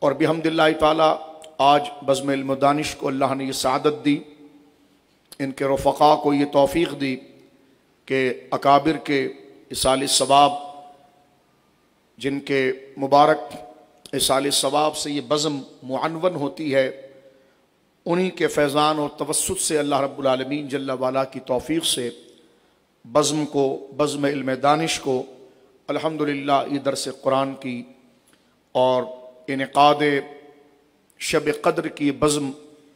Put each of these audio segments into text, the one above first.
और बिहम्दिल्लाहि ताला आज बज़्म इल्म व दानिश को अल्लाह ने ये सआदत दी, इनके रफ़क़ा को ये तौफ़ीक़ दी कि अकाबिर के इसाल सवाब, जिनके मुबारक इसाल सवाब से ये बज़्म मुअन्वन होती है, उन्हीं के फैज़ान और तवस्सुत से अल्लाह रब्बुल आलमीन जल्ला वाला की तौफ़ीक़ से बज़्म को, बज़्म इल्म दानिश को अल्हम्दुलिल्लाह ये दर्स कुरान की और इनेक़ाद शब क़द्र की बज़्म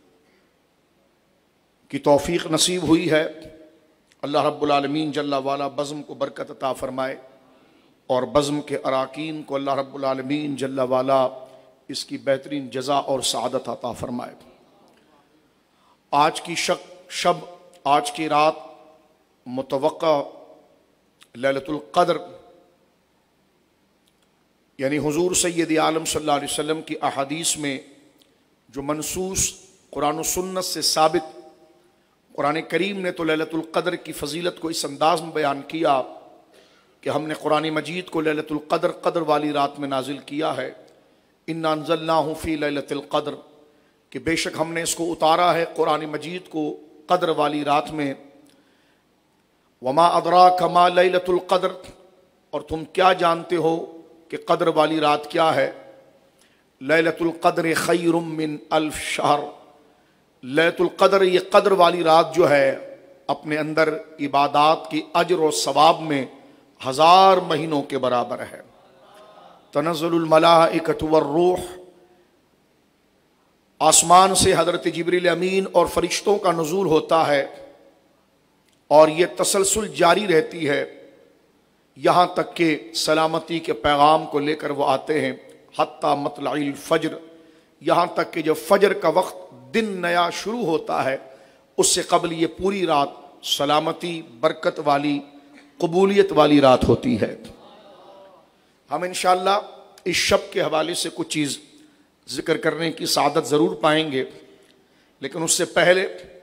की तौफ़ीक़ नसीब हुई है। अल्लाह रब्बुल आलमीन जल्ला वाला बज़्म को बरकत अता फ़रमाए और बज़्म के अराकीन को अल्लाह रब्बुल आलमीन जल्ला वाला इसकी बेहतरीन जज़ा और सआदत अता फ़रमाए। आज की शब, आज की रात मुतवक्का लैलतुल क़द्र यानी हुज़ूर सय्यद आलम सल्लल्लाहु अलैहि वसल्लम की अहादीस में जो मनसूस कुरान व सुन्नत से साबित, कुरान करीम ने तो लैलतुल क़द्र की फ़जीलत को इस अंदाज़ में बयान किया कि हमने कुरान मजीद को लैलतुल क़द्र, क़द्र वाली रात में नाजिल किया है। इन्ना अंज़लनाहु फ़ी लैलतिल क़द्र, कि बेशक हमने इसको उतारा है कुरान मजीद को क़द्र वाली रात में। वमा अदराका मा लैलतुल क़द्र, और तुम क्या जानते हो कि क़द्र वाली रात क्या है। लैलतुल क़द्र खैरुम मिन अल्फ शहर, लैलतुल क़द्र, ये क़द्र वाली रात जो है अपने अंदर इबादात की अज्र और सवाब में 1000 महीनों के बराबर है। तनज़्ज़ुलुल मलाइकतु वर्रूह, आसमान से हज़रत जिब्रील अमीन और फरिश्तों का नुज़ूल होता है और ये तसलसल जारी रहती है यहाँ तक कि सलामती के पैगाम को लेकर वो आते हैं। हत्ता मतलइल फ़ज्र, यहाँ तक कि जब फ़ज्र का वक्त, दिन नया शुरू होता है, उससे कबल ये पूरी रात सलामती, बरकत वाली, कबूलियत वाली रात होती है। हम इंशाअल्लाह इस शब के हवाले से कुछ चीज़ ज़िक्र करने की सादत ज़रूर पाएंगे, लेकिन उससे पहले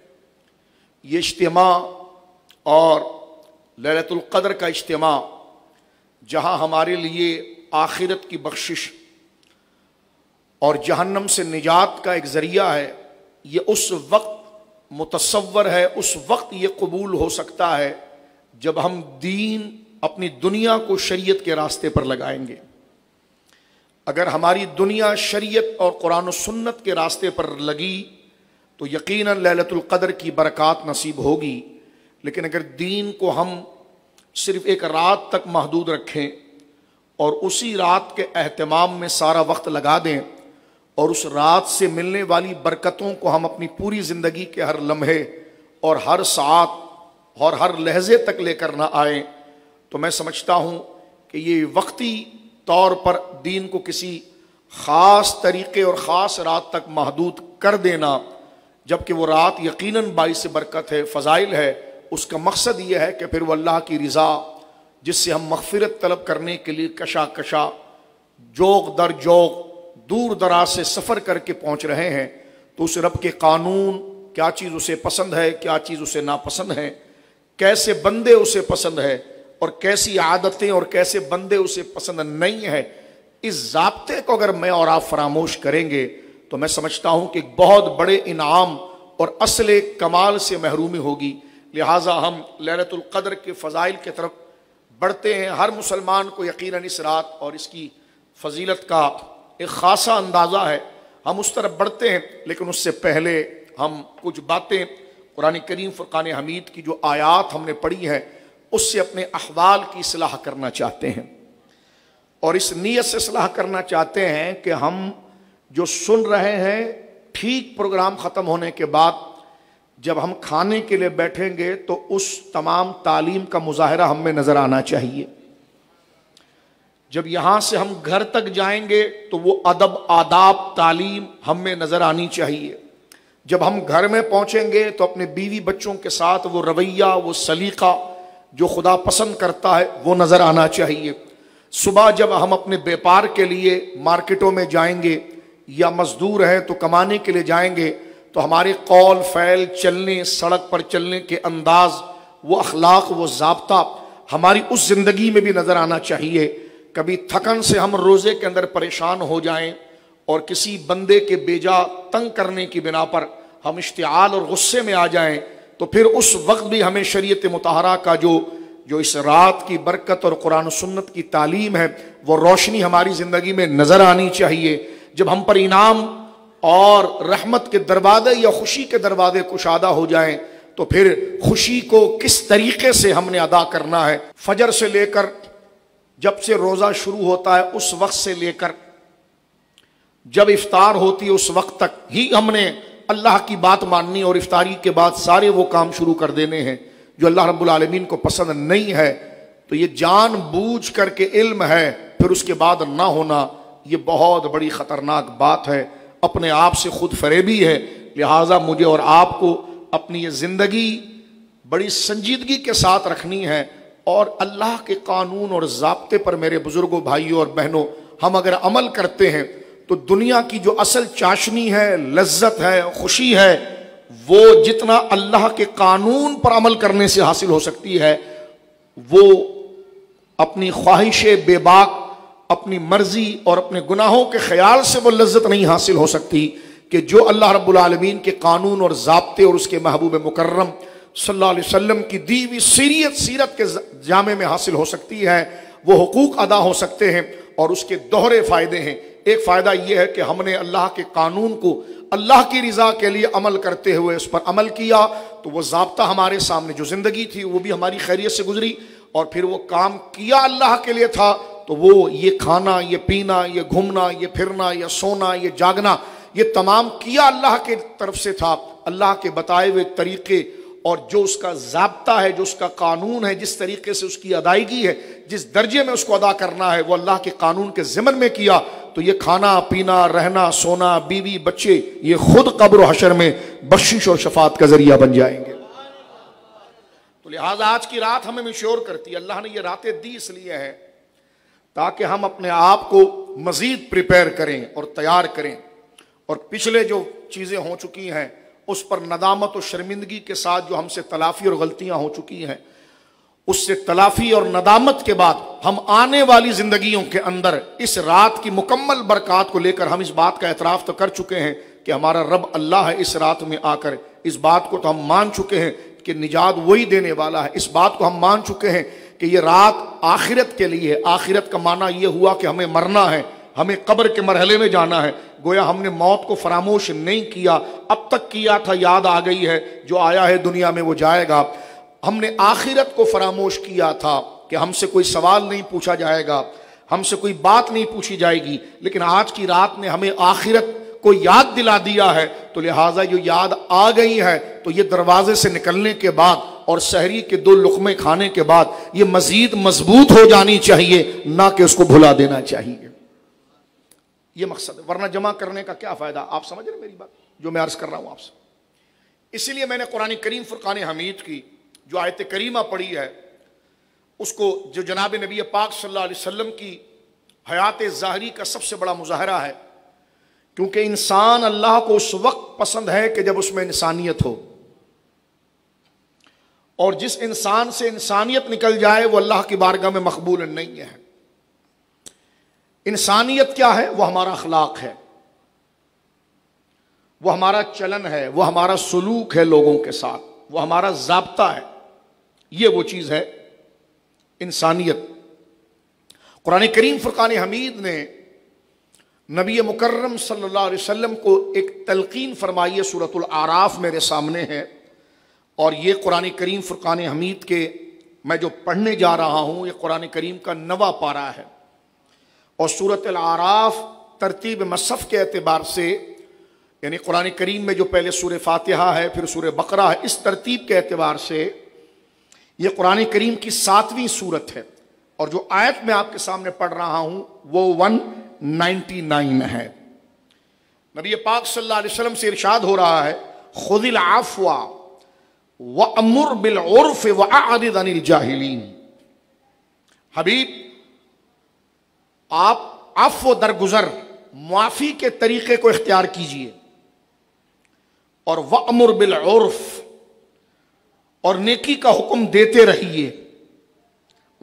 ये इज्तिमा और लैलतुल क़द्र का इज्तिमा, जहाँ हमारे लिए आखिरत की बख्शिश और जहन्नम से निजात का एक ज़रिया है, ये उस वक्त मुतसव्वर है, उस वक्त ये कबूल हो सकता है जब हम दीन, अपनी दुनिया को शरीयत के रास्ते पर लगाएंगे। अगर हमारी दुनिया शरीयत और कुरान और सुन्नत के रास्ते पर लगी तो यकीनन लैलतुल क़द्र की बरक़ात नसीब होगी। लेकिन अगर दीन को हम सिर्फ एक रात तक महदूद रखें और उसी रात के एहतमाम में सारा वक्त लगा दें और उस रात से मिलने वाली बरकतों को हम अपनी पूरी ज़िंदगी के हर लम्हे और हर सात और हर लहजे तक लेकर ना आए, तो मैं समझता हूँ कि ये वक्ती तौर पर दीन को किसी ख़ास तरीक़े और ख़ास रात तक महदूद कर देना, जबकि वो रात यकीनन बाइस बरकत है, फ़ज़ाइल है, उसका मकसद ये है कि फिर वो अल्लाह की रज़ा, जिससे हम मग़फ़िरत तलब करने के लिए कशा कशा, जोग दर जोग, दूर दराज से सफ़र करके पहुँच रहे हैं, तो उस रब के कानून, क्या चीज़ उसे पसंद है, क्या चीज़ उसे नापसंद है, कैसे बंदे उसे पसंद है और कैसी आदतें और कैसे बंदे उसे पसंद नहीं है, इस ज़ाब्ते को अगर मैं और आप फरामोश करेंगे तो मैं समझता हूँ कि बहुत बड़े इनाम और असले कमाल से महरूमी होगी। लिहाजा हम लैलतुल क़द्र के फ़ज़ाइल की तरफ बढ़ते हैं। हर मुसलमान को यकीनन इस रात और इसकी फ़जीलत का एक ख़ासा अंदाज़ा है, हम उस तरफ बढ़ते हैं। लेकिन उससे पहले हम कुछ बातें कुरान करीम फ़ुरक़ान हमीद की जो आयात हमने पढ़ी हैं उससे अपने अहवाल की इस्लाह करना चाहते हैं और इस नीयत से इस्लाह करना चाहते हैं कि हम जो सुन रहे हैं, ठीक प्रोग्राम ख़त्म होने के बाद जब हम खाने के लिए बैठेंगे तो उस तमाम तालीम का मुज़ाहिरा हम में नज़र आना चाहिए। जब यहाँ से हम घर तक जाएंगे तो वो अदब, आदाब, तालीम हम में नज़र आनी चाहिए। जब हम घर में पहुँचेंगे तो अपने बीवी बच्चों के साथ वो रवैया, वो सलीका जो खुदा पसंद करता है वो नज़र आना चाहिए। सुबह जब हम अपने व्यापार के लिए मार्केटों में जाएंगे या मजदूर हैं तो कमाने के लिए जाएंगे तो हमारे कौल फ़ैल, चलने, सड़क पर चलने के अंदाज, वो अखलाक, वो ज़ाब्ता हमारी उस ज़िंदगी में भी नज़र आना चाहिए। कभी थकन से हम रोज़े के अंदर परेशान हो जाएं और किसी बंदे के बेजा तंग करने की बिना पर हम इश्तिआल और गुस्से में आ जाएं, तो फिर उस वक्त भी हमें शरीयत मुतहरा का जो इस रात की बरकत और कुरान सुन्नत की तालीम है, वो रोशनी हमारी ज़िंदगी में नज़र आनी चाहिए। जब हम पर इनाम और रहमत के दरवाजे या खुशी के दरवाजे कुशादा हो जाएं, तो फिर खुशी को किस तरीके से हमने अदा करना है। फजर से लेकर जब से रोज़ा शुरू होता है उस वक्त से लेकर जब इफ्तार होती है उस वक्त तक ही हमने अल्लाह की बात माननी, और इफ्तारी के बाद सारे वो काम शुरू कर देने हैं जो अल्लाह रब्बुल आलमीन को पसंद नहीं है। तो ये जानबूझ करके इल्म है फिर उसके बाद ना होना, ये बहुत बड़ी ख़तरनाक बात है, अपने आप से खुद फरेबी है। लिहाजा मुझे और आपको अपनी ये ज़िंदगी बड़ी संजीदगी के साथ रखनी है, और अल्लाह के कानून और ज़ाब्ते पर मेरे बुजुर्गों, भाइयों और बहनों, हम अगर अमल करते हैं तो दुनिया की जो असल चाशनी है, लज्जत है, खुशी है, वो जितना अल्लाह के कानून पर अमल करने से हासिल हो सकती है, वो अपनी ख्वाहिश बेबाक, अपनी मर्जी और अपने गुनाहों के ख्याल से वो लज्जत नहीं हासिल हो सकती कि जो अल्लाह रब्बुल आलमीन के कानून और ज़ाब्ते और उसके महबूब मुकर्रम सल्लल्लाहु अलैहि वसल्लम की दी हुई सीरत के जामे में हासिल हो सकती है। वो हुकूक अदा हो सकते हैं और उसके दोहरे फ़ायदे हैं। एक फ़ायदा यह है कि हमने अल्लाह के कानून को अल्लाह की रिज़ा के लिए अमल करते हुए उस पर अमल किया, तो वो ज़ाब्ता हमारे सामने जो ज़िंदगी थी वो भी हमारी खैरियत से गुजरी, और फिर वो काम किया अल्लाह के लिए था, तो वो ये खाना, ये पीना, ये घूमना, ये फिरना, ये सोना, ये जागना, ये तमाम किया अल्लाह के तरफ से था। अल्लाह के बताए हुए तरीके और जो उसका ज़ाब्ता है, जो उसका कानून है, जिस तरीके से उसकी अदायगी है, जिस दर्जे में उसको अदा करना है, वो अल्लाह के कानून के ज़िम्मन में किया, तो ये खाना पीना, रहना सोना, बीवी बच्चे, ये खुद कब्र हशर में बख्शिश और शफात का जरिया बन जाएंगे। तो लिहाजा आज की रात हमें मिश्योर करती है। अल्लाह ने ये रातें दी इसलिए है ताकि हम अपने आप को मजीद प्रिपेयर करें और तैयार करें, और पिछले जो चीज़ें हो चुकी हैं उस पर नदामत और शर्मिंदगी के साथ जो हमसे तलाफ़ी और गलतियां हो चुकी हैं, उससे तलाफ़ी और नदामत के बाद हम आने वाली ज़िंदगियों के अंदर इस रात की मुकम्मल बरक़ात को लेकर हम इस बात का एतराफ़ तो कर चुके हैं कि हमारा रब अल्लाह है। इस रात में आकर इस बात को तो हम मान चुके हैं कि निजात वही देने वाला है। इस बात को हम मान चुके हैं कि ये रात आखिरत के लिए है। आखिरत का माना यह हुआ कि हमें मरना है, हमें कब्र के मरहले में जाना है। गोया हमने मौत को फरामोश नहीं किया, अब तक किया था, याद आ गई है, जो आया है दुनिया में वो जाएगा। हमने आखिरत को फरामोश किया था कि हमसे कोई सवाल नहीं पूछा जाएगा, हमसे कोई बात नहीं पूछी जाएगी, लेकिन आज की रात ने हमें आखिरत को याद दिला दिया है। तो लिहाजा जो याद आ गई है, तो ये दरवाजे से निकलने के बाद और सहरी के 2 लुक़मे खाने के बाद ये मजीद मजबूत हो जानी चाहिए, ना कि उसको भुला देना चाहिए। ये मकसद है, वरना जमा करने का क्या फ़ायदा। आप समझ रहे मेरी बात जो मैं अर्ज़ कर रहा हूँ आपसे। इसीलिए मैंने कुरान करीम फुरकान हमीद की जो आयत करीमा पढ़ी है, उसको जो जनाब नबी पाक सल्लल्लाहु अलैहि वसल्लम की हयात ज़ाहरी का सबसे बड़ा मुज़ाहरा है, क्योंकि इंसान अल्लाह को उस वक्त पसंद है कि जब उसमें इंसानियत हो, और जिस इंसान से इंसानियत निकल जाए वो अल्लाह की बारगाह में मकबूल नहीं है। इंसानियत क्या है? वो हमारा अखलाक है, वो हमारा चलन है, वो हमारा सलूक है लोगों के साथ, वो हमारा ज़ाब्ता है। ये वो चीज़ है इंसानियत। कुरान करीम फुरकान हमीद ने नबी मुकर्रम सल्लल्लाहु अलैहि वसल्लम को एक तलकीन फरमाई है, सूरतुल आराफ मेरे सामने है, और ये कुरान करीम फुरकान हमीद के मैं जो पढ़ने जा रहा हूँ ये कुरान करीम का 9वां पारा है। और सूरतुल आराफ तरतीब मसफ़ के एतबार से, यानी कुरान करीम में जो पहले सूरह फातिहा है फिर सूरह बकरा है, इस तरतीब के एतबार से ये कुरान करीम की 7वीं सूरत है। और जो आयत मैं आपके सामने पढ़ रहा हूँ वो 199 है। नबी पाक सल्लल्लाहु अलैहि वसल्लम से इरशाद हो रहा है, खुदिल आफ़्वा वअमुर बिल उर्फ़ वअअरिद अनिल जाहिलीन। हबीब, आप अफ़्व दरगुजर, माफ़ी के तरीके को इख्तियार कीजिए, और वअमुर बिल उर्फ़, और नेकी का हुक्म देते रहिए,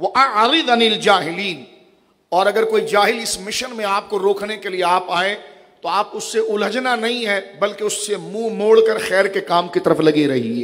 वअअरिद अनिल जाहिलीन, और अगर कोई जाहिल इस मिशन में आपको रोकने के लिए आप आए तो आप उससे उलझना नहीं है, बल्कि उससे मुंह मोड़कर खैर के काम की तरफ लगे रहिए।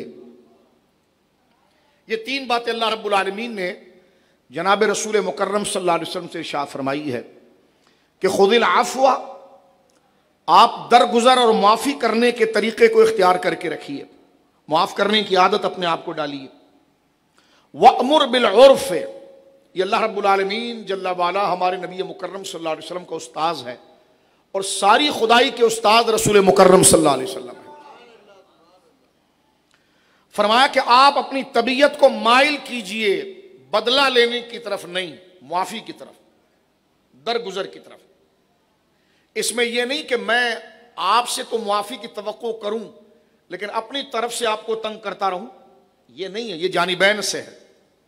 ये 3 बातें अल्लाह रब्बुल आलमीन ने जनाब रसूल मुकर्रम सल्लल्लाहु अलैहि वसल्लम से इरशाद फरमाई है कि खुदिल अफ़्वा, आप दरगुजर और माफ़ी करने के तरीके को इख्तियार करके रखिए, माफ़ करने की आदत अपने आप को डालिए। वअमुर बिल उर्फ़, ये अल्लाह रब्बुल आलमीन जल्ला वाला हमारे नबी मुकर्रम सल्लल्लाहु अलैहि वसल्लम का उस्ताद है और सारी खुदाई के उस्ताद रसूल मुकर्रम सल्लल्लाहु अलैहि वसल्लम है। फरमाया कि आप अपनी तबीयत को माइल कीजिए बदला लेने की तरफ नहीं, माफी की तरफ, दरगुजर की तरफ। इसमें यह नहीं कि मैं आपसे तो माफी की तवक्को करूं लेकिन अपनी तरफ से आपको तंग करता रहूं, यह नहीं है, यह जानिबैन से है।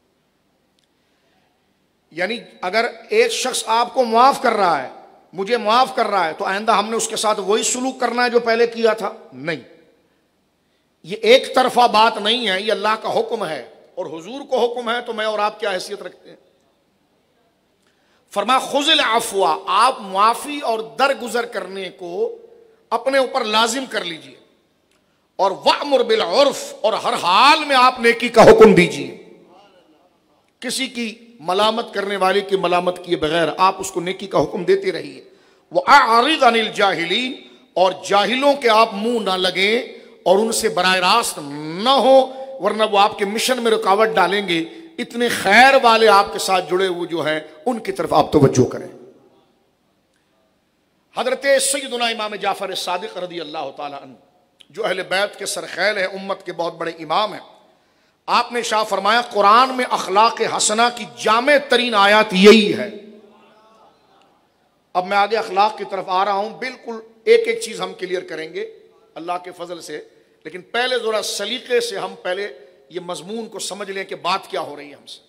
यानी अगर एक शख्स आपको माफ कर रहा है, मुझे माफ कर रहा है, तो आइंदा हमने उसके साथ वही सुलूक करना है जो पहले किया था? नहीं, ये एक तरफा बात नहीं है, ये अल्लाह का हुक्म है और हुजूर को हुक्म है, तो मैं और आप क्या हैसियत रखते हैं? फरमा खुज़िल अफ़्वा, आप माफी और दरगुजर करने को अपने ऊपर लाजिम कर लीजिए और वअमुर बिल उर्फ़, और हर हाल में आप नेकी का हुक्म दीजिए। किसी की मलामत करने वाले की मलामत किए बगैर आप उसको नेकी का हुक्म देते रहिए। वअअरिज़ अनिल जाहिलीन, और जाहिलों के आप मुंह ना लगे और उनसे बराह रास्त न हो, वरना वो आपके मिशन में रुकावट डालेंगे। इतने खैर वाले आपके साथ जुड़े हुए जो हैं उनकी तरफ आप तवज्जो करें। हजरत सैयदना इमाम जाफर सादिक रज़ी अल्लाह तआला अन्हु, जो अहले बैत के सरखैल हैं, उम्मत के बहुत बड़े इमाम हैं, आपने शाह फरमाया कुरान में अखलाक हसना की जामे तरीन आयत यही है। अब मैं आगे अखलाक की तरफ आ रहा हूं, बिल्कुल एक एक चीज हम क्लियर करेंगे अल्लाह के फजल से, लेकिन पहले जरा सलीके से हम पहले ये मजमून को समझ लें कि बात क्या हो रही है हमसे।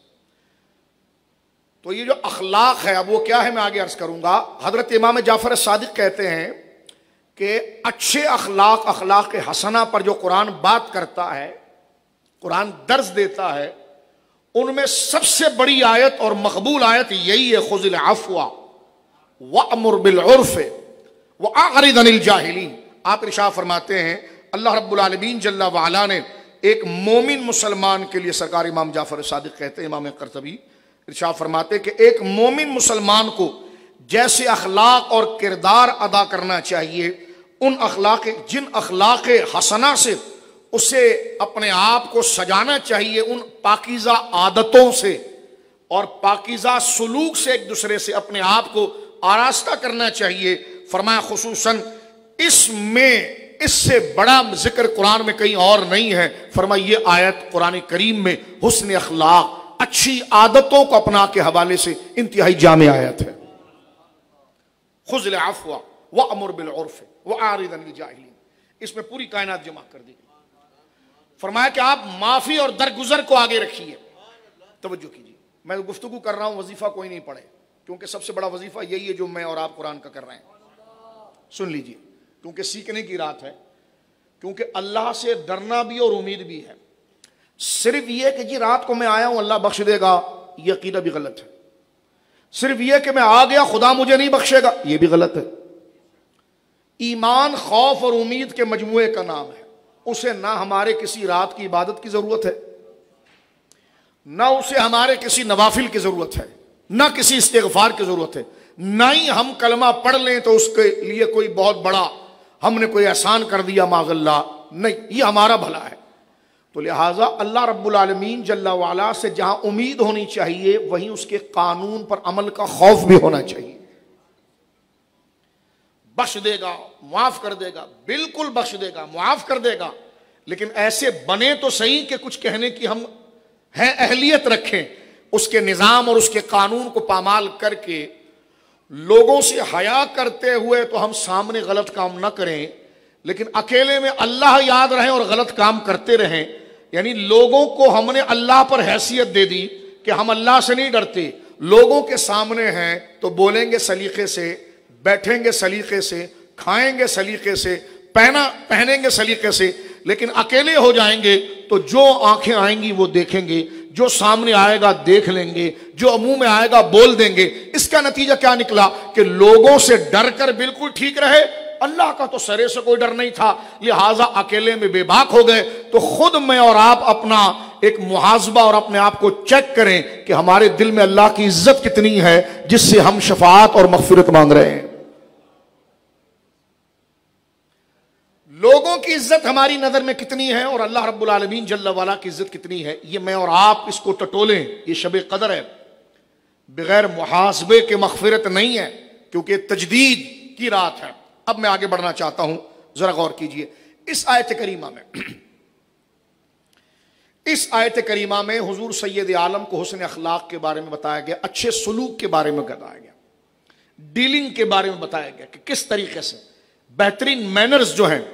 तो ये जो अखलाक है, अब वो क्या है मैं आगे अर्ज करूंगा। हजरत इमाम जाफर सादिक कहते हैं कि अच्छे अखलाक, अखलाक हसना पर जो कुरान बात करता है, कुरान दर्ज देता है, उनमें सबसे बड़ी आयत और मकबूल आयत यही है, खुज़िल अफ़्वा वअमुर बिल उर्फ़ वअअरिज़ अनिल जाहिलीन। आप इरशाद फरमाते हैं, अल्लाह रब्बुल आलमीन जल्ला वाला ने एक मोमिन मुसलमान के लिए, सरकार इमाम जाफर सादिक कहते हैं, इमाम क़र्तबी इरशाद फरमाते हैं कि एक मोमिन मुसलमान को जैसे अखलाक और किरदार अदा करना चाहिए, उन अखलाक, जिन अखलाक हसना से उसे अपने आप को सजाना चाहिए, उन पाकीज़ा आदतों से और पाकीज़ा सलूक से एक दूसरे से अपने आप को आरास्ता करना चाहिए। फरमाया खुसूसन इसमें इससे बड़ा जिक्र कुरान में कहीं और नहीं है। फरमाया ये आयत कुरान करीम में हुस्न अखलाक, अच्छी आदतों को अपना के हवाले से इंतहाई जामे आयत है। खुज़िल अफ़्वा वअमुर बिल उर्फ़ वअअरिज़ अनिल जाहिलीन, इसमें पूरी कायनात जमा कर दी। फरमाया कि आप माफी और दरगुजर को आगे रखिए। तवज्जो कीजिए, मैं गुफ्तगू कर रहा हूं, वजीफा कोई नहीं पढ़े, क्योंकि सबसे बड़ा वजीफा यही है जो मैं और आप कुरान का कर रहे हैं। सुन लीजिए, क्योंकि सीखने की रात है, क्योंकि अल्लाह से डरना भी और उम्मीद भी है। सिर्फ यह कि जी रात को मैं आया हूं अल्लाह बख्श देगा, यह अकीदा भी गलत है। सिर्फ यह कि मैं आ गया खुदा मुझे नहीं बख्शेगा, यह भी गलत है। ईमान खौफ और उम्मीद के मजमूए का नाम है। उसे ना हमारे किसी रात की इबादत की जरूरत है, ना उसे हमारे किसी नवाफिल की जरूरत है, ना किसी इस्तिग़फ़ार की जरूरत है, ना ही हम कलमा पढ़ लें तो उसके लिए कोई बहुत बड़ा हमने कोई एहसान कर दिया माग़ल्ला, नहीं, ये हमारा भला है। तो लिहाजा अल्लाह रब्बुल आलमीन जल्ला वाला से जहां उम्मीद होनी चाहिए, वहीं उसके कानून पर अमल का खौफ भी होना चाहिए। बख्श देगा, माफ कर देगा, बिल्कुल बख्श देगा, माफ कर देगा, लेकिन ऐसे बने तो सही कि कुछ कहने की हम हैं अहलियत रखें, उसके निज़ाम और उसके कानून को पामाल करके लोगों से हया करते हुए तो हम सामने गलत काम ना करें, लेकिन अकेले में अल्लाह याद रहें और गलत काम करते रहें। यानी लोगों को हमने अल्लाह पर हैसियत दे दी कि हम अल्लाह से नहीं डरते, लोगों के सामने हैं तो बोलेंगे सलीके से, बैठेंगे सलीके से, खाएंगे सलीके से, पहनेंगे सलीके से, लेकिन अकेले हो जाएंगे तो जो आंखें आएंगी वो देखेंगे, जो सामने आएगा देख लेंगे, जो मुंह में आएगा बोल देंगे। इसका नतीजा क्या निकला कि लोगों से डर कर बिल्कुल ठीक रहे अल्लाह का तो सरे से कोई डर नहीं था, लिहाजा अकेले में बेबाक हो गए। तो खुद मैं और आप अपना एक मुहासबा और अपने आप को चेक करें कि हमारे दिल में अल्लाह की इज्जत कितनी है जिससे हम शफाअत और मगफिरत मांग रहे हैं। लोगों की इज्जत हमारी नजर में कितनी है और अल्लाह रब्बुल आलमीन जल्ल वाला की इज्जत कितनी है, ये मैं और आप इसको टटोलें। ये शब कदर है, बगैर मुहासबे के मगफिरत नहीं है, क्योंकि तजदीद की रात है। अब मैं आगे बढ़ना चाहता हूं, जरा गौर कीजिए। इस आयत करीमा में हुजूर सैयद आलम को हुस्न अखलाक के बारे में बताया गया, अच्छे सलूक के बारे में बताया गया, डीलिंग के बारे में बताया गया कि किस तरीके से बेहतरीन मैनर्स जो हैं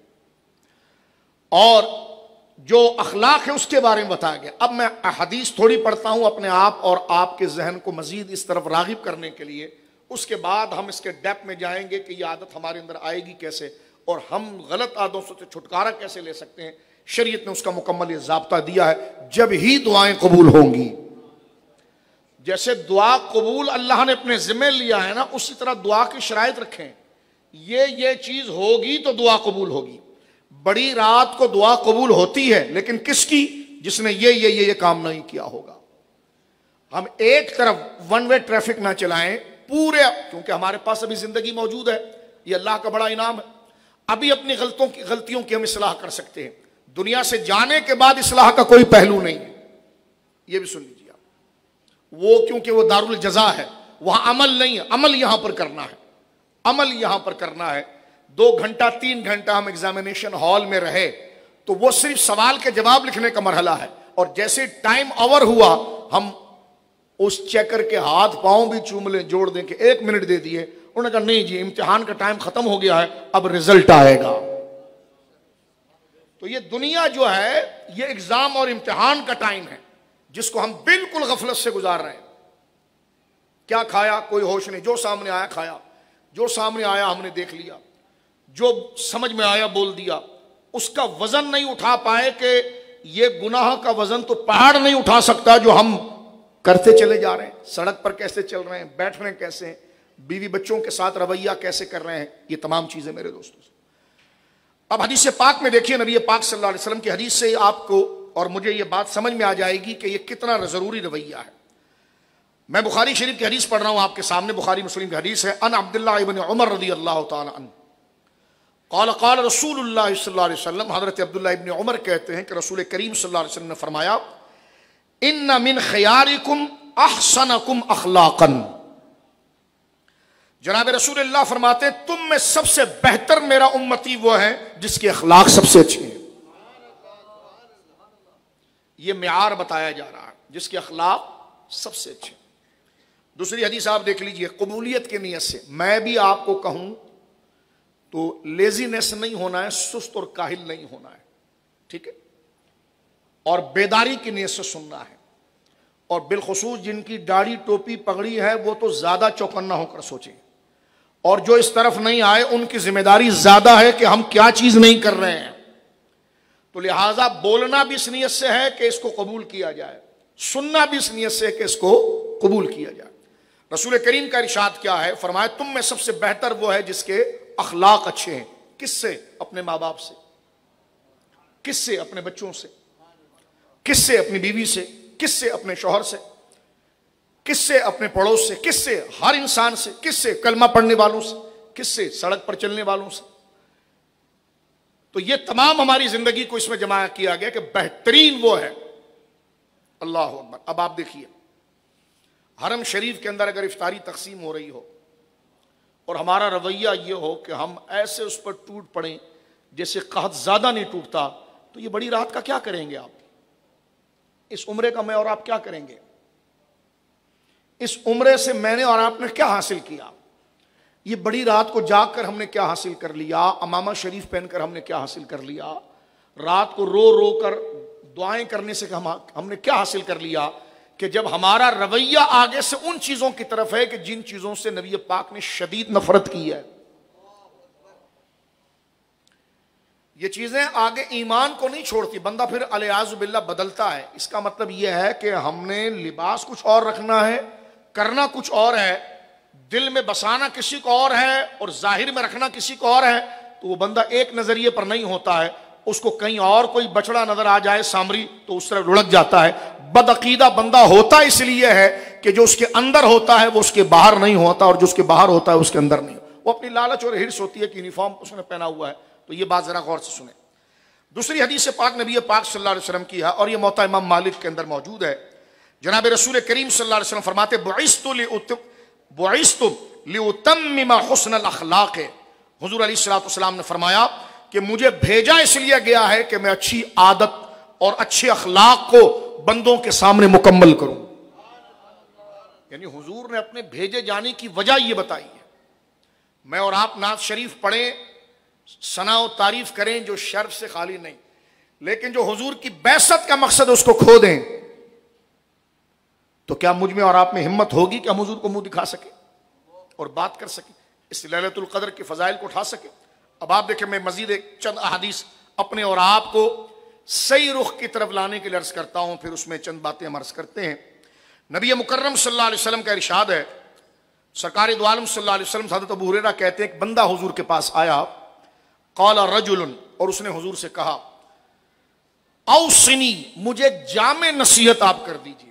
और जो अखलाक है उसके बारे में बताया गया। अब मैं हदीस थोड़ी पढ़ता हूं अपने आप और आपके जहन को मजीद इस तरफ रागिब करने के लिए, उसके बाद हम इसके डेप्थ में जाएंगे कि यह आदत हमारे अंदर आएगी कैसे और हम गलत आदतों से छुटकारा कैसे ले सकते हैं। शरीयत ने उसका मुकम्मल ये ज़ाब्ता दिया है, जब ही दुआएं कबूल होंगी। जैसे दुआ कबूल अल्लाह ने अपने जिम्मे लिया है ना, उसी तरह दुआ की शराइत रखें, ये चीज होगी तो दुआ कबूल होगी। बड़ी रात को दुआ कबूल होती है, लेकिन किसकी? जिसने ये काम नहीं किया होगा। हम एक तरफ वन वे ट्रैफिक ना चलाएं पूरे, क्योंकि हमारे पास अभी जिंदगी मौजूद है, ये अल्लाह का बड़ा इनाम है। अभी अपनी गलतियों की हम इस्लाह कर सकते हैं। दुनिया से जाने के बाद इस्लाह का कोई पहलू नहीं है, ये भी सुन लीजिए आप। वो क्योंकि वो दारुल जजा है, वहां अमल नहीं है, अमल यहां पर करना है, अमल यहां पर करना है। 2 घंटा 3 घंटा हम एग्जामिनेशन हॉल में रहे तो वो सिर्फ सवाल के जवाब लिखने का मरहला है, और जैसे टाइम ओवर हुआ हम उस चेकर के हाथ पांव भी चूम लें, जोड़ दें कि 1 मिनट दे दिए, उन्होंने कहा नहीं जी इम्तिहान का टाइम खत्म हो गया है, अब रिजल्ट आएगा। तो ये दुनिया जो है ये एग्जाम और इम्तिहान का टाइम है जिसको हम बिल्कुल गफलत से गुजार रहे हैं। क्या खाया कोई होश नहीं, जो सामने आया खाया, जो सामने आया हमने देख लिया, जो समझ में आया बोल दिया। उसका वजन नहीं उठा पाए कि ये गुनाह का वजन तो पहाड़ नहीं उठा सकता जो हम करते चले जा रहे हैं। सड़क पर कैसे चल रहे हैं, बैठ रहे हैं कैसे, बीवी बच्चों के साथ रवैया कैसे कर रहे हैं, ये तमाम चीजें मेरे दोस्तों। अब हदीस पाक में देखिए, नबी पाक सल्लल्लाहु अलैहि वसल्लम की हदीस से आपको और मुझे ये बात समझ में आ जाएगी कि ये कितना जरूरी रवैया है। मैं बुखारी शरीफ की हदीस पढ़ रहा हूं आपके सामने, बुखारी मुस्लिम की हदीस है। अन अब्दुल्लाह इब्न उमर रज़ियल्लाहु तआला अन्हु क़ाल क़ाल रसूलुल्लाह सल्लल्लाहु अलैहि वसल्लम, हज़रत अब्दुल्लाह इब्न उमर कहते हैं कि रसूल करीम सल्लल्लाहु अलैहि वसल्लम ने फरमाया, इन्ना मिन खयारिकुम अहसनकुम अखलाकन। जनाब रसूलुल्लाह फरमाते हैं तुम में सबसे बेहतर मेरा उम्मती वो है जिसके अखलाक सबसे अच्छे हैं। ये मियार बताया जा रहा है, जिसके अखलाक सबसे अच्छे। दूसरी हदीस आप देख लीजिए, कबूलियत की नीयत से मैं भी आपको कहूं तो लेजीनेस नहीं होना है, सुस्त और काहिल नहीं होना है, ठीक है, और बेदारी की नीयत से सुनना है। और बिलखुसूस जिनकी दाढ़ी टोपी पगड़ी है वो तो ज्यादा चौकन्ना होकर सोचें, और जो इस तरफ नहीं आए उनकी जिम्मेदारी ज्यादा है कि हम क्या चीज नहीं कर रहे हैं। तो लिहाजा बोलना भी इस नीयत से है कि इसको कबूल किया जाए, सुनना भी इस नीयत से है कि इसको कबूल किया जाए। रसूल करीम का इरशाद क्या है, फरमाया तुम में सबसे बेहतर वो है जिसके अखलाक अच्छे हैं। किससे? अपने माँ बाप से। किससे? अपने बच्चों से। किससे? अपनी बीवी से। किससे? अपने शौहर से। किससे? अपने पड़ोस से। किससे? हर इंसान से। किससे? कलमा पढ़ने वालों से। किससे? सड़क पर चलने वालों से। तो ये तमाम हमारी जिंदगी को इसमें जमा किया गया कि बेहतरीन वो है। अल्लाह अकबर। अब आप देखिए, हरम शरीफ के अंदर अगर इफ्तारी तकसीम हो रही हो और हमारा रवैया ये हो कि हम ऐसे उस पर टूट पड़े जैसे कहत ज्यादा नहीं टूटता, तो ये बड़ी रात का क्या करेंगे आप? इस उम्रे का मैं और आप क्या करेंगे? इस उम्रे से मैंने और आपने क्या हासिल किया? ये बड़ी रात को जागकर हमने क्या हासिल कर लिया? अमामा शरीफ पहनकर हमने क्या हासिल कर लिया? रात को रो रो कर दुआएं करने से हमने क्या हासिल कर लिया? कि जब हमारा रवैया आगे से उन चीजों की तरफ है कि जिन चीजों से नबी पाक ने शदीद नफरत की है। ये चीजें आगे ईमान को नहीं छोड़ती, बंदा फिर अलियाज़ु बिल्लाह बदलता है। इसका मतलब यह है कि हमने लिबास कुछ और रखना है, करना कुछ और है, दिल में बसाना किसी को और है और जाहिर में रखना किसी को और है, तो वो बंदा एक नजरिए पर नहीं होता है। उसको कहीं और कोई बछड़ा नजर आ जाए सामरी तो उस तरह लुढ़क जाता है। बदअकीदा बंदा होता इसलिए है कि जो उसके अंदर होता है वो उसके बाहर नहीं होता, और जो उसके बाहर होता है उसके अंदर नहीं। वो अपनी लालच और हिर्स होती है कि यूनिफॉर्म उसने पहना हुआ है। तो ये बात जरा गौर से सुने। दूसरी हदीस पाक नबी पाक सल्लल्लाहु अलैहि वसल्लम की है, और ये मौता इमाम मालिक के अंदर मौजूद है। जनाब रसूल करीम सल्लल्लाहु अलैहि वसल्लम फरमाते बुइस्तु लिउतम्मिमा हुस्नल अखलाक। हुजूर अलैहिस्सलातु वस्सलाम ने फरमाया कि मुझे भेजा इसलिए गया है कि मैं अच्छी आदत और अच्छे अखलाक को बंदों के सामने मुकम्मल करूं। यानी हुजूर ने अपने भेजे जाने की वजह यह बताई है। मैं और आप नात शरीफ पढ़ें, सना और तारीफ करें जो शर्फ से खाली नहीं, लेकिन जो हुजूर की बैसत का मकसद उसको खो दें, तो क्या मुझ में और आप में हिम्मत होगी कि हम हुजूर को मुंह दिखा सके और बात कर सके, इस लैलतुल कद्र के फजाइल को उठा सके। अब आप देखें, मैं मजीद एक चंद अहादीस अपने और आप को सही रुख की तरफ लाने के लिए अर्ज करता हूं, फिर उसमें चंद बातें हम अर्ज करते हैं। नबी मुकर्रम सल्लल्लाहु अलैहि वसल्लम का इरशाद है, सरकार दो आलम सल्लल्लाहु अलैहि वसल्लम हज़रत अबू हुरैरा कहते हैं, एक बंदा हुजूर के पास आया, क़ाला रजुलन, और उसने हुजूर से कहा, औसिनी, मुझे जामे नसीहत आप कर दीजिए,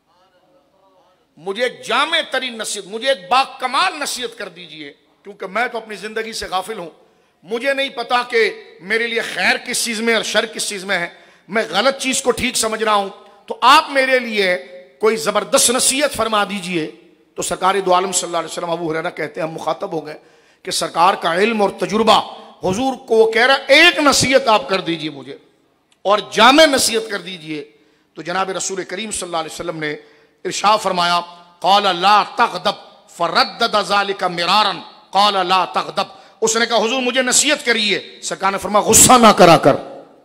मुझे एक जामे तरीन नसीहत, मुझे एक बाकमाल नसीहत कर दीजिए, क्योंकि मैं तो अपनी जिंदगी से गाफिल हूं, मुझे नहीं पता कि मेरे लिए खैर किस चीज में और शर किस चीज में है, मैं गलत चीज को ठीक समझ रहा हूं, तो आप मेरे लिए कोई जबरदस्त नसीहत फरमा दीजिए। तो सरकार दो आलम सल्लल्लाहु अलैहि वसल्लम अबू हुरैरा कहते हैं, हम मुखातब हो गए कि सरकार का इल्म और तजुर्बा, हुजूर को कह रहा एक नसीहत आप कर दीजिए मुझे और जामे नसीहत कर दीजिए। तो जनाब रसूल करीम सल्लल्लाहु अलैहि वसल्लम ने इरशाद फरमाया, क़ाला ला तग़दब फरद्दद ज़ालिका मिरारन, क़ाला ला तग़दब, उसने कहा हुजूर मुझे नसीहत करिए, सरकार ने फरमाया गुस्सा ना करा कर।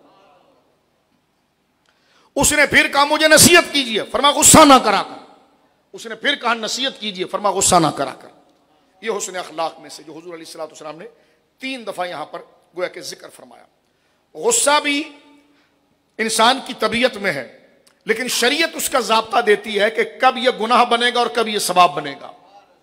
उसने फिर कहा मुझे नसीहत कीजिए, फरमाया गुस्सा ना करा कर। उसने फिर कहा नसीहत कीजिए, फरमाया गुस्सा ना करा कर। ये हुस्न अखलाक में से जो हुजूर अलैहिस्सलातु वस्सलाम ने 3 दफा यहां पर गोया के जिक्र फरमाया। गुस्सा भी इंसान की तबीयत में है, लेकिन शरीयत उसका ज़ाब्ता देती है कि कब यह गुनाह बनेगा और कब यह सवाब बनेगा।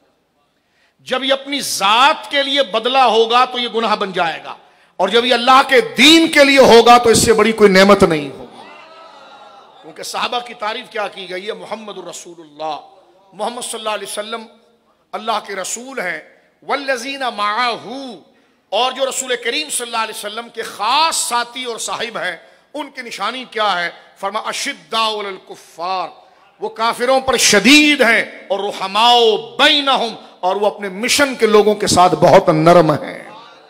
जब यह अपनी जात के लिए बदला होगा तो यह गुनाह बन जाएगा, और जब यह अल्लाह के दीन के लिए होगा तो इससे बड़ी कोई नेमत नहीं होगी। क्योंकि साहबा की तारीफ क्या की गई है, मोहम्मद रसूलुल्लाह, मोहम्मद सल्लल्लाहु अलैहि वसल्लम अल्लाह के रसूल हैं, वल्लज़ीना माअहू, और जो रसूल करीम सल्लल्लाहु अलैहि वसल्लम के खास साथी और साहिब हैं, उनकी निशानी क्या है, फरमा अशिद्दाउ अलल कुफ्फार, वो काफिरों पर शदीद हैं, और रुहमाओ बैनहुम, और वो अपने मिशन के लोगों के साथ बहुत नरम हैं।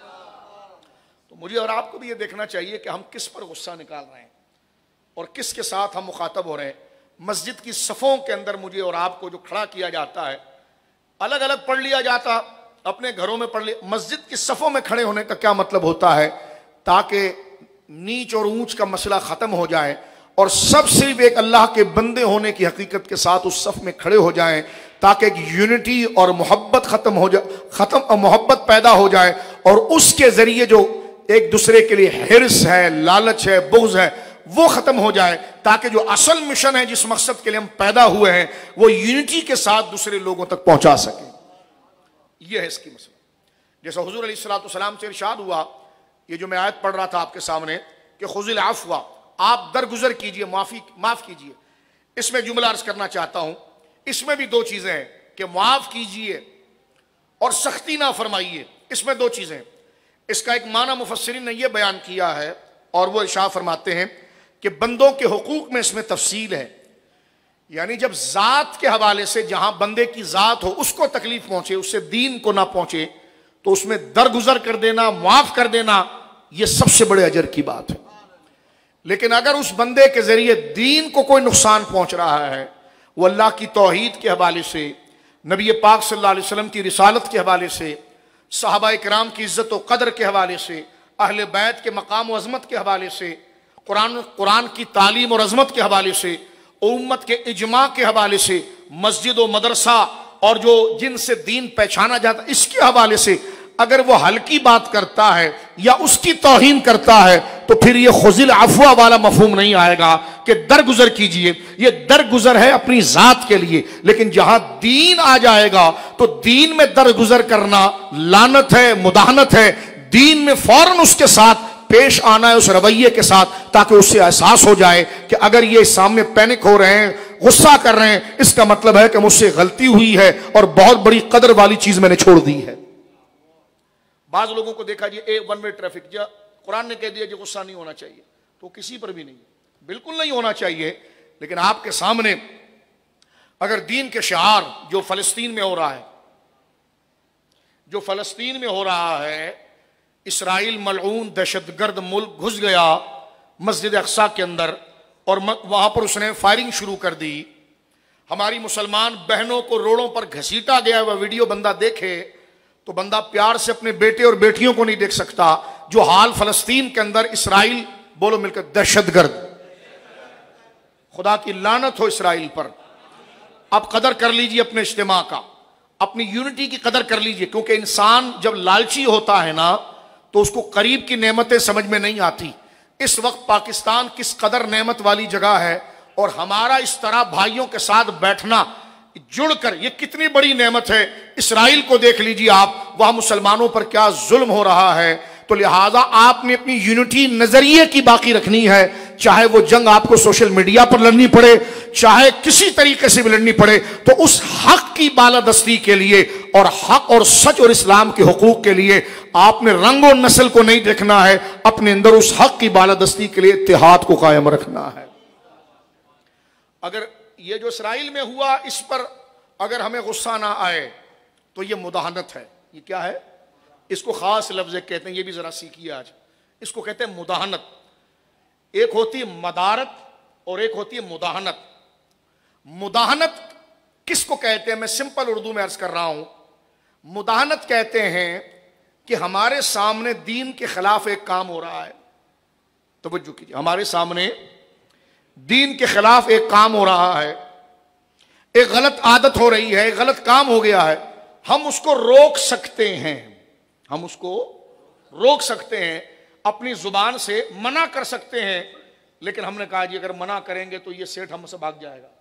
तो मुझे और आपको भी ये देखना चाहिए कि हम किस पर गुस्सा निकाल रहे हैं और किसके साथ हम मुखातब हो रहे हैं। मस्जिद की सफ़ों के अंदर मुझे और आपको जो खड़ा किया जाता है, अलग अलग पढ़ लिया जाता, अपने घरों में पढ़ लिया, मस्जिद की सफ़ों में खड़े होने का क्या मतलब होता है, ताकि नीच और ऊंच का मसला ख़त्म हो जाए और सब सिर्फ एक अल्लाह के बंदे होने की हकीकत के साथ उस सफ़ में खड़े हो जाएं, ताकि एक यूनिटी और मोहब्बत ख़त्म हो जाए, मोहब्बत पैदा हो जाए, और उसके ज़रिए जो एक दूसरे के लिए हिर्स है, लालच है, बुग़्ज़ है, वो ख़त्म हो जाए, ताकि जो असल मिशन है, जिस मकसद के लिए हम पैदा हुए हैं, वो यूनिटी के साथ दूसरे लोगों तक पहुँचा सके। यह है इसकी मसला। जैसा हुजूर अलैहिस्सलातु वस्सलाम से इरशाद हुआ, ये जो मैं आयत पढ़ रहा था आपके सामने कि खुज़िल अफ़्वा, आप दरगुजर कीजिए, माफ़ कीजिए। इसमें जुमला अर्ज करना चाहता हूँ, इसमें भी 2 चीज़ें हैं कि माफ़ कीजिए और सख्ती ना फरमाइए, इसमें 2 चीज़ें हैं। इसका एक माना मुफस्सिरीन ने यह बयान किया है, और वो इरशाद फरमाते हैं कि बंदों के हुकूक में इसमें तफसील है। यानी जब ज़ात के हवाले से, जहाँ बंदे की ज़ात हो उसको तकलीफ पहुँचे, उससे दीन को ना पहुँचे, तो उसमें दरगुजर कर देना, माफ़ कर देना, यह सबसे बड़े अजर की बात है। लेकिन अगर उस बंदे के ज़रिए दीन को कोई नुकसान पहुँच रहा है, वो अल्लाह की तौहीद के हवाले से, नबी पाक सल्लल्लाहु अलैहि वसल्लम की रिसालत के हवाले से, सहाबा इकराम की इज़्ज़त व क़द्र के हवाले से, अहले बैत के मकाम व अज़मत के हवाले से, कुरान की तालीम और अज़मत के हवाले से, उम्मत के इजमा के हवाले से, मस्जिद व मदरसा और जो जिनसे दीन पहचाना जाता इसके हवाले से अगर वो हल्की बात करता है या उसकी तौहीन करता है, तो फिर ये खुजिल अफवा वाला मफहूम नहीं आएगा कि दरगुजर कीजिए। ये दरगुजर है अपनी जात के लिए, लेकिन जहां दीन आ जाएगा तो दीन में दरगुजर करना लानत है, मुदाहनत है। दीन में फौरन उसके साथ पेश आना है, उस रवैये के साथ, ताकि उससे एहसास हो जाए कि अगर ये सामने पैनिक हो रहे हैं, गुस्सा कर रहे हैं, इसका मतलब है कि मुझसे गलती हुई है और बहुत बड़ी कदर वाली चीज मैंने छोड़ दी है। बाज लोगों को देखा जी, वन वे ट्रैफिक, कुरान ने कह दिया कि गुस्सा नहीं होना चाहिए, तो किसी पर भी नहीं, बिल्कुल नहीं होना चाहिए। लेकिन आपके सामने अगर दीन के शिआर जो फलस्तीन में हो रहा है, जो फलस्तीन में हो रहा है, इसराइल मलऊन दहशतगर्द मुल्क घुस गया मस्जिद अक्सा के अंदर और वहां पर उसने फायरिंग शुरू कर दी। हमारी मुसलमान बहनों को रोडों पर घसीटा गया, वह वीडियो बंदा देखे तो बंदा प्यार से अपने बेटे और बेटियों को नहीं देख सकता। जो हाल फलस्तीन के अंदर, इसराइल बोलो मिलकर दहशतगर्द, खुदा की लानत हो इसराइल पर। आप कदर कर लीजिए अपने इज्तिमा का, अपनी यूनिटी की कदर कर लीजिए, क्योंकि इंसान जब लालची होता है ना तो उसको करीब की नेमतें समझ में नहीं आती। इस वक्त पाकिस्तान किस कदर नेमत वाली जगह है और हमारा इस तरह भाइयों के साथ बैठना, जुड़कर, ये कितनी बड़ी नेमत है। इसराइल को देख लीजिए आप, वहां मुसलमानों पर क्या जुल्म हो रहा है। तो लिहाजा आपने अपनी यूनिटी नजरिए की बाकी रखनी है, चाहे वो जंग आपको सोशल मीडिया पर लड़नी पड़े, चाहे किसी तरीके से भी लड़नी पड़े, तो उस हक की बालादस्ती के लिए और हक और सच और इस्लाम के हुकूक के लिए आपने रंग और नस्ल को नहीं देखना है, अपने अंदर उस हक की बालादस्ती के लिए इत्तेहाद को कायम रखना है। अगर ये जो इसराइल में हुआ, इस पर अगर हमें गुस्सा ना आए तो ये मुदाहनत है। ये क्या है? इसको खास लफ्ज कहते हैं, ये भी जरा सीखिए आज। इसको कहते हैं मुदाहनत। एक होती है मदारत और एक होती है मुदाहनत। मुदाहनत किसको कहते हैं? मैं सिंपल उर्दू में अर्ज कर रहा हूं। मुदाहनत कहते हैं कि हमारे सामने दीन के खिलाफ एक काम हो रहा है, तवज्जो कीजिए, हमारे सामने दीन के खिलाफ एक काम हो रहा है, एक गलत आदत हो रही है, एक गलत काम हो गया है, हम उसको रोक सकते हैं, हम उसको रोक सकते हैं, अपनी जुबान से मना कर सकते हैं। लेकिन हमने कहा जी अगर मना करेंगे तो ये सेठ हमसे भाग जाएगा,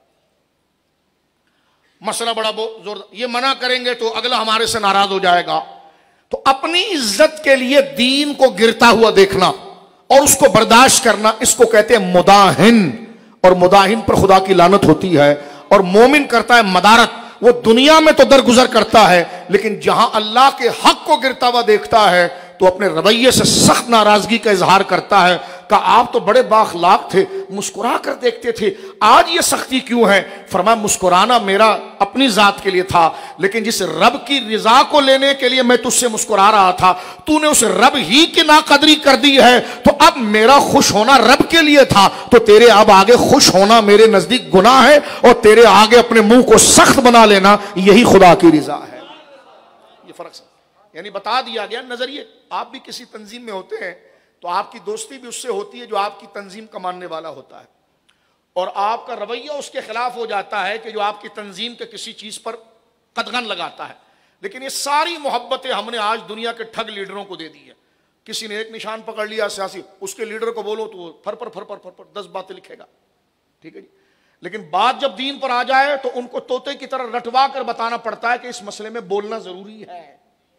मसला बड़ा जोर, ये मना करेंगे तो अगला हमारे से नाराज हो जाएगा। तो अपनी इज्जत के लिए दीन को गिरता हुआ देखना और उसको बर्दाश्त करना, इसको कहते हैं मुदाहिन। और मुदाहिन पर खुदा की लानत होती है। और मोमिन करता है मदारत, वो दुनिया में तो दरगुजर करता है, लेकिन जहां अल्लाह के हक को गिरता हुआ देखता है तो अपने रवैये से सख्त नाराजगी का इजहार करता है। कहा आप तो बड़े बाखलाक थे, मुस्कुरा कर देखते थे, आज ये सख्ती क्यों है? फरमाया मुस्कुराना मेरा अपनी जात के लिए था, लेकिन जिस रब की रिजा को लेने के लिए मैं तुझसे मुस्कुरा रहा था, तूने उस रब ही की नाकदरी कर दी है। तो अब मेरा खुश होना रब के लिए था, तो तेरे अब आगे खुश होना मेरे नजदीक गुनाह है, और तेरे आगे अपने मुंह को सख्त बना लेना यही खुदा की रिजा है। ये फर्क यानी बता दिया गया नजरिए। आप भी किसी तंजीम में होते हैं तो आपकी दोस्ती भी उससे होती है जो आपकी तंजीम का मानने वाला होता है, और आपका रवैया उसके खिलाफ हो जाता है कि जो आपकी तंजीम के किसी चीज पर कदगन लगाता है। लेकिन ये सारी मोहब्बतें हमने आज दुनिया के ठग लीडरों को दे दी है। किसी ने एक निशान पकड़ लिया सियासी, उसके लीडर को बोलो तो फर पर 10 बातें लिखेगा, ठीक है जी। लेकिन बात जब दीन पर आ जाए तो उनको तोते की तरह रटवा कर बताना पड़ता है कि इस मसले में बोलना जरूरी है।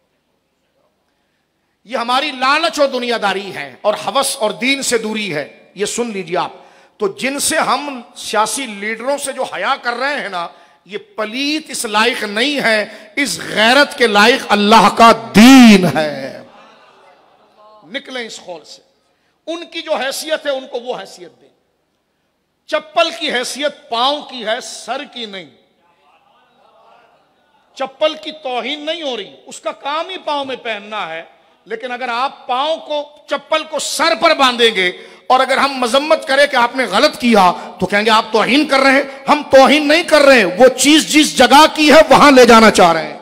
ये हमारी लालच और दुनियादारी है और हवस और दीन से दूरी है। ये सुन लीजिए आप। तो जिनसे हम सियासी लीडरों से जो हया कर रहे हैं ना, ये पलीत इस लायक नहीं है, इस गैरत के लायक अल्लाह का दीन है। निकलें इस खौल से। उनकी जो हैसियत है उनको वो हैसियत दें। चप्पल की हैसियत पांव की है, सर की नहीं। चप्पल की तौहीन नहीं हो रही, उसका काम ही पांव में पहनना है। लेकिन अगर आप पांव को, चप्पल को सर पर बांधेंगे और अगर हम मजम्मत करें कि आपने गलत किया, तो कहेंगे आप तौहीन कर रहे हैं। हम तौहीन नहीं कर रहे हैं, वो चीज जिस जगह की है वहां ले जाना चाह रहे हैं।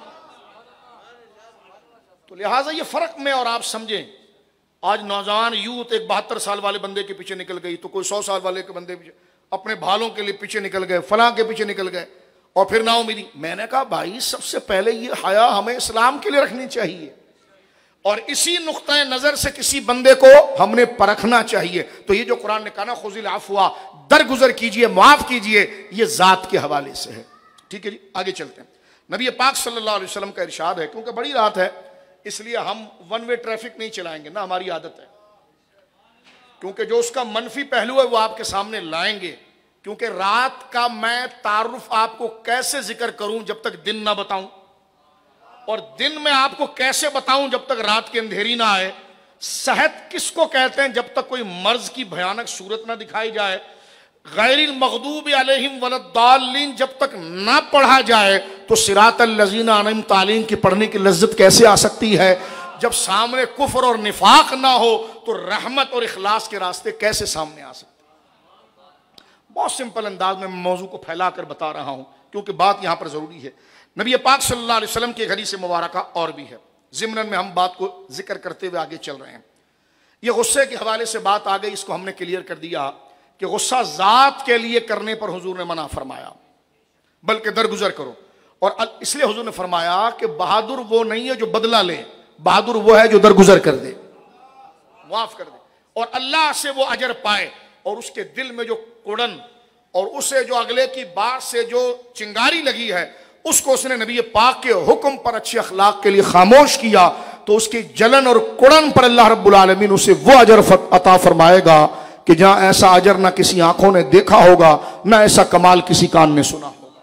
तो लिहाजा ये फर्क में और आप समझें। आज नौजवान यूथ एक 72 साल वाले बंदे के पीछे निकल गई, तो कोई 100 साल वाले के बंदे पीछे, अपने भालों के लिए पीछे निकल गए, फलां के पीछे निकल गए, और फिर ना उम्मीदी। मैंने कहा भाई सबसे पहले ये हया हमें इस्लाम के लिए रखनी चाहिए। और इसी नुक्ता नजर से किसी बंदे को हमने परखना चाहिए। तो ये जो कुरान ने कहा ना खुज़िल अफ़्वा, दरगुजर कीजिए, माफ कीजिए, ये जात के हवाले से है। ठीक है जी, आगे चलते हैं। नबी पाक सल्लल्लाहु अलैहि वसल्लम का इरशाद है, क्योंकि बड़ी रात है इसलिए हम वन वे ट्रैफिक नहीं चलाएंगे ना, हमारी आदत है, क्योंकि जो उसका मनफी पहलू है वो आपके सामने लाएंगे। क्योंकि रात का मैं तारुफ आपको कैसे जिक्र करूं जब तक दिन ना बताऊं, और दिन में आपको कैसे बताऊं जब तक रात की अंधेरी ना आए। सेहत किसको कहते हैं जब तक कोई मर्ज की भयानक सूरत ना दिखाई जाए। गैरिल मग़दूबि अलैहिम वलद्दालिन जब तक ना पढ़ा जाए तो सिरातल लज़ीना अनअमत तालीम की पढ़ने की लज्जत कैसे आ सकती है। जब सामने कुफ्र और निफाक ना हो तो रहमत और इखलास के रास्ते कैसे सामने आ सकते। बहुत सिंपल अंदाज में मौजू को फैला कर बता रहा हूं क्योंकि बात यहां पर जरूरी है। नबी पाक सल्लल्लाहु अलैहि वसल्लम की एक हदीस मुबारका और भी है, ज़िम्नन में हम बात को जिक्र करते हुए आगे चल रहे हैं। ये गुस्से के हवाले से बात आ गई, इसको हमने क्लियर कर दिया कि गुस्सा जात के लिए करने पर हुजूर ने मना फरमाया, बल्कि दरगुजर करो। और इसलिए हुजूर ने फरमाया कि बहादुर वो नहीं है जो बदला ले, बहादुर वो है जो दरगुजर कर दे, माफ कर दे, और अल्लाह से वो अजर पाए। और उसके दिल में जो कुड़न और उसे जो अगले की बात से जो चिंगारी लगी है, उसको उसने नबी पाक के हुक्म पर अच्छे अखलाक के लिए खामोश किया, तो उसकी जलन और कुड़न पर अल्लाह रब्बुल आलमीन उसे वो अजर अता फरमाएगा कि जहां ऐसा अजर ना किसी आंखों ने देखा होगा, ना ऐसा कमाल किसी कान ने सुना होगा।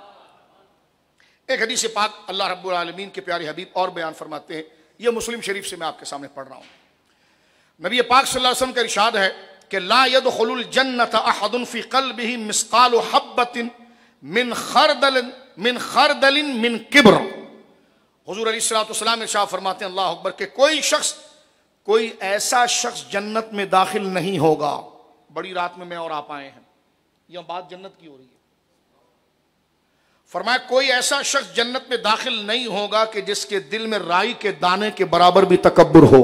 एक हदीस पाक अल्लाह रब्बुल आलमीन के प्यारे हबीब और बयान फरमाते हैं, यह मुस्लिम शरीफ से मैं आपके सामने पढ़ रहा हूं। नबी पाक सल्लल्लाहु अलैहि वसल्लम का इरशाद है कि ला यदखुलुल जन्नत अहदुन फी क़ल्बिही मिस्क़ालु हब्बतिन मिन खरदलिन मिन किब्र। हुजूर अलैहिस्सलातु वस्सलाम इरशाद फरमाते हैं, अल्लाह अकबर, के कोई ऐसा शख्स जन्नत में दाखिल नहीं होगा। बड़ी रात में मैं और आप आए हैं, यह बात जन्नत की हो रही है। फरमाया कोई ऐसा शख्स जन्नत में दाखिल नहीं होगा कि जिसके दिल में राई के दाने के बराबर भी तकब्बुर हो।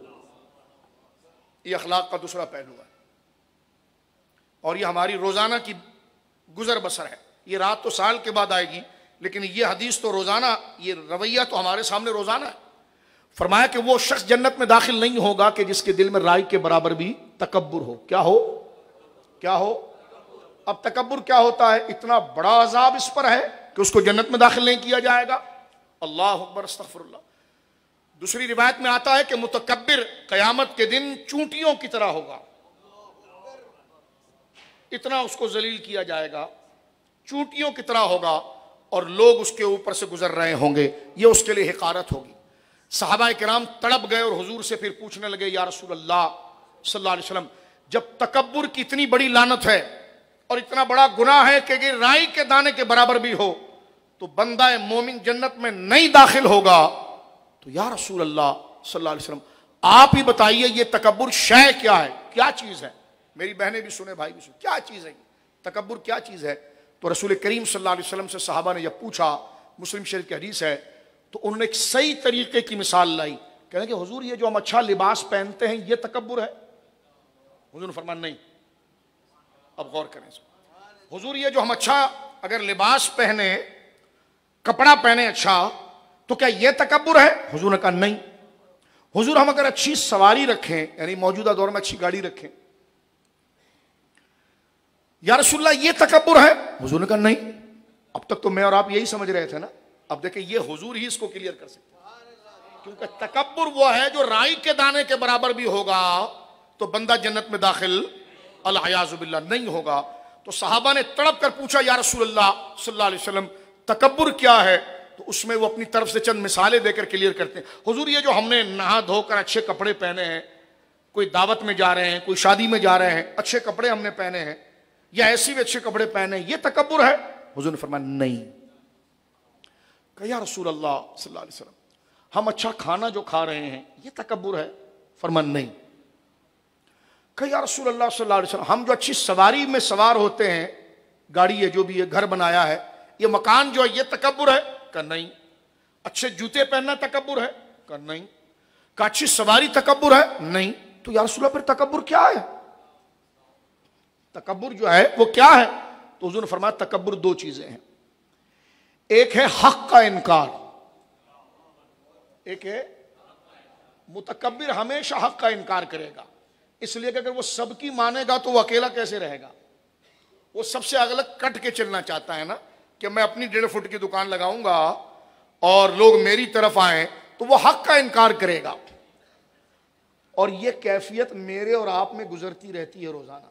यह अखलाक का दूसरा पहलू है और यह हमारी रोजाना की गुजर बसर है। ये रात तो साल के बाद आएगी, लेकिन यह हदीस तो रोजाना, ये रवैया तो हमारे सामने रोजाना है। फरमाया कि वो शख्स जन्नत में दाखिल नहीं होगा कि जिसके दिल में राई के बराबर भी तकब्बुर हो। क्या हो? क्या हो? अब तकब्बुर क्या होता है? इतना बड़ा अजाब इस पर है कि उसको जन्नत में दाखिल नहीं किया जाएगा। अल्लाह अकबर, अस्तगफिरुल्लाह। दूसरी रिवायत में आता है कि मुतकब्बिर कयामत के दिन चूंटियों की तरह होगा, इतना उसको जलील किया जाएगा, चूंटियों की तरह होगा, और लोग उसके ऊपर से गुजर रहे होंगे। यह उसके लिए हिकारत होगी। सहाबा किराम तड़प गए और हुजूर से फिर पूछने लगे, या रसूल अल्लाह सल्लल्लाहु अलैहि वसल्लम, जब तकब्बुर की इतनी बड़ी लानत है और इतना बड़ा गुनाह है कि अगर राई के दाने के बराबर भी हो तो बंदा मोमिन जन्नत में नहीं दाखिल होगा, तो या रसूल अल्लाह सल्लल्लाहु अलैहि वसल्लम आप ही बताइए ये तकब्बुर शय क्या है, क्या चीज है। मेरी बहनें भी सुने, भाई भी सुने, क्या चीज है तकब्बुर, क्या चीज है। तो रसूल करीम सल्लल्लाहु अलैहि वसल्लम से सहाबा ने जब पूछा, मुस्लिम शरीफ की हदीस है, तो उन्होंने एक सही तरीके की मिसाल लाई। कहने कि हुजूर ये जो हम अच्छा लिबास पहनते हैं ये तकब्बुर है? हुजूर ने फरमाया नहीं। अब गौर करें, हुजूर ये जो हम अच्छा अगर लिबास पहने, कपड़ा पहने अच्छा, तो क्या ये तकब्बुर है? हुजूर ने कहा नहीं। हुजूर हम अगर अच्छी सवारी रखें, यानी मौजूदा दौर में अच्छी गाड़ी रखें, या रसूलल्लाह ये तकब्बुर है? हुजूर ने कहा नहीं। अब तक तो मैं और आप यही समझ रहे थे ना, अब देखिए ये हुजूर ही इसको क्लियर कर सकते हैं। क्योंकि तकब्बुर वो है जो राई के दाने के बराबर भी होगा तो बंदा जन्नत में दाखिल अल-हयाज़ु बिल्लाह नहीं होगा। तो सहाबा ने तड़प कर पूछा, या रसूलल्लाह सल्लल्लाहु अलैहि वसल्लम तकब्बुर क्या है? तो उसमें वो अपनी तरफ से चंद मिसालें देकर क्लियर करते हैं। हुजूर ये जो हमने नहा धोकर अच्छे कपड़े पहने हैं, कोई दावत में जा रहे हैं, कोई शादी में जा रहे हैं, अच्छे कपड़े हमने पहने हैं, या ऐसे भी अच्छे कपड़े पहने, ये तकब्बुर है? हुजूर ने फरमाया नहीं। कहा या रसूल अल्लाह सल्लल्लाहु अलैहि वसल्लम हम अच्छा खाना जो खा रहे हैं ये तकब्बुर है? फरमाया नहीं। कहा या रसूल अल्लाह सल्लल्लाहु अलैहि वसल्लम हम जो अच्छी सवारी में सवार होते हैं, गाड़ी है जो भी है, घर बनाया है, ये मकान जो है ये तकब्बुर है? कहा नहीं। अच्छे जूते पहनना तकब्बुर है? कहा नहीं। कहा अच्छी सवारी तकब्बुर है? नहीं। तो या रसूल अल्लाह फिर तकब्बुर क्या है? तकब्बुर जो है वो क्या है? तो हुजूर ने फरमाया तकब्बुर दो चीजें हैं, एक है हक का इनकार, एक है मुतकब्बिर हमेशा हक का इनकार करेगा, इसलिए कि अगर वो सबकी मानेगा तो वो अकेला कैसे रहेगा। वो सबसे अलग कट के चलना चाहता है ना, कि मैं अपनी 1.5 फुट की दुकान लगाऊंगा और लोग मेरी तरफ आए, तो वो हक का इनकार करेगा। और ये कैफियत मेरे और आप में गुजरती रहती है रोजाना।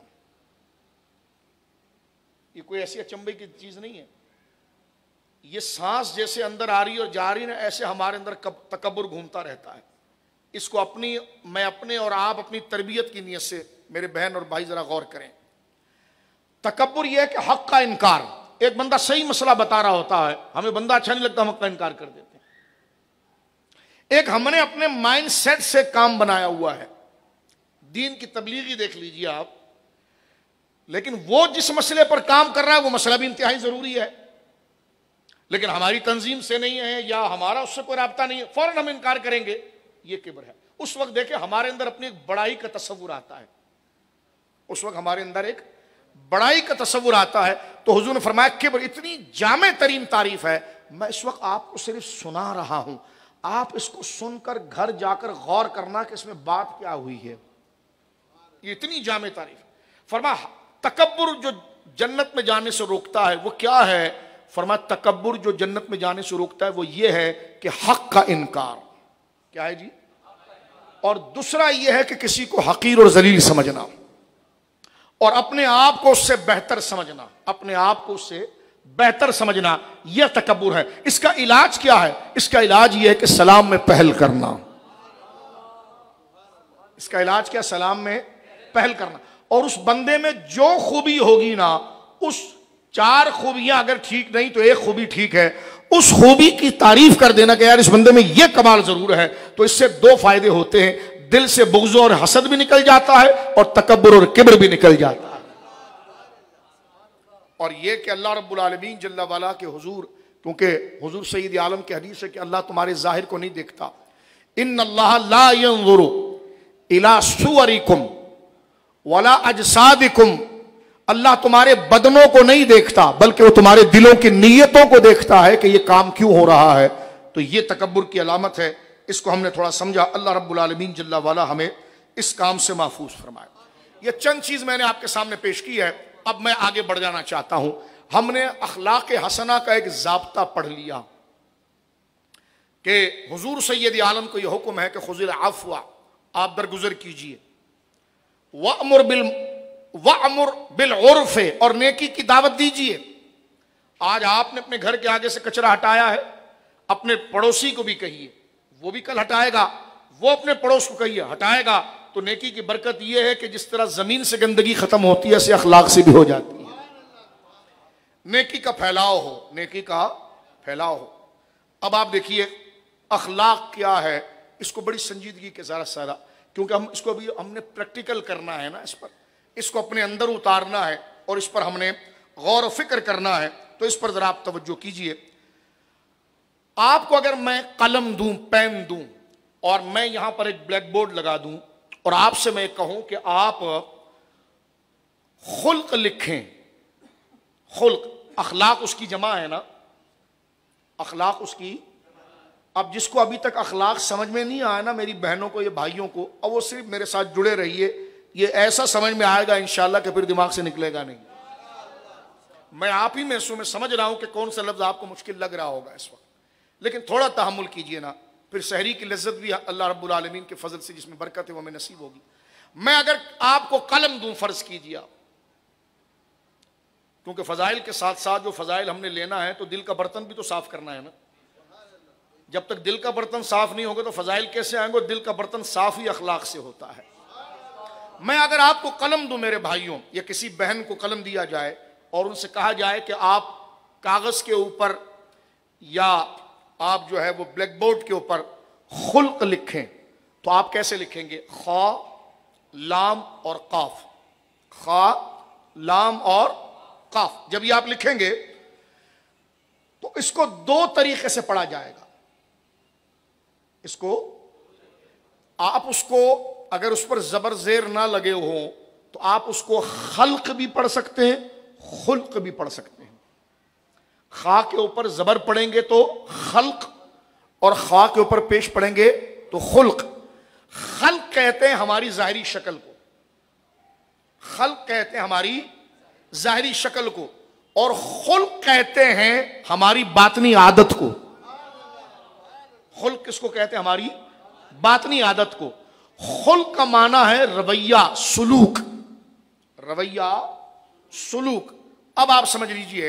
ये कोई ऐसी अचंभे की चीज नहीं है। ये सांस जैसे अंदर आ रही और जा रही ना, ऐसे हमारे अंदर तकब्बुर घूमता रहता है। इसको मैं अपने और आप अपनी तरबियत की नीयत से मेरे बहन और भाई जरा गौर करें। तकब्बुर यह है कि हक का इनकार। एक बंदा सही मसला बता रहा होता है, हमें बंदा अच्छा नहीं लगता, हम हक का इनकार कर देते हैं। एक हमने अपने माइंड सेट से काम बनाया हुआ है। दीन की तबलीगी देख लीजिए आप, लेकिन वो जिस मसले पर काम कर रहा है वो मसला भी इंतहाई जरूरी है, लेकिन हमारी तंजीम से नहीं है या हमारा उससे कोई राब्ता नहीं है, फौरन हम इनकार करेंगे। ये किब्र है। उस वक्त देखे हमारे अंदर अपनी एक बड़ाई का तस्वुर आता है, उस वक्त हमारे अंदर एक बड़ाई का तस्वुर आता है। तो हुजूर ने फरमाया किब्र इतनी जामे तरीन तारीफ है, मैं इस वक्त आपको सिर्फ सुना रहा हूं, आप इसको सुनकर घर जाकर गौर करना कि इसमें बात क्या हुई है। ये इतनी जामे तारीफ। फरमाया तकब्बुर जो जन्नत में जाने से रोकता है वो क्या है। फरमाया तकब्बुर जो जन्नत में जाने से रोकता है वो ये है कि हक का इनकार। क्या है जी। और दूसरा यह है कि किसी को हकीर और जलील समझना और अपने आप को उससे बेहतर समझना, अपने आप को उससे बेहतर समझना, यह तकब्बुर है। इसका इलाज क्या है। इसका इलाज यह है कि सलाम में पहल करना। इसका इलाज क्या। सलाम में पहल करना। और उस बंदे में जो खूबी होगी ना, उस 4 खूबियां अगर ठीक नहीं तो एक खूबी ठीक है, उस खूबी की तारीफ कर देना कि यार इस बंदे में यह कमाल जरूर है। तो इससे 2 फायदे होते हैं, दिल से बुग़्ज़ और हसद भी निकल जाता है और तकब्बुर और किब्र भी निकल जाता है। और यह कि अल्लाह रब्बुल आलमीन जल्ला वाला के हुजूर, क्योंकि हुजूर सय्यद आलम की हदीस है कि अल्लाह तुम्हारे जाहिर को नहीं देखता। इन्नल्लाह ला यंज़ुरु इला सुवरिकुम वला अजसादिकुम, अल्लाह तुम्हारे बदनों को नहीं देखता बल्कि वो तुम्हारे दिलों की नीयतों को देखता है कि ये काम क्यों हो रहा है। तो ये तकब्बुर की अलामत है। इसको हमने थोड़ा समझा। अल्लाह रब्बुल आलमीन जल्ला वाला हमें इस काम से महफूज फरमाए। ये चंद चीज मैंने आपके सामने पेश की है। अब मैं आगे बढ़ जाना चाहता हूं। हमने अखलाक हसना का एक जाब्ता पढ़ लिया कि हुजूर सय्यद आलम को यह हुक्म है कि खुज़िल अफ़्वा, आप दरगुजर कीजिए, वअमुर बिल उर्फ़े, और नेकी की दावत दीजिए। आज आपने अपने घर के आगे से कचरा हटाया है, अपने पड़ोसी को भी कहिए, वो भी कल हटाएगा, वो अपने पड़ोस को कहिए हटाएगा। तो नेकी की बरकत यह है कि जिस तरह जमीन से गंदगी खत्म होती है ऐसे अखलाक से भी हो जाती है। नेकी का फैलाव हो, नेकी का फैलाव हो। अब आप देखिए अखलाक क्या है, इसको बड़ी संजीदगी के सारा, क्योंकि हम इसको अभी हमने प्रैक्टिकल करना है ना, इस पर इसको अपने अंदर उतारना है और इस पर हमने गौर व फिक्र करना है। तो इस पर जरा आप तवज्जो कीजिए। आपको अगर मैं कलम दूं, पेन दूं और मैं यहां पर एक ब्लैक बोर्ड लगा दूं और आपसे मैं कहूं कि आप खुल्क लिखें, खुल्क अखलाक उसकी जमा है ना, अखलाक उसकी। अब जिसको अभी तक अखलाक समझ में नहीं आया ना, मेरी बहनों को, ये भाइयों को, अब वो सिर्फ मेरे साथ जुड़े रहिए, ये ऐसा समझ में आएगा इंशाल्लाह कि फिर दिमाग से निकलेगा नहीं। मैं आप ही में समझ रहा हूं कि कौन सा लफ्ज आपको मुश्किल लग रहा होगा इस वक्त, लेकिन थोड़ा तहम्मुल कीजिए ना, फिर सहरी की लज्जत भी अल्लाह रब्बुल आलमीन के फजल से जिसमें बरकत है वो हमें नसीब होगी। मैं अगर आपको कलम दूं, फर्ज कीजिए आप, क्योंकि फजाइल के साथ साथ जो फजाइल हमने लेना है तो दिल का बर्तन भी तो साफ करना है ना। जब तक दिल का बर्तन साफ नहीं होगा तो फजाइल कैसे आएंगे। दिल का बर्तन साफ ही अखलाक से होता है। मैं अगर आपको कलम दूं मेरे भाइयों, या किसी बहन को कलम दिया जाए और उनसे कहा जाए कि आप कागज के ऊपर या आप जो है वो ब्लैक बोर्ड के ऊपर खुल्क लिखें, तो आप कैसे लिखेंगे। खा, लाम और काफ, खा, लाम और काफ। जब ये आप लिखेंगे तो इसको 2 तरीके से पढ़ा जाएगा। इसको आप उसको अगर उस पर जबर जेर ना लगे हो तो आप उसको खल्क भी पढ़ सकते हैं, खुल्क भी पढ़ सकते हैं। खा के ऊपर जबर पढ़ेंगे तो खल्क और खा के ऊपर पेश पढ़ेंगे तो खुल्क। खल्क कहते हैं हमारी जाहिरी शक्ल को, खल्क कहते हैं हमारी जाहिरी शक्ल को, और खुल्क कहते हैं हमारी बातनी आदत को। खुल्क किसको कहते हैं? हमारी बातनी आदत को। खुल्क का माना है रवैया, सुलूक, रवैया सुलूक। अब आप समझ लीजिए,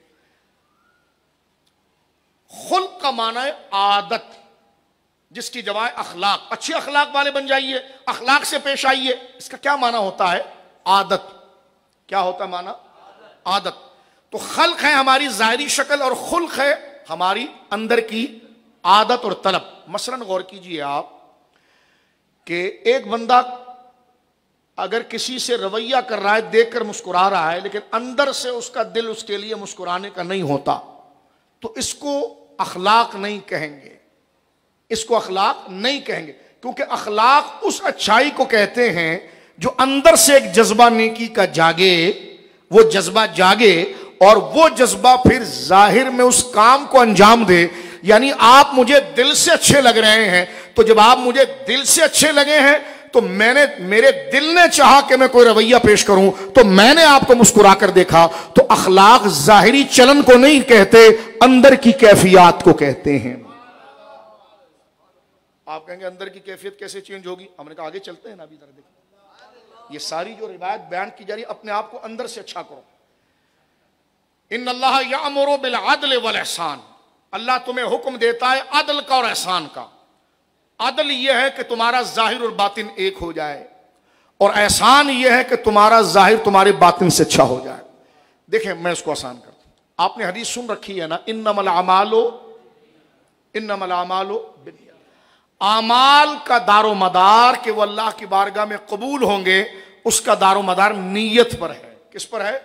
खुल्क का माना है आदत, जिसकी जवाब अखलाक, अच्छे अखलाक वाले बन जाइए, अखलाक से पेश आइए। इसका क्या माना होता है? आदत। क्या होता है माना? आदत। तो खल्क है हमारी जाहिरी शक्ल और खुल्क है हमारी अंदर की आदत और तलब। मसलन गौर कीजिए आप कि एक बंदा अगर किसी से रवैया कर रहा है, देखकर मुस्कुरा रहा है, लेकिन अंदर से उसका दिल उसके लिए मुस्कुराने का नहीं होता, तो इसको अखलाक नहीं कहेंगे, इसको अखलाक नहीं कहेंगे। क्योंकि अखलाक उस अच्छाई को कहते हैं जो अंदर से एक जज्बा नेकी का जागे, वो जज्बा जागे और वो जज्बा फिर जाहिर में उस काम को अंजाम दे। यानी आप मुझे दिल से अच्छे लग रहे हैं, तो जब आप मुझे दिल से अच्छे लगे हैं तो मेरे दिल ने चाहा कि मैं कोई रवैया पेश करूं, तो मैंने आपको मुस्कुरा कर देखा। तो अखलाक जाहिरी चलन को नहीं कहते, अंदर की कैफियत को कहते हैं। आप कहेंगे अंदर की कैफियत कैसे चेंज होगी? हमने कहा आगे चलते हैं ना, अभी देखिए ये सारी जो रिवायत बयान की जा रही है, अपने आप को अंदर से अच्छा करो। इन्नल्लाह यअमुरु बिल अदल वल ihसान, अल्लाह तुम्हें हुक्म देता है अदल का और एहसान का। अदल यह है कि तुम्हारा जाहिर और बातिन एक हो जाए, और एहसान यह है कि तुम्हारा जाहिर तुम्हारे बातिन से अच्छा हो जाए। देखें, मैं इसको आसान करता हूं। आपने हदीस सुन रखी है ना, इन्नमल अमालु बिन्नियात। आमाल का दारो मदार कि वो अल्लाह की बारगाह में कबूल होंगे, उसका दारो मदार नीयत पर है। किस पर है?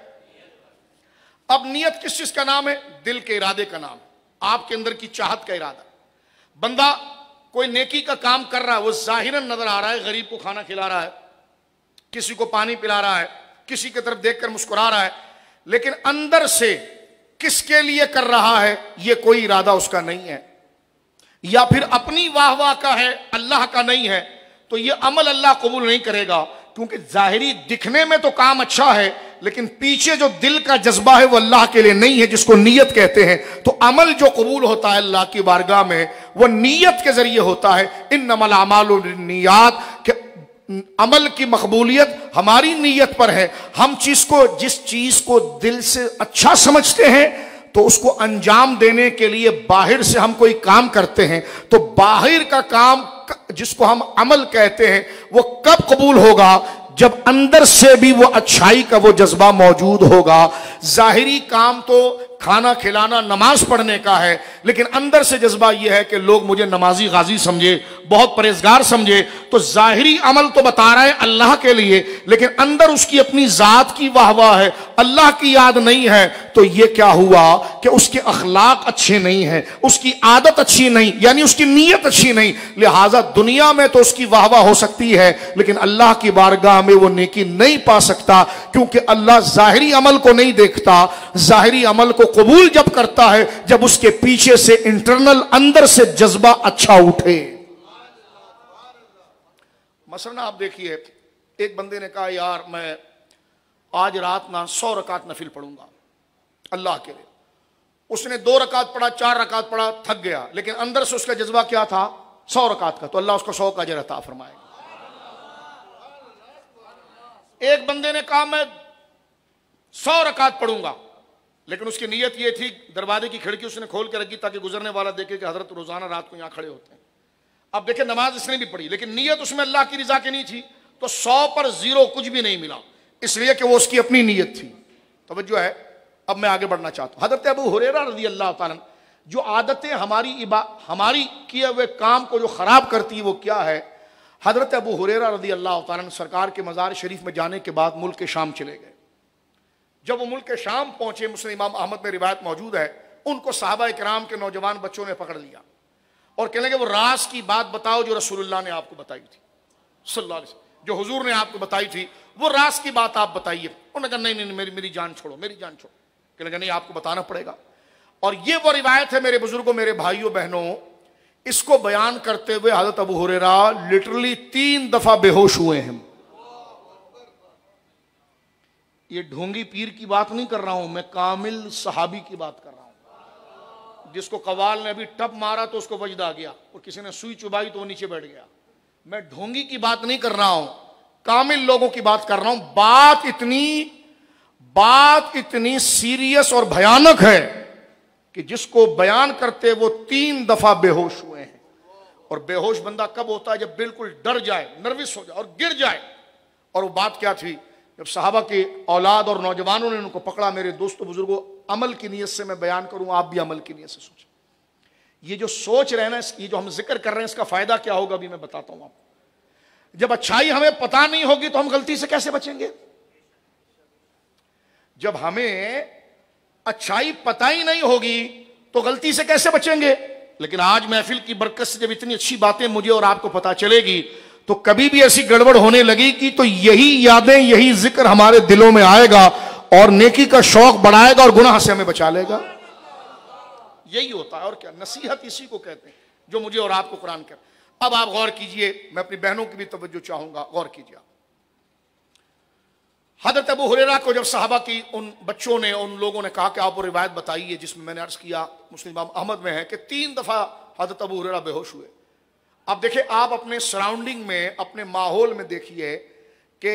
अब नीयत किस चीज का नाम है? दिल के इरादे का नाम, आपके अंदर की चाहत का इरादा। बंदा कोई नेकी का काम कर रहा है, वो जाहिरन नजर आ रहा है, गरीब को खाना खिला रहा है, किसी को पानी पिला रहा है, किसी की तरफ देखकर मुस्कुरा रहा है, लेकिन अंदर से किसके लिए कर रहा है ये कोई इरादा उसका नहीं है, या फिर अपनी वाह वाह का है, अल्लाह का नहीं है, तो ये अमल अल्लाह कबूल नहीं करेगा। क्योंकि जाहिरी दिखने में तो काम अच्छा है, लेकिन पीछे जो दिल का जज्बा है वो अल्लाह के लिए नहीं है, जिसको नीयत कहते हैं। तो अमल जो कबूल होता है अल्लाह की बारगाह में, वो नीयत के जरिए होता है। इन्नमल अमालु बिन्नियात, कि अमल की मकबूलियत हमारी नीयत पर है। हम जिस चीज को दिल से अच्छा समझते हैं, तो उसको अंजाम देने के लिए बाहर से हम कोई काम करते हैं, तो बाहर का काम जिसको हम अमल कहते हैं, वो कब कबूल होगा? जब अंदर से भी वो अच्छाई का वो जज्बा मौजूद होगा। जाहिरी काम तो खाना खिलाना, नमाज पढ़ने का है, लेकिन अंदर से जज्बा यह है कि लोग मुझे नमाजी गाजी समझे, बहुत परहेजगार समझे। तो जाहिरी अमल तो बता रहा है अल्लाह के लिए, लेकिन अंदर उसकी अपनी जात की वाहवाह है, अल्लाह की याद नहीं है। तो ये क्या हुआ कि उसके अखलाक अच्छे नहीं है, उसकी आदत अच्छी नहीं, यानी उसकी नीयत अच्छी नहीं। लिहाजा दुनिया में तो उसकी वाहवाह हो सकती है, लेकिन अल्लाह की बारगाह में वो नेकी नहीं पा सकता, क्योंकि अल्लाह जाहिरी अमल को नहीं देखता। जाहिरी अमल को कबूल जब करता है जब उसके पीछे से इंटरनल, अंदर से जज्बा अच्छा उठे। मसलन आप देखिए, एक बंदे ने कहा यार मैं आज रात ना 100 रकात नफिल पढ़ूंगा अल्लाह के लिए। उसने 2 रकात पढ़ा, 4 रकात पढ़ा, थक गया, लेकिन अंदर से उसका जज्बा क्या था? 100 रकात का। तो अल्लाह उसको 100 का अजर अता फरमाएगा। एक बंदे ने कहा मैं 100 रकात पढ़ूंगा, लेकिन उसकी नीयत ये थी, दरवाजे की खिड़की उसने खोल के रखी ताकि गुजरने वाला देखे कि हजरत रोजाना रात को यहां खड़े होते हैं। अब देखे नमाज इसने भी पढ़ी, लेकिन नीयत उसमें अल्लाह की रिजा की नहीं थी, तो 100 पर 0 कुछ भी नहीं मिला, इसलिए कि वो उसकी अपनी नीयत थी। तवज्जो है। अब मैं आगे बढ़ना चाहता हूं। हजरत अबू हुरैरा रज़ी अल्लाह ताला, जो आदतें हमारी किए हुए काम को जो खराब करती है वो क्या है? हजरत अबू हुरैरा रज़ी अल्लाह ताला सरकार के मज़ार शरीफ में जाने के बाद मुल्क शाम चले गए। जब वो मुल्क शाम पहुंचे, मुस्लिम इमाम अहमद में रिवायत मौजूद है, उनको सहाबा इकराम के नौजवान बच्चों ने पकड़ लिया और कहने लगे वो राज की बात बताओ जो रसूलुल्लाह ने आपको बताई थी सल्लल्लाहु अलैहि वसल्लम, जो हुजूर ने आपको बताई थी, वो राज की बात आप बताइए। उन्होंने कहा नहीं नहीं, मेरी जान छोड़ो, मेरी जान छोड़ो। कहने लगे नहीं, आपको बताना पड़ेगा। और ये वो रिवायत है मेरे बुजुर्गों, मेरे भाइयों बहनों, इसको बयान करते हुए हजरत अबू हुरैरा लिटरली 3 दफा बेहोश हुए हैं। ये ढोंगी पीर की बात नहीं कर रहा हूं मैं, कामिल सहाबी की बात कर रहा हूं, जिसको कवाल ने अभी टप मारा तो उसको वजद आ गया और किसी ने सुई चुबाई तो वो नीचे बैठ गया। मैं ढोंगी की बात नहीं कर रहा हूं, कामिल लोगों की बात कर रहा हूं। बात इतनी सीरियस और भयानक है कि जिसको बयान करते वो 3 दफा बेहोश हुए हैं। और बेहोश बंदा कब होता है? जब बिल्कुल डर जाए, नर्वस हो जाए और गिर जाए। और वो बात क्या थी? जब सहाबा के औलाद और नौजवानों ने उनको पकड़ा। मेरे दोस्तों बुजुर्गों, अमल की नीयत से मैं बयान करूं, आप भी अमल की नीयत से सोचें। ये जो सोच रहे हैं ना, ये जो हम जिक्र कर रहे हैं, इसका फायदा क्या होगा अभी मैं बताता हूं आपको। जब अच्छाई हमें पता नहीं होगी तो हम गलती से कैसे बचेंगे? जब हमें अच्छाई पता ही नहीं होगी तो गलती से कैसे बचेंगे? लेकिन आज महफिल की बरकत से जब इतनी अच्छी बातें मुझे और आपको पता चलेगी तो कभी भी ऐसी गड़बड़ होने लगेगी तो यही यादें, यही जिक्र हमारे दिलों में आएगा और नेकी का शौक बढ़ाएगा और गुनाह से हमें बचा लेगा। यही होता है और क्या। नसीहत इसी को कहते हैं जो मुझे और आपको कुरान कर। अब आप गौर कीजिए, मैं अपनी बहनों की भी तवज्जो चाहूंगा, गौर कीजिए। हजरत अबू हुरैरा को जब सहाबा की उन बच्चों ने, उन लोगों ने कहा कि आप वो रिवायत बताइए जिसमें मैंने अर्ज किया, मुस्लिम इमाम अहमद में है कि 3 दफा हजरत अबू हुरैरा बेहोश हुए। अब देखिए, आप अपने सराउंडिंग में, अपने माहौल में देखिए कि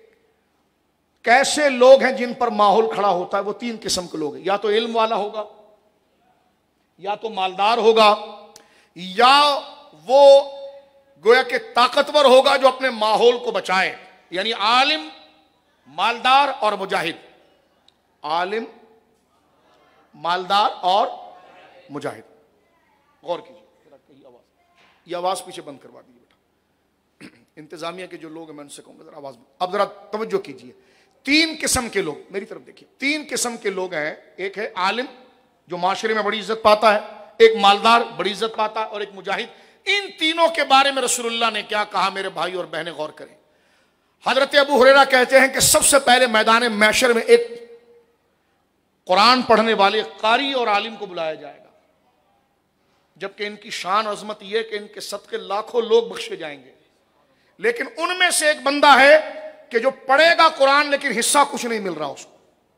कैसे लोग हैं जिन पर माहौल खड़ा होता है। वो 3 किस्म के लोग हैं, या तो इल्म वाला होगा, या तो मालदार होगा, या वो गोया के ताकतवर होगा जो अपने माहौल को बचाए। यानी आलिम, मालदार और मुजाहिद। आलिम, मालदार और मुजाहिद। गौर कीजिए, ये आवाज पीछे बंद करवा दीजिए बेटा। इंतजामिया के जो लोग हैं मैं उनसे कहूंगा जरा आवाज, अब जरा तवज्जो कीजिए। 3 किस्म के लोग, मेरी तरफ देखिए, 3 किस्म के लोग हैं। एक है आलिम जो माशरे में बड़ी इज्जत पाता है, एक मालदार बड़ी इज्जत पाता है, और एक मुजाहिद। इन तीनों के बारे में रसूलुल्लाह ने क्या कहा मेरे भाई और बहनें, गौर करें। हजरत अबू हुरैरा कहते हैं कि सबसे पहले मैदान महशर में एक कुरान पढ़ने वाले कारी और आलिम को बुलाया जाएगा, जबकि इनकी शान अजमत यह कि इनके सदके लाखों लोग बख्शे जाएंगे। लेकिन उनमें से एक बंदा है कि जो पढ़ेगा कुरान लेकिन हिस्सा कुछ नहीं मिल रहा उसको,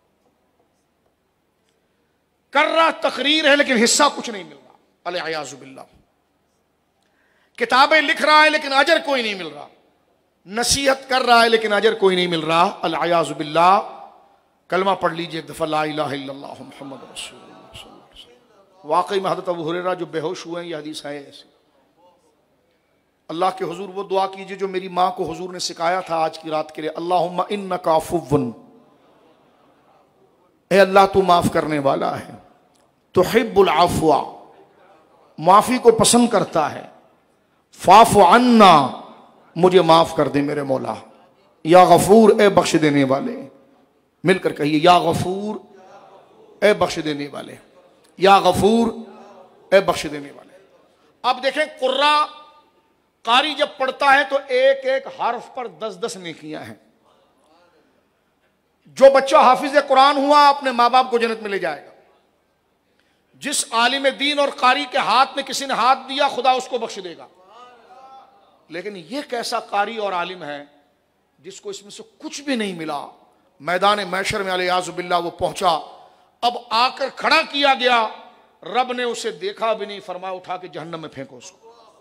कर रहा तकरीर है लेकिन हिस्सा कुछ नहीं मिल रहा, अलियाज़ु बिल्लाह। किताबें लिख रहा है लेकिन अजर कोई नहीं मिल रहा, नसीहत कर रहा है लेकिन अजर कोई नहीं मिल रहा, अलियाज़ु बिल्लाह। कलमा पढ़ लीजिए एक दफा, ला इलाहा इल्लल्लाह मुहम्मद रसूलुल्लाह। वाकई में हज़रत अबू हुरैरा जो बेहोश हुए हैं, ये हदीस है ऐसी। अल्लाह के हुजूर वो दुआ कीजिए जो मेरी माँ को हुजूर ने सिखाया था आज की रात के लिए, अल्लाहुम्मा इन्नका अफ़ुव्वुन, ए अल्लाह तू माफ करने वाला है, तुहिब्बुल अफ़्वा, माफी को पसंद करता है, फ़ाफ़ु अन्ना, मुझे माफ कर दे मेरे मौला, या गफूर, ए बख्श देने वाले। मिलकर कहिए, या गफूर, ए बख्श देने वाले, या गफूर, ए बख्श देने वाले। अब देखें, कुर्रा कारी जब पढ़ता है तो एक एक हर्फ पर 10-10 नेकियां हैं। जो बच्चा हाफिज कुरान हुआ अपने माँ बाप को जन्नत में ले जाएगा। जिस आलिम दीन और कारी के हाथ में किसी ने हाथ दिया, खुदा उसको बख्श देगा। लेकिन यह कैसा कारी और आलिम है जिसको इसमें से कुछ भी नहीं मिला, मैदान महशर में अलियाज़ु बिल्लाह वो पहुंचा। अब आकर खड़ा किया गया, रब ने उसे देखा भी नहीं, फरमाया उठा के जहन्नम में फेंको उसको।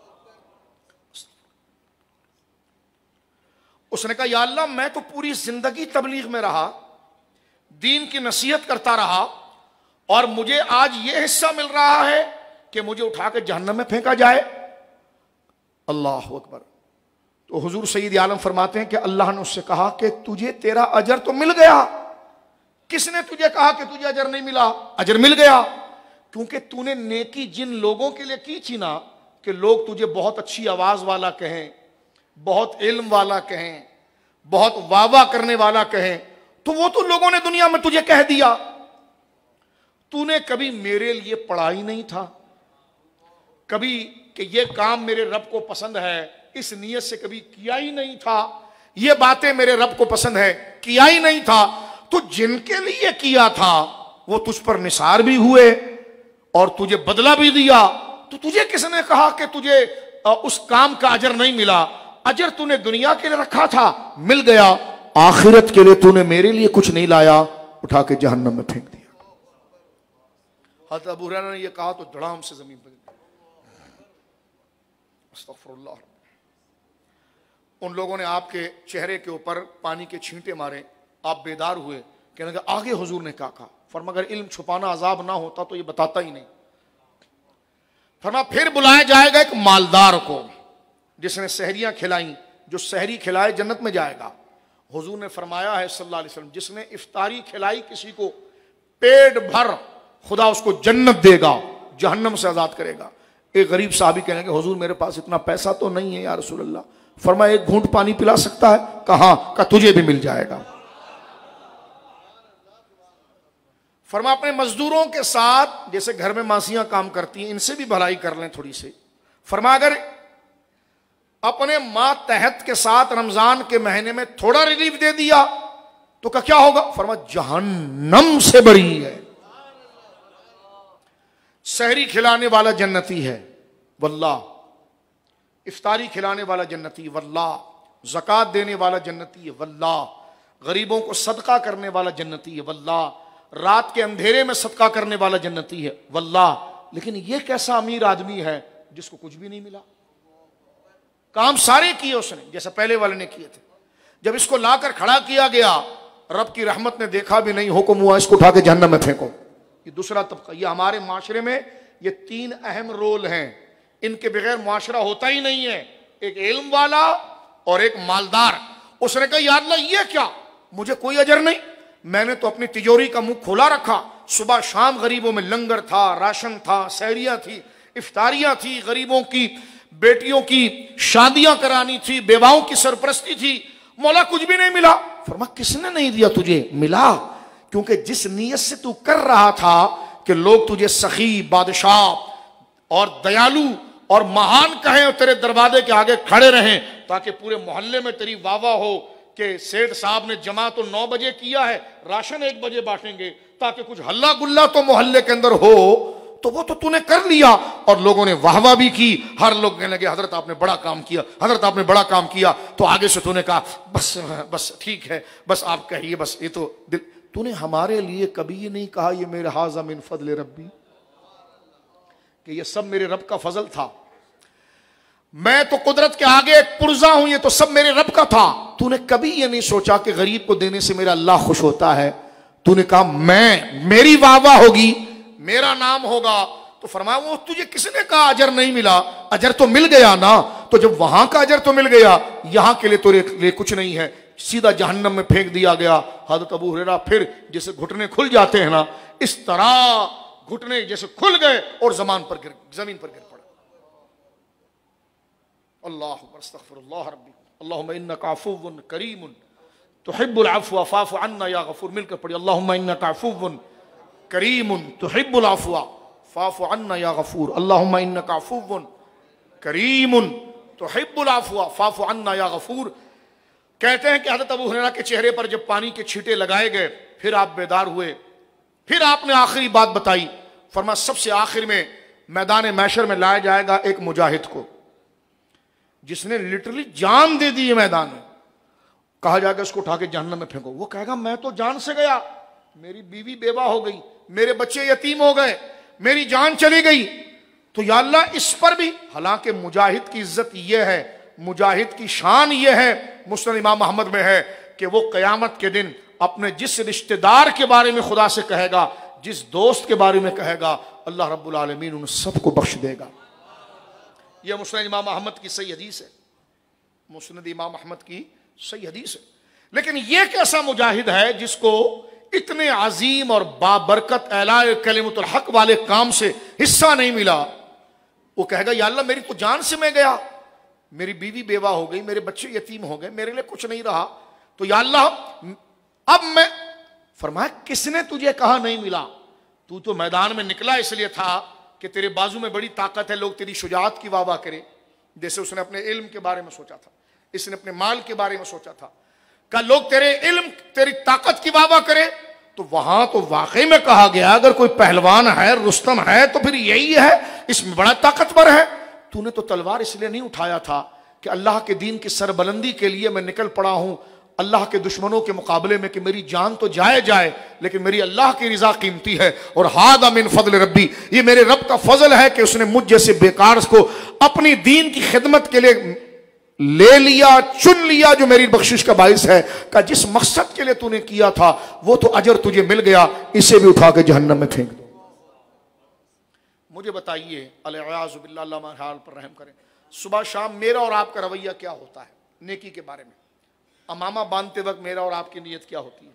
उसने कहा, या अल्लाह, मैं तो पूरी जिंदगी तबलीग में रहा, दीन की नसीहत करता रहा, और मुझे आज यह हिस्सा मिल रहा है कि मुझे उठा के जहन्नम में फेंका जाए। अल्लाह अकबर। तो हुजूर सईद आलम फरमाते हैं कि अल्लाह ने उससे कहा कि तुझे तेरा अजर तो मिल गया। किसने तुझे कहा कि तुझे अजर नहीं मिला? अजर मिल गया, क्योंकि तूने नेकी जिन लोगों के लिए की थी ना, कि लोग तुझे बहुत अच्छी आवाज वाला कहें, बहुत इल्म वाला कहें, बहुत वाह करने वाला कहें, तो वो तो लोगों ने दुनिया में तुझे कह दिया। तूने कभी मेरे लिए पढ़ा ही नहीं था, कभी कि ये काम मेरे रब को पसंद है इस नीयत से कभी किया ही नहीं था, ये बातें मेरे रब को पसंद है किया ही नहीं था। तो जिनके लिए किया था वो तुझ पर निसार भी हुए और तुझे बदला भी दिया, तो तुझे किसने कहा कि तुझे उस काम का अजर नहीं मिला? अजर तूने दुनिया के लिए रखा था, मिल गया। आखिरत के लिए तूने मेरे लिए कुछ नहीं लाया, उठा के जहन्नम में फेंक दिया। हज़रत अबू हुरैरा ने यह कहा तो धड़ाम से जमीन पर अस्तग़फिरुल्लाह। उन लोगों ने आपके चेहरे के ऊपर पानी के छींटे मारे, आप बेदार हुए। कहने लगे आगे हुजूर ने क्या कहा? फरमा अगर इल्म छुपाना अजाब ना होता तो ये बताता ही नहीं। फरमा फिर बुलाया जाएगा एक मालदार को जिसने सहरियां खिलाई, जो सहरी खिलाए जन्नत में जाएगा। हुजूर ने फरमाया है सल्लल्लाहु अलैहि वसल्लम, जिसने इफ्तारी खिलाई किसी को पेट भर, खुदा उसको जन्नत देगा, जहन्नम से आजाद करेगा। एक गरीब साहबी कहने लगे हुजूर मेरे पास इतना पैसा तो नहीं है या रसूल अल्लाह। फरमाया एक घूंट पानी पिला सकता है? कहा का तुझे भी मिल जाएगा। फरमा अपने मजदूरों के साथ, जैसे घर में मासियां काम करती हैं, इनसे भी भलाई कर लें थोड़ी सी। फरमा अगर अपने मातहत के साथ रमजान के महीने में थोड़ा रिलीफ दे दिया तो क्या होगा? फरमा जहन्नम से बड़ी है। सहरी खिलाने वाला जन्नती है वल्लाह, इफ्तारी खिलाने वाला जन्नती वल्लाह, ज़कात देने वाला जन्नती है वल्लाह, गरीबों को सदका करने वाला जन्नती है वल्लाह, रात के अंधेरे में सदका करने वाला जन्नती है वल्लाह। लेकिन यह कैसा अमीर आदमी है जिसको कुछ भी नहीं मिला? काम सारे किए उसने जैसा पहले वाले ने किए थे। जब इसको लाकर खड़ा किया गया, रब की रहमत ने देखा भी नहीं, हुक्म हुआ इसको उठा के जहन्नम में फेंको। ये दूसरा तबका। ये हमारे माशरे में ये तीन अहम रोल हैं, इनके बगैर माशरा होता ही नहीं है। एक इल्म वाला और एक मालदार। उसने कहा या अल्लाह ये क्या, मुझे कोई अजर नहीं, मैंने तो अपनी तिजोरी का मुंह खोला रखा, सुबह शाम गरीबों में लंगर था, राशन था, सहरियां थी, इफ्तारियां थी, गरीबों की बेटियों की शादियां करानी थी, बेवाओं की सरपरस्ती थी। मौला कुछ भी नहीं मिला। फरमा किसने नहीं दिया तुझे? मिला, क्योंकि जिस नीयत से तू कर रहा था कि लोग तुझे सखी, बादशाह और दयालु और महान कहें और तेरे दरवाजे के आगे खड़े रहें ताकि पूरे मोहल्ले में तेरी वाह हो कि सेठ साहब ने जमा तो 9 बजे किया है, राशन 1 बजे बांटेंगे, ताकि कुछ हल्ला गुल्ला तो मोहल्ले के अंदर हो, तो वो तो तूने कर लिया। और लोगों ने वाहवा भी की। हर लोग कहने लगे हजरत आपने बड़ा काम किया, हजरत आपने बड़ा काम किया। तो आगे से तूने कहा बस बस ठीक है, बस आप कहिए, बस ये तो दिल। तूने हमारे लिए कभी ये नहीं कहा ये मेरे हाज़ा मिन फज़ल रब्बी, कि ये सब मेरे रब का फजल था, मैं तो कुदरत के आगे एक पुर्जा हूं, ये तो सब मेरे रब का था। तूने कभी ये नहीं सोचा कि गरीब को देने से मेरा अल्लाह खुश होता है। तूने कहा मेरी वाह होगी, मेरा नाम होगा। तो फरमाया वो तुझे किसने कहा अजर नहीं मिला? अजर तो मिल गया ना। तो जब वहां का अजर तो मिल गया, यहां के लिए तो लिए कुछ नहीं है, सीधा जहन्नम में फेंक दिया गया। हज़रत अबू हुरैरा फिर जैसे घुटने खुल जाते हैं ना, इस तरह घुटने जैसे खुल गए और जमीन पर गिर पड़ा। अल्लाह अकबर, अस्तग़फिरुल्लाह रब्बी, अल्लाहुम्मा इन्नका अफ़ुव्वुन करीमुन तुहिब्बुल अफ़्व फ़अफ़ु अन्ना या गफ़ूर। मिलकर पढ़िए अल्लाहुम्मा इन्नका अफ़ुव्वुन करीमुन तुहिब्बुल अफ़्व फ़अफ़ु अन्ना या गफ़ूर। अल्लाहुम्मा इन्नका अफ़ुव्वुन करीमुन तुहिब्बुल अफ़्व फ़अफ़ु अन्ना या गफ़ूर। कहते हैं कि हज़रत अबू हुरैरा के चेहरे पर जब पानी के छींटे लगाए गए, फिर आप बेदार हुए। फिर आपने आखिरी बात बताई। फरमा सबसे आखिर में मैदान महशर में लाया जाएगा एक मुजाहिद को, जिसने लिटरली जान दे दी है मैदान में। कहा जाएगा इसको उठा के जहन्नम में फेंको। वो कहेगा मैं तो जान से गया, मेरी बीवी बेवा हो गई, मेरे बच्चे यतीम हो गए, मेरी जान चली गई। तो या अल्लाह इस पर भी, हालांकि मुजाहिद की इज्जत यह है, मुजाहिद की शान यह है, मुस्नद इमाम अहमद में है कि वो क़यामत के दिन अपने जिस रिश्तेदार के बारे में खुदा से कहेगा, जिस दोस्त के बारे में कहेगा, अल्लाह रब्बुल आलमीन उन सबको बख्श देगा। यह मुस्नद इमाम अहमद की सही हदीस है, मुस्नद इमाम अहमद की सही हदीस है। लेकिन यह कैसा मुजाहिद है जिसको इतने अजीम और बाबरकत एलाए कलिमतुल हक वाले काम से हिस्सा नहीं मिला? वो कहेगा या अल्लाह मेरी तो जान से मैं गया, मेरी बीवी बेवा हो गई, मेरे बच्चे यतीम हो गए, मेरे लिए कुछ नहीं रहा। तो या अल्लाह अब मैं, फरमाया किसने तुझे कहा नहीं मिला? तू तो मैदान में निकला इसलिए था कि तेरे बाजू में बड़ी ताकत है, लोग तेरी शुजाअत की वाह करें। जैसे उसने अपने इल्म के बारे में सोचा था, इसने अपने माल के बारे में सोचा था, कहा लोग तेरे इल्म, तेरी ताकत की वाह करे। तो वहां तो वाकई में कहा गया अगर कोई पहलवान है, रुस्तम है, तो फिर यही है, इसमें बड़ा ताकतवर है। तूने तो तलवार इसलिए नहीं उठाया था कि अल्लाह के दीन की सरबलंदी के लिए मैं निकल पड़ा हूं अल्लाह के दुश्मनों के मुकाबले में कि मेरी जान तो जाए लेकिन मेरी अल्लाह की रिजा कीमती है। और हादा मिन फजल रब्बी, ये मेरे रब का फजल है कि उसने मुझ जैसे बेकार को अपनी दीन की खिदमत के लिए ले लिया, चुन लिया, जो मेरी बख्शिश का बाइस है। का जिस मकसद के लिए तूने किया था वो तो अजर तुझे मिल गया, इसे भी उठा के जहन्नम में फेंक दो। मुझे बताइए, अलियाज़ु बिल्लाह, अल्लाह हमारे हाल पर रहम करें, सुबह शाम मेरा और आपका रवैया क्या होता है नेकी के बारे में? अमामा बांधते वक्त मेरा और आपकी नीयत क्या होती है?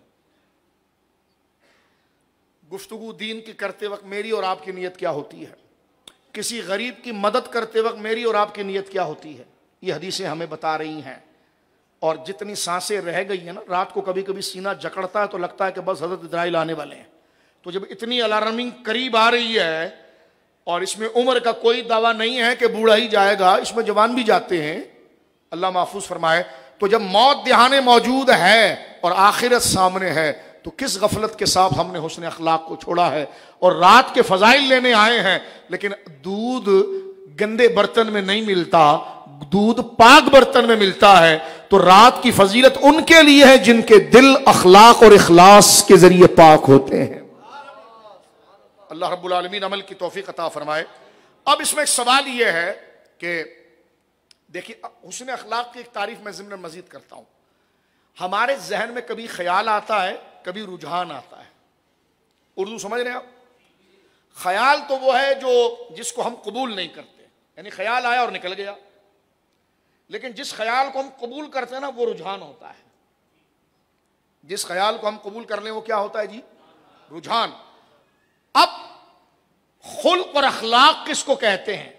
गुफ्तगू दीन की करते वक्त मेरी और आपकी नीयत क्या होती है? किसी गरीब की मदद करते वक्त मेरी और आपकी नीयत क्या होती है? ये हदीसें हमें बता रही हैं। और जितनी सांसें रह गई हैं ना, रात को कभी कभी सीना जकड़ता है तो लगता है कि बस हजरत इजराइल आने वाले हैं। तो जब इतनी अलार्मिंग करीब आ रही है और इसमें उम्र का कोई दावा नहीं है कि बूढ़ा ही जाएगा, इसमें जवान भी जाते हैं, अल्लाह महफूज फरमाए। तो जब मौत ध्याने मौजूद है और आखिरत सामने है तो किस गफलत के साथ हमने हुस्न अखलाक को छोड़ा है और रात के फजाइल लेने आए हैं। लेकिन दूध गंदे बर्तन में नहीं मिलता, दूध पाक बर्तन में मिलता है। तो रात की फजीलत उनके लिए है जिनके दिल अखलाक और इखलास के जरिए पाक होते हैं। अल्लाह रब्बुल आलमीन अमल की तौफीक अता फरमाए। अब इसमें एक सवाल यह है कि देखिए, हुस्न अखलाक की एक तारीफ मैं ज़िम्न मजीद करता हूं। हमारे जहन में कभी ख्याल आता है, कभी रुझान आता है। उर्दू समझ रहे हैं आप? ख्याल तो वो है जो जिसको हम कबूल नहीं करते, यानी ख्याल आया और निकल गया। लेकिन जिस ख्याल को हम कबूल करते हैं ना, वो रुझान होता है। जिस ख्याल को हम कबूल कर लें वो क्या होता है जी? रुझान। अब खुल्क और अखलाक किसको कहते हैं?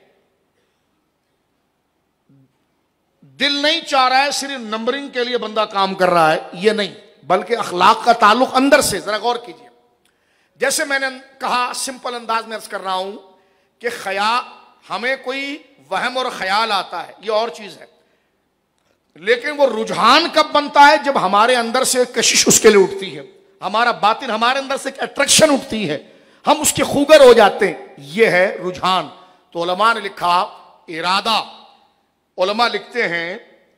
दिल नहीं चाह रहा है सिर्फ नंबरिंग के लिए बंदा काम कर रहा है, ये नहीं, बल्कि अखलाक का ताल्लुक अंदर से। जरा गौर कीजिए, जैसे मैंने कहा, सिंपल अंदाज में अर्ज कर रहा हूं कि हमें कोई वहम और ख्याल आता है, ये और चीज है। लेकिन वो रुझान कब बनता है? जब हमारे अंदर से कशिश उसके लिए उठती है, हमारा बातिन, हमारे अंदर से अट्रैक्शन उठती है, हम उसके खूगर हो जाते हैं, ये है रुझान। तो उलमा ने लिखा इरादा। उलमा लिखते हैं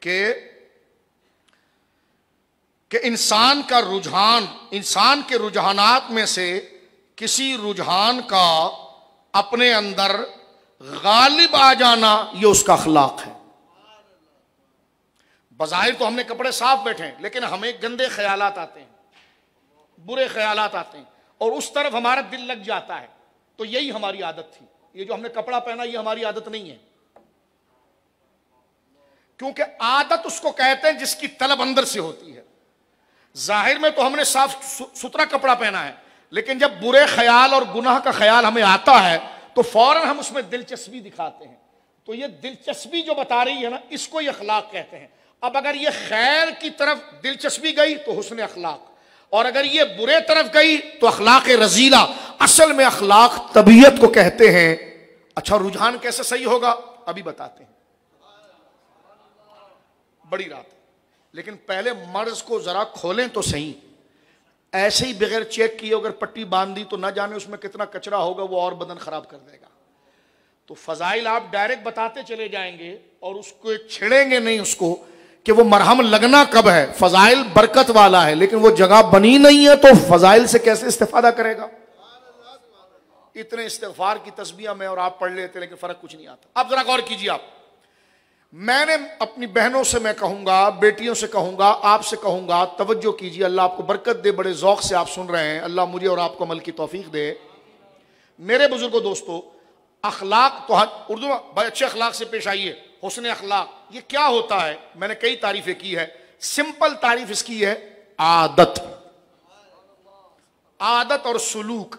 कि इंसान का रुझान, इंसान के रुझानात में से किसी रुझान का अपने अंदर गालिब आ जाना, ये उसका अखलाक है। बज़ाहिर तो हमने कपड़े साफ बैठे हैं, लेकिन हमें गंदे ख्यालात आते हैं, बुरे ख्यालात आते हैं और उस तरफ हमारा दिल लग जाता है। तो यही हमारी आदत थी। ये जो हमने कपड़ा पहना, ये हमारी आदत नहीं है, क्योंकि आदत उसको कहते हैं जिसकी तलब अंदर से होती है। जाहिर में तो हमने साफ सुथरा कपड़ा पहना है, लेकिन जब बुरे ख्याल और गुनाह का ख्याल हमें आता है तो फौरन हम उसमें दिलचस्पी दिखाते हैं। तो ये दिलचस्पी जो बता रही है ना, इसको ये अखलाक कहते हैं। अब अगर ये खैर की तरफ दिलचस्पी गई तो हुस्न अखलाक, और अगर ये बुरे तरफ गई तो अखलाक रजीला। असल में अखलाक तबीयत को कहते हैं। अच्छा, रुझान कैसे सही होगा अभी बताते हैं, बड़ी रात। लेकिन पहले मर्ज को जरा खोलें तो सही। ऐसे ही बगैर चेक किए अगर पट्टी बांध दी तो ना जाने उसमें कितना कचरा होगा, वो और बदन खराब कर देगा। तो फजाइल आप डायरेक्ट बताते चले जाएंगे और उसको छेड़ेंगे नहीं उसको कि वो मरहम लगना कब है। फजाइल बरकत वाला है, लेकिन वो जगह बनी नहीं है, तो फजाइल से कैसे इस्तेफादा करेगा? इतने इस्तिग़फ़ार की तस्बीह में और आप पढ़ लेते, लेकिन फर्क कुछ नहीं आता। अब जरा गौर कीजिए आप, मैंने अपनी बहनों से मैं कहूंगा, बेटियों से कहूंगा, आपसे कहूंगा, तवज्जो कीजिए, अल्लाह आपको बरकत दे, बड़े ज़ौक़ से आप सुन रहे हैं, अल्लाह मुझे और आपको अमल की तौफीक दे। मेरे बुजुर्गों, दोस्तों, अखलाक तो उर्दू में भाई अच्छे अखलाक से पेश आइए। हुस्न अखलाक ये क्या होता है? मैंने कई तारीफें की है। सिंपल तारीफ इसकी है आदत। आदत और सुलूक,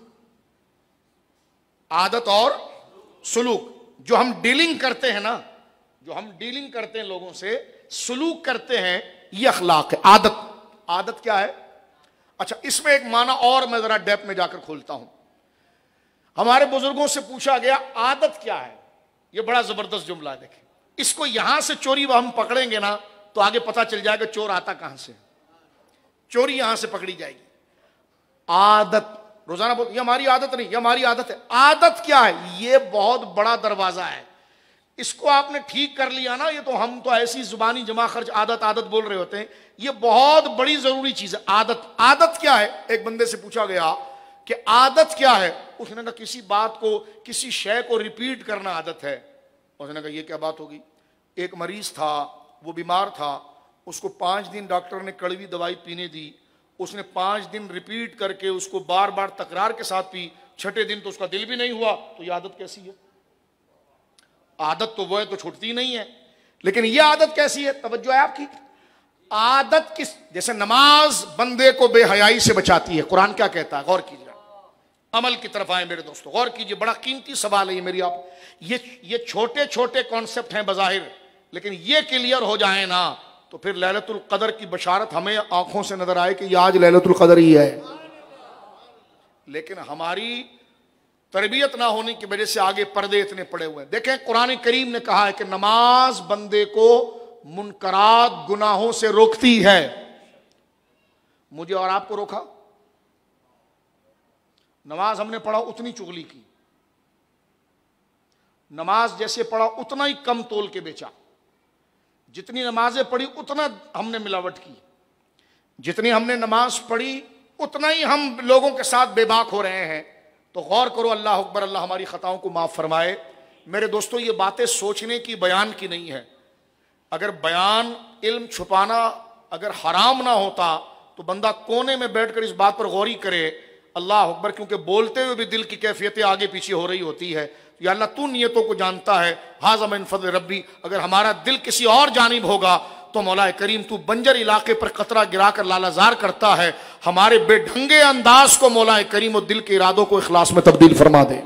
आदत और सुलूक। जो हम डीलिंग करते हैं ना, जो हम डीलिंग करते हैं लोगों से, सुलूक करते हैं, ये अखलाक है। आदत, आदत क्या है? अच्छा, इसमें एक माना और मैं जरा डेप्थ में जाकर खोलता हूं। हमारे बुजुर्गों से पूछा गया आदत क्या है? ये बड़ा जबरदस्त जुमला है। देखें, इसको यहां से चोरी हम पकड़ेंगे ना तो आगे पता चल जाएगा चोर आता कहां से। चोरी यहां से पकड़ी जाएगी। आदत, रोजाना बोलते ये हमारी आदत नहीं, ये हमारी आदत है। आदत क्या है? ये बहुत बड़ा दरवाजा है। इसको आपने ठीक कर लिया ना, ये तो हम तो ऐसी जुबानी जमा खर्च आदत आदत बोल रहे होते हैं, ये बहुत बड़ी जरूरी चीज है। आदत, आदत क्या है? एक बंदे से पूछा गया कि आदत क्या है? उसने कहा किसी बात को, किसी शय को रिपीट करना आदत है। उसने कहा ये क्या बात होगी? एक मरीज था, वो बीमार था, उसको 5 दिन डॉक्टर ने कड़वी दवाई पीने दी, उसने 5 दिन रिपीट करके उसको बार बार तकरार के साथ पी, छठे दिन तो उसका दिल भी नहीं हुआ। तो ये आदत कैसी है? आदत तो वो है तो छूटती नहीं है, लेकिन ये आदत कैसी है? तवज्जो है आपकी। आदत किस, जैसे नमाज बंदे को बेहयाई से बचाती है, कुरान क्या कहता है? गौर कीजिए, अमल की तरफ आए मेरे दोस्तों, गौर कीजिए, बड़ा कीमती सवाल है ये मेरी आप। ये छोटे छोटे कॉन्सेप्ट हैं बजाहिर, लेकिन ये क्लियर हो जाए ना तो फिर लैलतुल कदर की बशारत हमें आंखों से नजर आए कि ये आज लैलतुल कदर ही है। लेकिन हमारी तरबियत ना होने की वजह से आगे पर्दे इतने पड़े हुए हैं। देखें, कुरान करीम ने कहा है कि नमाज बंदे को मुनकरात गुनाहों से रोकती है। मुझे और आपको रोका? नमाज हमने पढ़ा उतनी चुगली की, नमाज जैसे पढ़ा उतना ही कम तोल के बेचा, जितनी नमाजें पढ़ी उतना हमने मिलावट की, जितनी हमने नमाज पढ़ी उतना ही हम लोगों के साथ बेबाक हो रहे हैं। तो गौर करो, अल्लाह अकबर, अल्लाह हमारी खताओं को माफ फरमाए। मेरे दोस्तों, ये बातें सोचने की, बयान की नहीं है। अगर बयान, इल्म छुपाना अगर हराम ना होता तो बंदा कोने में बैठकर इस बात पर गौर ही करे, अल्लाह अकबर, क्योंकि बोलते हुए भी दिल की कैफियतें आगे पीछे हो रही होती है। या अल्लाह तू नियतों को जानता है, हाज़ा मिन फज़्ल रब्बी। अगर हमारा दिल किसी और जानिब होगा तो मौला करीम तू बंजर इलाके पर कतरा गिराकर लालाजार करता है। हमारे बेढंगे अंदाज को मौला करीम और दिल के इरादों को इखलास में तब्दील फरमा दे।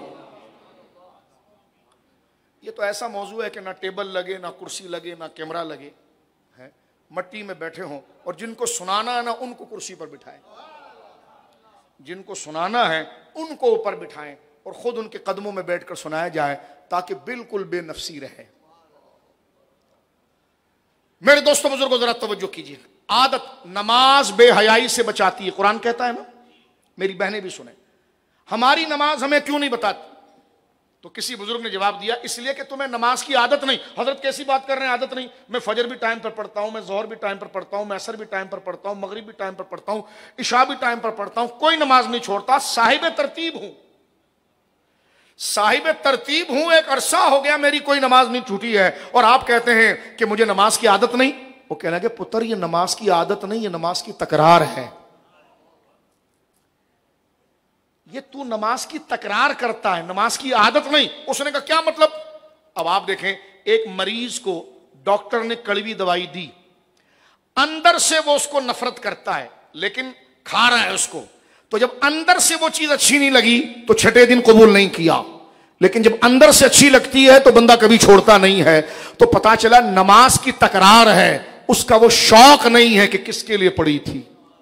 ये तो ऐसा मौजू है कि ना टेबल लगे, ना कुर्सी लगे, ना कैमरा लगे, है मट्टी में बैठे हों, और जिनको सुनाना है ना उनको कुर्सी पर बिठाएं, जिनको सुनाना है उनको ऊपर बिठाएं और खुद उनके कदमों में बैठकर सुनाया जाए ताकि बिल्कुल बेनफसी रहे। मेरे दोस्तों बुजुर्गों, जरा तवज्जो कीजिए। आदत, नमाज बेहयाई से बचाती है, कुरान कहता है ना। मेरी बहनें भी सुने, हमारी नमाज हमें क्यों नहीं बताती? तो किसी बुजुर्ग ने जवाब दिया, इसलिए कि तुम्हें नमाज की आदत नहीं। हजरत कैसी बात कर रहे हैं, आदत नहीं? मैं फजर भी टाइम पर पढ़ता हूं, मैं जोहर भी टाइम पर पढ़ता हूं, मैं असर भी टाइम पर पढ़ता हूं, मगरिब भी टाइम पर पढ़ता हूं, इशा भी टाइम पर पढ़ता हूं, कोई नमाज नहीं छोड़ता, साहिब तरतीब हूं, साहिब तरतीब हूं, एक अरसा हो गया मेरी कोई नमाज नहीं छूटी है, और आप कहते हैं कि मुझे नमाज की आदत नहीं। वो कहना कि पुत्र, ये नमाज की आदत नहीं, ये नमाज की तकरार है। ये तू नमाज की तकरार करता है, नमाज की आदत नहीं। उसने कहा क्या मतलब? अब आप देखें, एक मरीज को डॉक्टर ने कड़वी दवाई दी, अंदर से वो उसको नफरत करता है, लेकिन खा रहा है उसको। तो जब अंदर से वो चीज अच्छी नहीं लगी तो छठे दिन कबूल नहीं किया, लेकिन जब अंदर से अच्छी लगती है तो बंदा कभी छोड़ता नहीं है। तो पता चला नमाज की तकरार है, उसका वो शौक नहीं है कि किसके लिए पड़ी थी,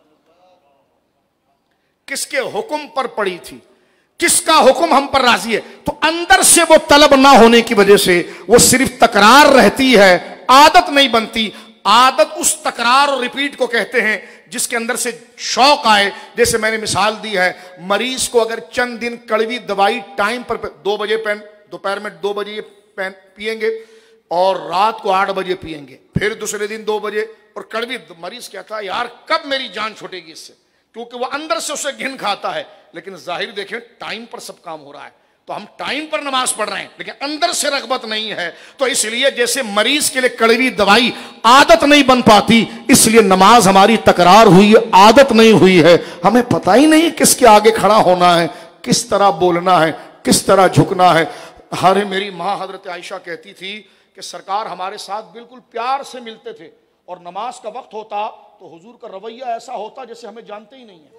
किसके हुक्म पर पड़ी थी, किसका हुक्म हम पर राजी है। तो अंदर से वो तलब ना होने की वजह से वो सिर्फ तकरार रहती है, आदत नहीं बनती। आदत उस तकरार और रिपीट को कहते हैं जिसके अंदर से शौक आए। जैसे मैंने मिसाल दी है, मरीज को अगर चंद दिन कड़वी दवाई टाइम पर 2 बजे दोपहर में 2 बजे पिएंगे और रात को 8 बजे पिएंगे, फिर दूसरे दिन 2 बजे, और कड़वी, मरीज कहता है यार कब मेरी जान छूटेगी इससे, क्योंकि वो अंदर से उसे घिन खाता है। लेकिन जाहिर देखें, टाइम पर सब काम हो रहा है, तो हम टाइम पर नमाज पढ़ रहे हैं, लेकिन अंदर से रगबत नहीं है। तो इसलिए जैसे मरीज के लिए कड़वी दवाई आदत नहीं बन पाती, इसलिए नमाज हमारी तकरार हुई, आदत नहीं हुई है। हमें पता ही नहीं किसके आगे खड़ा होना है, किस तरह बोलना है, किस तरह झुकना है। हर मेरी माँ हजरत आयशा कहती थी कि सरकार हमारे साथ बिल्कुल प्यार से मिलते थे, और नमाज का वक्त होता तो हुजूर का रवैया ऐसा होता जैसे हमें जानते ही नहीं है।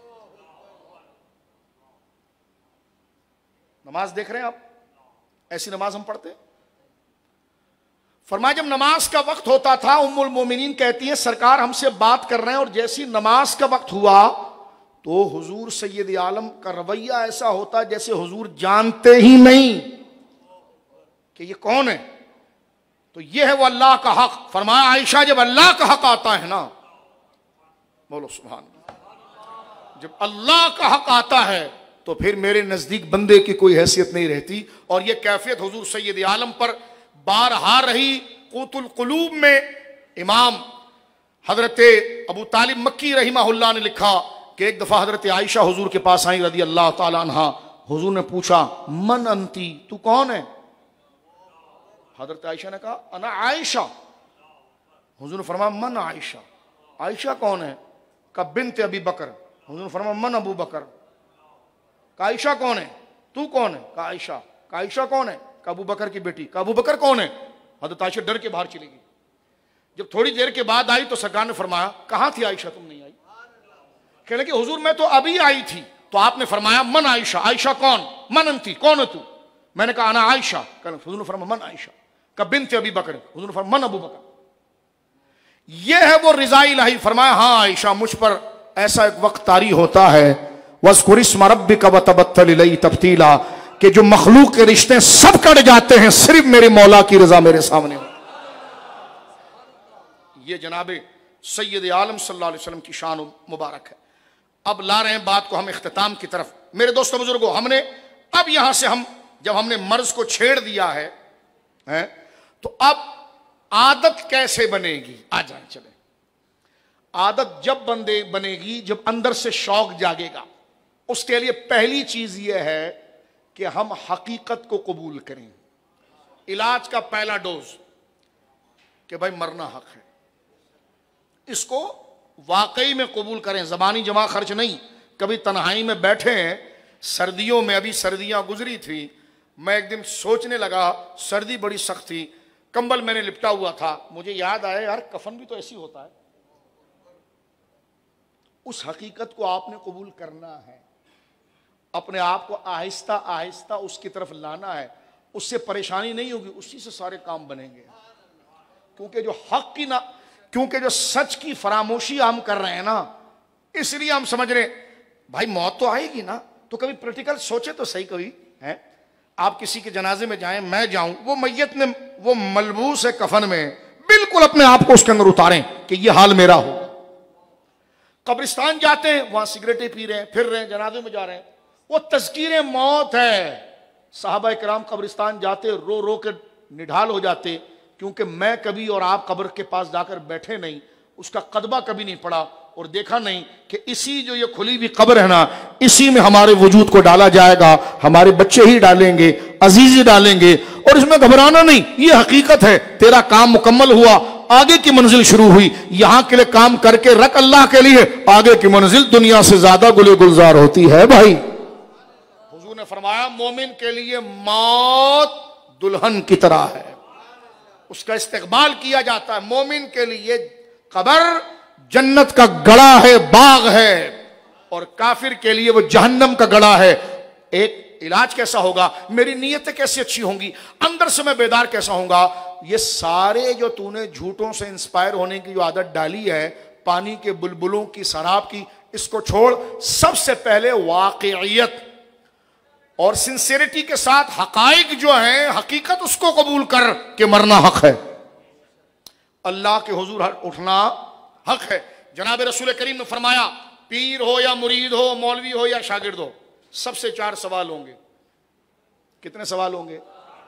नमाज देख रहे हैं आप, ऐसी नमाज हम पढ़ते हैं। फरमाया जब नमाज का वक्त होता था, उम्मुल मोमिनीन कहती है सरकार हमसे बात कर रहे हैं, और जैसी नमाज का वक्त हुआ तो हुजूर सैयद आलम का रवैया ऐसा होता जैसे हुजूर जानते ही नहीं कि ये कौन है। तो ये है वो अल्लाह का हक। फरमाया आयशा, जब अल्लाह का हक आता है ना, बोलो सुभान अल्लाह, जब अल्लाह का हक आता है तो फिर मेरे नजदीक बंदे की कोई हैसियत नहीं रहती। और यह कैफियत हुजूर सैयद आलम पर बारहा रही। क़ूतुल क़ुलूब में इमाम हजरत अबू तालिब मक्की रहिमहुल्लाह ने लिखा कि एक दफा हजरत आयशा हुजूर के पास आई रदी अल्लाह ताला अन्हा। हुजूर ने पूछा मन अंती, तू कौन है? हजरत आयशा ने कहा अना आयशा। हुजूर ने फरमाया मन आयशा। आयशा कौन है? का बिन्त अबी बकर। हुजूर ने फरमाया मन अबू बकर। का आयशा कौन है? तू कौन है? का आयशा। का आयशा कौन है? का अबू बकर की बेटी। का अबू बकर कौन है? हजरत आयशा डर के बाहर चली गई। जब थोड़ी देर के बाद आई तो सरकार ने फरमाया कहां थी आयशा, तुम नहीं आई? कहने लगे हुजूर मैं तो अभी आई थी। तो आपने फरमाया मन आयशा। आयशा कौन? मन अंती, कौन है तू? मैंने कहा अना आयशा। हुजूर ने फरमाया मन आयशा। का बिन्त अबी बकर। हुजूर ने फरमाया मन अबू बकर। यह है वो रिज़ा इलाही। फरमाया हाँ आयशा, मुझ पर ऐसा एक वक्त तारी होता है वज़्कुरिस्म रब्बिका वतबत्तल इलैहि तब्तीला, कि जो मखलूक के रिश्ते सब कट जाते हैं, सिर्फ मेरे मौला की रजा मेरे सामने हो। ये जनाबे सैयद आलम सल्लल्लाहु अलैहि वसल्लम की शान मुबारक है। अब ला रहे हैं बात को हम इख्तिताम की तरफ। मेरे दोस्तों बुजुर्गों, हमने अब यहां से जब हमने मर्ज को छेड़ दिया है तो अब आदत कैसे बनेगी? आ जाए चले। आदत जब बनेगी जब अंदर से शौक जागेगा। उसके लिए पहली चीज यह है कि हम हकीकत को कबूल करें। इलाज का पहला डोज कि भाई मरना हक है, इसको वाकई में कबूल करें। जबानी जमा खर्च नहीं। कभी तन्हाई में बैठे हैं, सर्दियों में, अभी सर्दियां गुजरी थी, मैं एक दिन सोचने लगा, सर्दी बड़ी सख्त थी, कंबल मैंने लिपटा हुआ था, मुझे याद आया यार कफन भी तो ऐसी होता है। उस हकीकत को आपने कबूल करना है, अपने आप को आहिस्ता आहिस्ता उसकी तरफ लाना है। उससे परेशानी नहीं होगी, उसी से सारे काम बनेंगे। क्योंकि जो सच की फरामोशी हम कर रहे हैं ना, इसलिए हम समझ रहे भाई मौत तो आएगी ना। तो कभी प्रैक्टिकल सोचे तो सही। कभी है आप किसी के जनाजे में जाएं, मैं जाऊं, वो मैयत में वो मलबूस है कफन में, बिल्कुल अपने आप को उसके अंदर उतारें कि ये हाल मेरा हो। कब्रिस्तान जाते हैं, वहां सिगरेटें पी रहे हैं, फिर रहे हैं, जनाजे में जा रहे हैं, वो तज़कीरे मौत है। साहबा किराम कब्रिस्तान जाते रो रो के निढाल हो जाते, क्योंकि मैं कभी और आप कब्र के पास जाकर बैठे नहीं, उसका कदबा कभी नहीं पड़ा और देखा नहीं कि इसी जो ये खुली हुई कब्र है ना, इसी में हमारे वजूद को डाला जाएगा। हमारे बच्चे ही डालेंगे, अजीज डालेंगे, और इसमें घबराना नहीं। ये हकीकत है। तेरा काम मुकम्मल हुआ, आगे की मंजिल शुरू हुई। यहां के लिए काम करके रख अल्लाह के लिए, आगे की मंजिल दुनिया से ज्यादा गुले गुलजार होती है। भाई हुजूर ने फरमाया मोमिन के लिए मौत दुल्हन की तरह है, उसका इस्तेकबाल किया जाता है। मोमिन के लिए कब्र जन्नत का गड़ा है, बाग है, और काफिर के लिए वो जहन्नम का गड़ा है। एक इलाज कैसा होगा? मेरी नीयतें कैसी अच्छी होंगी, अंदर से मैं बेदार कैसा होऊंगा? ये सारे जो तूने झूठों से इंस्पायर होने की जो आदत डाली है, पानी के बुलबुलों की, शराब की, इसको छोड़। सबसे पहले वाकईयत और सिंसियरिटी के साथ हकाइक जो है, हकीकत, उसको कबूल कर के मरना हक है। अल्लाह के हुजूर उठना हक है। जनाब रसूल करीम ने फरमाया पीर हो या मुरीद हो, मौलवी हो या शागिर्द हो, सबसे 4 सवाल होंगे। कितने सवाल होंगे?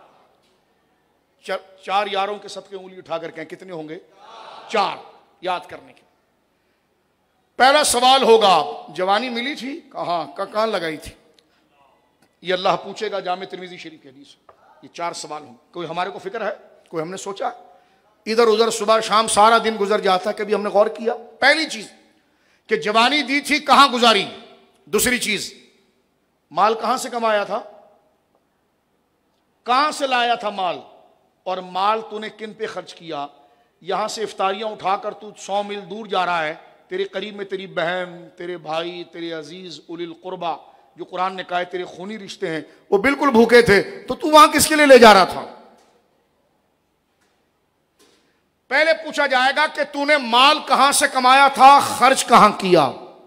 4 यारों के सबके उंगली उठा कर कहें कितने होंगे? 4 याद करने के। पहला सवाल होगा जवानी मिली थी कहां लगाई थी? ये अल्लाह पूछेगा जामे तिर्मिज़ी शरीफ के हदीस। ये 4 सवाल होंगे। कोई हमारे को फिक्र है? कोई हमने सोचा? इधर उधर सुबह शाम सारा दिन गुजर जाता है, कभी हमने गौर किया? पहली चीज कि जवानी दी थी कहां गुजारी। दूसरी चीज माल कहां से कमाया था, कहां से लाया था माल, और माल तूने किन पे खर्च किया। यहां से इफ्तारियां उठाकर तू 100 मील दूर जा रहा है, तेरे करीब में तेरी बहन, तेरे भाई, तेरे अजीज उलिल कुर्बा, जो कुरान ने कहा है तेरे खूनी रिश्ते हैं, वो बिल्कुल भूखे थे, तो तू वहां किसके लिए ले जा रहा था? पहले पूछा जाएगा कि तूने माल कहां से कमाया था, खर्च कहां किया।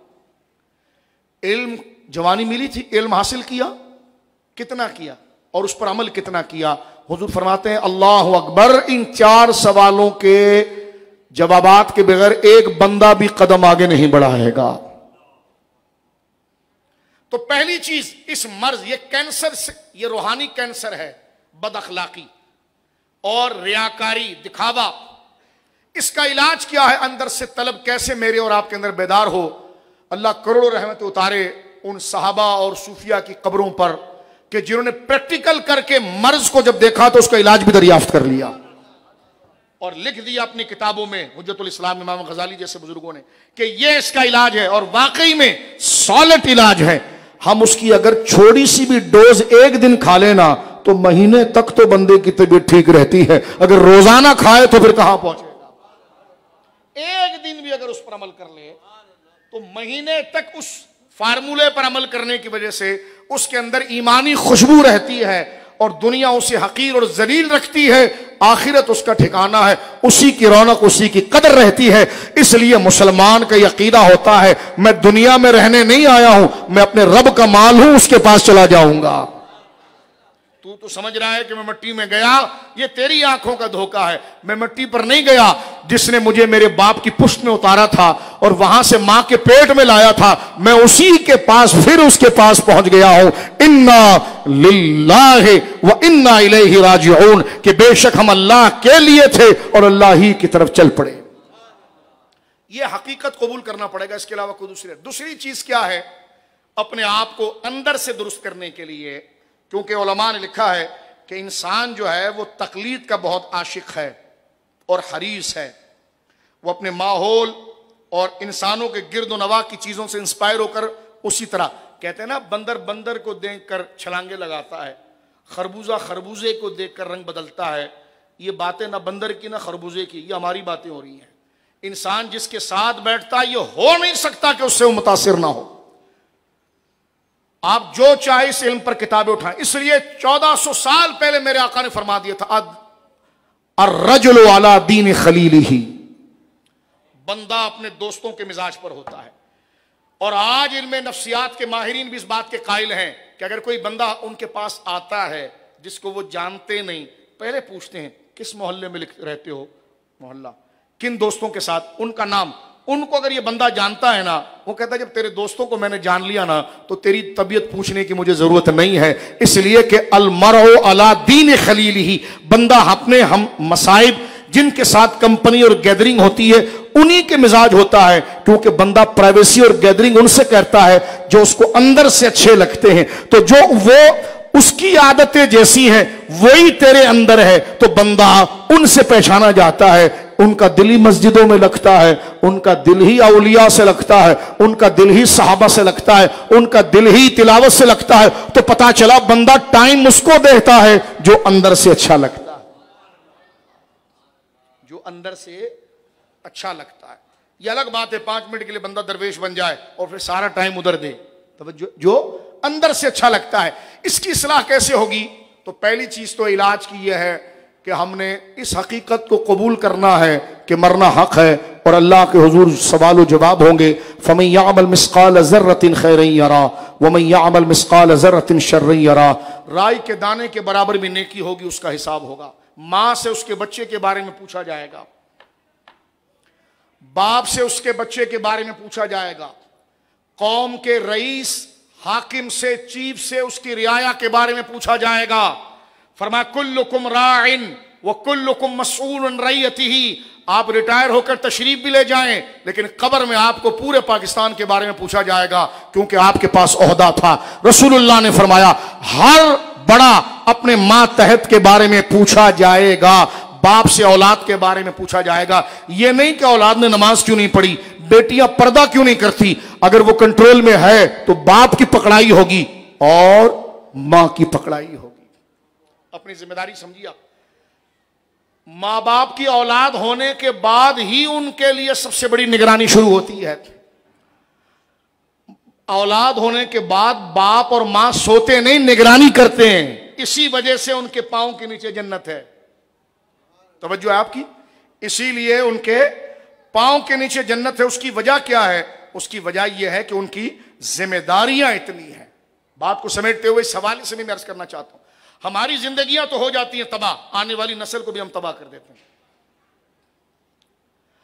इल्म जवानी मिली थी, इल्म हासिल किया कितना किया, और उस पर अमल कितना किया। हुजूर फरमाते हैं अल्लाहु अकबर, इन 4 सवालों के जवाबात के बगैर एक बंदा भी कदम आगे नहीं बढ़ाएगा। तो पहली चीज, इस मर्ज, ये कैंसर से, ये रूहानी कैंसर है, बद अखलाकी और रियाकारी, दिखावा। इसका इलाज क्या है? अंदर से तलब कैसे मेरे और आपके अंदर बेदार हो। अल्लाह करोड़ों रहमत उतारे उन सहाबा और सूफिया की कब्रों पर कि जिन्होंने प्रैक्टिकल करके मर्ज को जब देखा तो उसका इलाज भी दरियाफ्त कर लिया और लिख दिया अपनी किताबों में, हुज्जतुल इस्लाम इमाम गजाली जैसे बुजुर्गों ने, कि ये इसका इलाज है और वाकई में सॉलिड इलाज है। हम उसकी अगर छोटी सी भी डोज एक दिन खा लेना तो महीने तक तो बंदे की तबीयत ठीक रहती है। अगर रोजाना खाए तो फिर कहां पहुंचेगा? एक दिन भी अगर उस पर अमल कर ले तो महीने तक उस फार्मूले पर अमल करने की वजह से उसके अंदर ईमानी खुशबू रहती है और दुनिया उसे हकीर और जलील रखती है, आखिरत उसका ठिकाना है, उसी की रौनक, उसी की कदर रहती है। इसलिए मुसलमान का यकीदा होता है मैं दुनिया में रहने नहीं आया हूं, मैं अपने रब का माल हूं, उसके पास चला जाऊंगा। तू तो समझ रहा है कि मैं मिट्टी में गया, ये तेरी आंखों का धोखा है। मैं मिट्टी पर नहीं गया, जिसने मुझे मेरे बाप की पुश्त में उतारा था और वहां से मां के पेट में लाया था, मैं उसी के पास, फिर उसके पास पहुंच गया हूं। इन्ना लिल्लाहि व इन्ना इलैहि राजिऊन, कि बेशक हम अल्लाह के लिए थे और अल्लाह ही की तरफ चल पड़े। यह हकीकत कबूल करना पड़ेगा, इसके अलावा कोई दूसरी चीज क्या है? अपने आप को अंदर से दुरुस्त करने के लिए, क्योंकि उलमा ने लिखा है कि इंसान जो है वो तकलीद का बहुत आशिक है और हरीस है। वो अपने माहौल और इंसानों के गिरद नवा की चीजों से इंस्पायर होकर, उसी तरह कहते हैं ना, बंदर बंदर को देखकर छलांगे लगाता है, खरबूजा खरबूजे को देखकर रंग बदलता है। ये बातें ना बंदर की ना खरबूजे की, ये हमारी बातें हो रही हैं। इंसान जिसके साथ बैठता है, ये हो नहीं सकता कि उससे वो मुतासिर ना हो। आप जो चाहे इस इल्म पर किताबें उठाएं। इसलिए 1400 साल पहले मेरे आका ने फरमा दिया था, अर्रजुलु अला दीन खलीलिही, बंदा अपने दोस्तों के मिजाज पर होता है। और आज इल्म नफ्सियात के माहिरीन भी इस बात के कायल हैं कि अगर कोई बंदा उनके पास आता है जिसको वो जानते नहीं, पहले पूछते हैं किस मोहल्ले में रहते हो, मोहल्ला, किन दोस्तों के साथ, उनका नाम। उनको अगर ये बंदा जानता है ना, वो कहता है जब तेरे दोस्तों को मैंने जान लिया ना तो तेरी तबीयत पूछने की मुझे जरूरत नहीं है। इसलिए कि अलमरउ अला दीन खलीलिही, बंदा अपने हम मसाइब जिनके साथ कंपनी और गैदरिंग होती है उन्हीं के मिजाज होता है, क्योंकि बंदा प्राइवेसी और गैदरिंग उनसे करता है जो उसको अंदर से अच्छे लगते हैं। तो जो वो उसकी आदतें जैसी हैं वही तेरे अंदर है, तो बंदा उनसे पहचाना जाता है। उनका दिल ही मस्जिदों में लगता है, उनका दिल ही औलिया से लगता है, उनका दिल ही सहाबा से लगता है, उनका दिल ही तिलावत से लगता है। तो पता चला बंदा टाइम उसको देता है जो अंदर से अच्छा लगता है, जो अंदर से अच्छा लगता है। यह अलग बात है 5 मिनट के लिए बंदा दरवेश बन जाए और फिर सारा टाइम उधर दे, तो जो अंदर से अच्छा लगता है। इसकी इस्लाह कैसे होगी? तो पहली चीज तो इलाज की यह है कि हमने इस हकीकत को कबूल करना है कि मरना हक है और अल्लाह के हुजूर सवाल जवाब होंगे। फमन यअमल मिस्काल ज़र्रतिन खैरन यरा वमन यअमल मिस्काल ज़र्रतिन शर्रन यरा, राई के दाने के बराबर भी नेकी होगी, उसका हिसाब होगा। मां से उसके बच्चे के बारे में पूछा जाएगा, बाप से उसके बच्चे के बारे में पूछा जाएगा, कौम के रईस हाकिम से, चीफ से उसकी रियाया के बारे में पूछा जाएगा। फरमाया कुल्लुकुम राइन व कुल्लुकुम मसऊलन रइयतिही, आप रिटायर होकर तशरीफ भी ले जाएं, लेकिन कब्र में आपको पूरे पाकिस्तान के बारे में पूछा जाएगा, क्योंकि आपके पास ओहदा था। रसूलुल्लाह ने फरमाया हर बड़ा अपने मां तहत के बारे में पूछा जाएगा, बाप से औलाद के बारे में पूछा जाएगा। यह नहीं कि औलाद ने नमाज क्यों नहीं पढ़ी, बेटियां पर्दा क्यों नहीं करती, अगर वो कंट्रोल में है तो बाप की पकड़ाई होगी और मां की पकड़ाई होगी। अपनी जिम्मेदारी समझिए आप। मां बाप की औलाद होने के बाद ही उनके लिए सबसे बड़ी निगरानी शुरू होती है। औलाद होने के बाद बाप और मां सोते नहीं, निगरानी करते हैं। इसी वजह से उनके पांव के नीचे जन्नत है। तवज्जो है आपकी? इसीलिए उनके पांव के नीचे जन्नत है। उसकी वजह क्या है? उसकी वजह यह है कि उनकी जिम्मेदारियां इतनी हैं। बात को समेटते हुए इस हवाले से भी मैं अर्ज करना चाहता हूं, हमारी जिंदगियां तो हो जाती हैं तबाह, आने वाली नस्ल को भी हम तबाह कर देते हैं।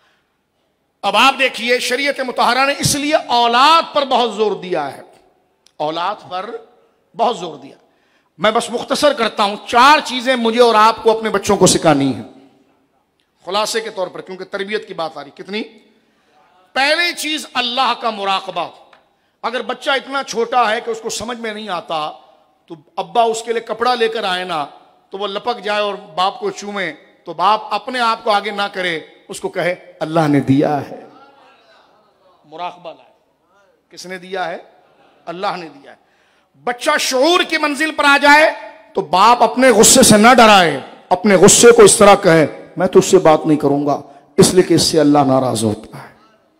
अब आप देखिए, शरीयत मुतहरा ने इसलिए औलाद पर बहुत जोर दिया है। औलाद पर बहुत जोर दिया। मैं बस मुख्तसर करता हूं, 4 चीजें मुझे और आपको अपने बच्चों को सिखानी है खुलासे के तौर पर, क्योंकि तरबियत की बात आ रही। कितनी? पहली चीज अल्लाह का मुराकबा। अगर बच्चा इतना छोटा है कि उसको समझ में नहीं आता, तो अब्बा उसके लिए कपड़ा लेकर आए ना, तो वो लपक जाए और बाप को चूमे, तो बाप अपने आप को आगे ना करे, उसको कहे अल्लाह ने दिया है। मुराकबा लाए। किसने दिया है? अल्लाह ने दिया है। बच्चा शऊर की मंजिल पर आ जाए तो बाप अपने गुस्से से न डराए, अपने गुस्से को इस तरह कहे मैं तुझसे बात नहीं करूंगा, इसलिए कि इससे अल्लाह नाराज होता है।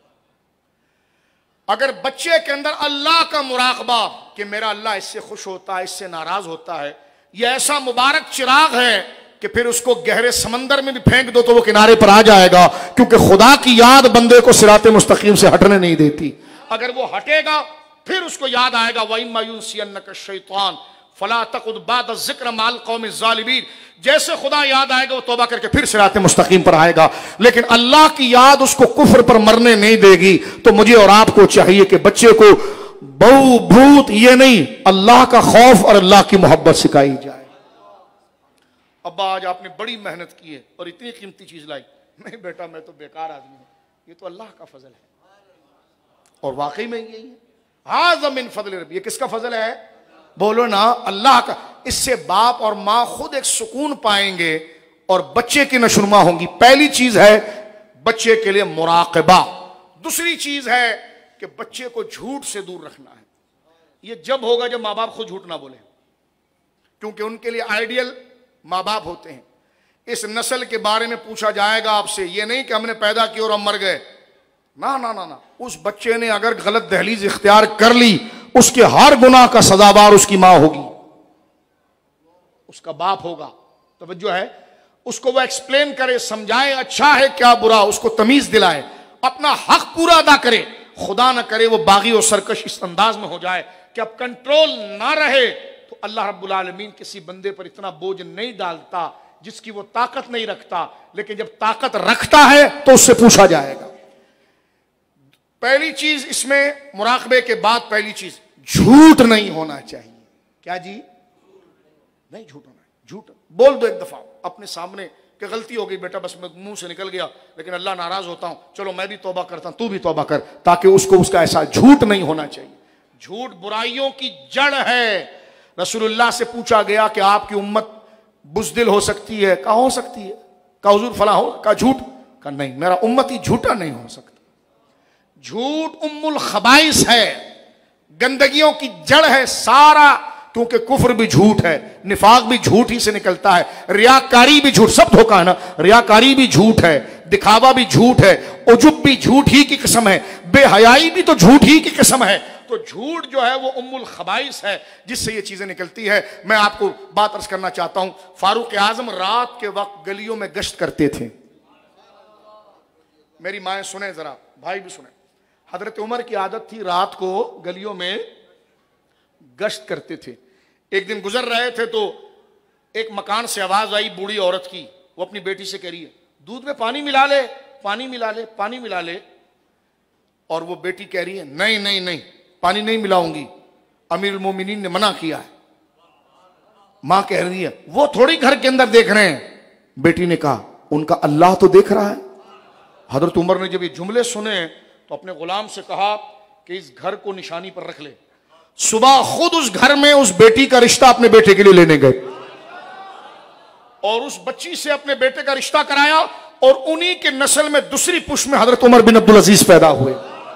अगर बच्चे के अंदर अल्लाह का मुराकबा कि मेरा अल्लाह इससे खुश होता है, इससे नाराज होता है, यह ऐसा मुबारक चिराग है कि फिर उसको गहरे समंदर में भी फेंक दो तो वो किनारे पर आ जाएगा, क्योंकि खुदा की याद बंदे को सिराते मुस्तकीम से हटने नहीं देती। अगर वो हटेगा फिर उसको याद आएगा, वइम्मा युनसियन्नका शैतान फला तकुद बाद ज़िक्र माल कौम ज़ालिमीन। जैसे खुदा याद आएगा वो तौबा करके फिर सिराते मुस्तकीम पर आएगा। लेकिन अल्लाह की याद उसको कुफ्र पर मरने नहीं देगी। तो मुझे और आपको चाहिए कि बच्चे को बहु भूत ये नहीं, अल्लाह का खौफ और अल्लाह की मोहब्बत सिखाई जाए। अब्बा आज आपने बड़ी मेहनत की है और इतनी कीमती चीज लाई। नहीं बेटा, मैं तो बेकार आदमी हूं, ये तो अल्लाह का फजल है। और वाकई में यही है, हाज़ा मिन फज़ल रब्बी। ये किसका फजल है? बोलो ना, अल्लाह का। इससे बाप और मां खुद एक सुकून पाएंगे और बच्चे की नशुरमा होंगी। पहली चीज है बच्चे के लिए मुराक़बा। दूसरी चीज है कि बच्चे को झूठ से दूर रखना है। यह जब होगा जब मां बाप खुद झूठ ना बोले, क्योंकि उनके लिए आइडियल मां बाप होते हैं। इस नस्ल के बारे में पूछा जाएगा आपसे, यह नहीं कि हमने पैदा किया और हम मर गए। ना ना ना ना, उस बच्चे ने अगर गलत दहलीज इख्तियार कर ली, उसके हर गुनाह का सजावार उसकी मां होगी, उसका बाप होगा। तवज्जो है, उसको वो एक्सप्लेन करे, समझाए अच्छा है क्या बुरा, उसको तमीज दिलाए, अपना हक पूरा अदा करे। खुदा न करे वो बागी और सरकश इस अंदाज में हो जाए कि अब कंट्रोल ना रहे, तो अल्लाह रब्बुल आलमीन किसी बंदे पर इतना बोझ नहीं डालता जिसकी वो ताकत नहीं रखता। लेकिन जब ताकत रखता है तो उससे पूछा जाएगा। पहली चीज इसमें मुराकबे के बाद पहली चीज, झूठ नहीं होना चाहिए। क्या जी? नहीं झूठ होना है। झूठ बोल दो एक दफा अपने सामने कि गलती हो गई बेटा, बस मैं मुंह से निकल गया, लेकिन अल्लाह नाराज होता हूं, चलो मैं भी तौबा करता हूं, तू भी तौबा कर, ताकि उसको उसका ऐसा झूठ नहीं होना चाहिए। झूठ बुराइयों की जड़ है। रसूलुल्लाह से पूछा गया कि आपकी उम्मत बुज़दिल हो सकती है? कहा हो सकती है। कहा हुजूर फला हो? कहा झूठ? कहा नहीं, मेरा उम्मत ही झूठा नहीं हो सकता। झूठ उम्मुल खबाइस है, गंदगियों की जड़ है सारा, क्योंकि कुफ्र भी झूठ है, निफाक भी झूठ ही से निकलता है, रियाकारी भी झूठ, सब धोखा है ना। रियाकारी भी झूठ है, दिखावा भी झूठ है, उजुब भी झूठ ही की किस्म है, बेहयाई भी तो झूठ ही की किस्म है। तो झूठ जो है वो उम्मुल खबाइस है जिससे ये चीजें निकलती है। मैं आपको बात अर्ज करना चाहता हूं, फारूक आजम रात के वक्त गलियों में गश्त करते थे। मेरी माएं सुने जरा, भाई भी सुने। हजरत उमर की आदत थी रात को गलियों में गश्त करते थे। एक दिन गुजर रहे थे तो एक मकान से आवाज आई बूढ़ी औरत की। वो अपनी बेटी से कह रही है दूध में पानी मिला ले, पानी मिला ले, पानी मिला ले। और वो बेटी कह रही है नहीं नहीं नहीं, पानी नहीं मिलाऊंगी, अमीरुल मोमिनीन ने मना किया है। मां कह रही है वो थोड़ी घर के अंदर देख रहे हैं। बेटी ने कहा उनका अल्लाह तो देख रहा है। हजरत उमर ने जब ये जुमले सुने तो अपने गुलाम से कहा कि इस घर को निशानी पर रख ले। सुबह खुद उस घर में उस बेटी का रिश्ता अपने बेटे के लिए लेने गए और उस बच्ची से अपने बेटे का रिश्ता कराया, और उन्हीं के नस्ल में दूसरी पुष्ट में हजरत उमर बिन अब्दुल अजीज पैदा हुए।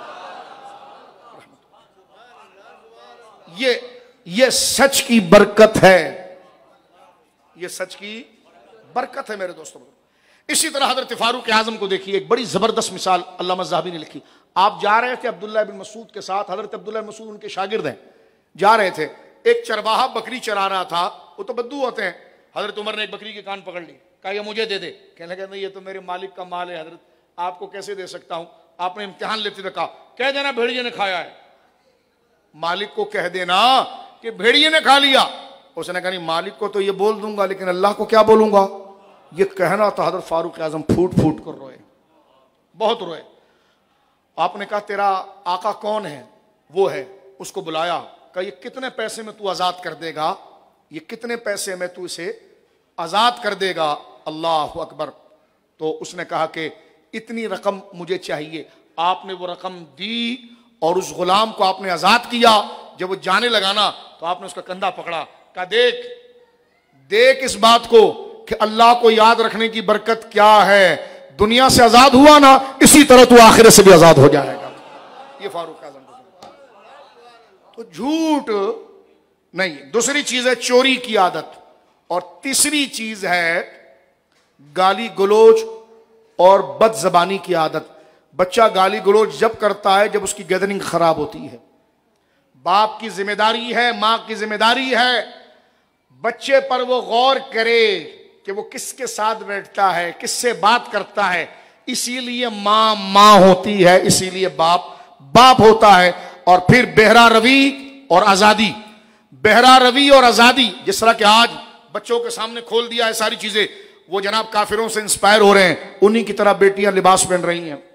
ये सच की बरकत है, ये सच की बरकत है मेरे दोस्तों। इसी तरह हजरत फारूक आजम को देखिए, एक बड़ी जबरदस्त मिसाल अल्लामा ज़हाबी ने लिखी। आप जा रहे थे अब्दुल्ला बिन मसूद के साथ, हजरत अब्दुल्ला बिन मसूद उनके शागिर्द हैं, जा रहे थे। एक चरवाहा बकरी चरा रहा था, वो तो बद्दू होते हैं। हजरत उमर ने एक बकरी के कान पकड़ ली, कहा ये मुझे दे दे। कहने लगे नहीं ये तो मेरे मालिक का माल है हजरत, आपको कैसे दे सकता हूं। आपने इम्तिहान लेते हुए कहा कह देना भेड़िए ने खाया है। मालिक को कह देना कि भेड़िए ने खा लिया। उसने कहा नहीं मालिक को तो ये बोल दूंगा, लेकिन अल्लाह को क्या बोलूंगा। ये कहना था। हजरत फारूक आजम फूट फूट कर रोए, बहुत रोए। आपने कहा तेरा आका कौन है? वो है। उसको बुलाया, कहा ये कितने पैसे में तू आजाद कर देगा, ये कितने पैसे में तू इसे आजाद कर देगा? अल्लाह अकबर। तो उसने कहा कि इतनी रकम मुझे चाहिए। आपने वो रकम दी और उस गुलाम को आपने आजाद किया। जब वो जाने लगा ना तो आपने उसका कंधा पकड़ा, कहा देख देख इस बात को कि अल्लाह को याद रखने की बरकत क्या है। दुनिया से आजाद हुआ ना, इसी तरह तू आखिरत से भी आजाद हो जाएगा। ये फारूक आजम। तो झूठ नहीं। दूसरी चीज है चोरी की आदत, और तीसरी चीज है गाली गलोच और बदजबानी की आदत। बच्चा गाली गलोच जब करता है जब उसकी गैदरिंग खराब होती है। बाप की जिम्मेदारी है, मां की जिम्मेदारी है बच्चे पर वो गौर करे कि वो किसके साथ बैठता है, किससे बात करता है। इसीलिए मां मां होती है, इसीलिए बाप बाप होता है। और फिर बहरा रवि और आजादी, बहरा रवि और आजादी। जिस तरह के आज बच्चों के सामने खोल दिया है सारी चीजें, वो जनाब काफिरों से इंस्पायर हो रहे हैं, उन्हीं की तरह बेटियां लिबास पहन रही हैं।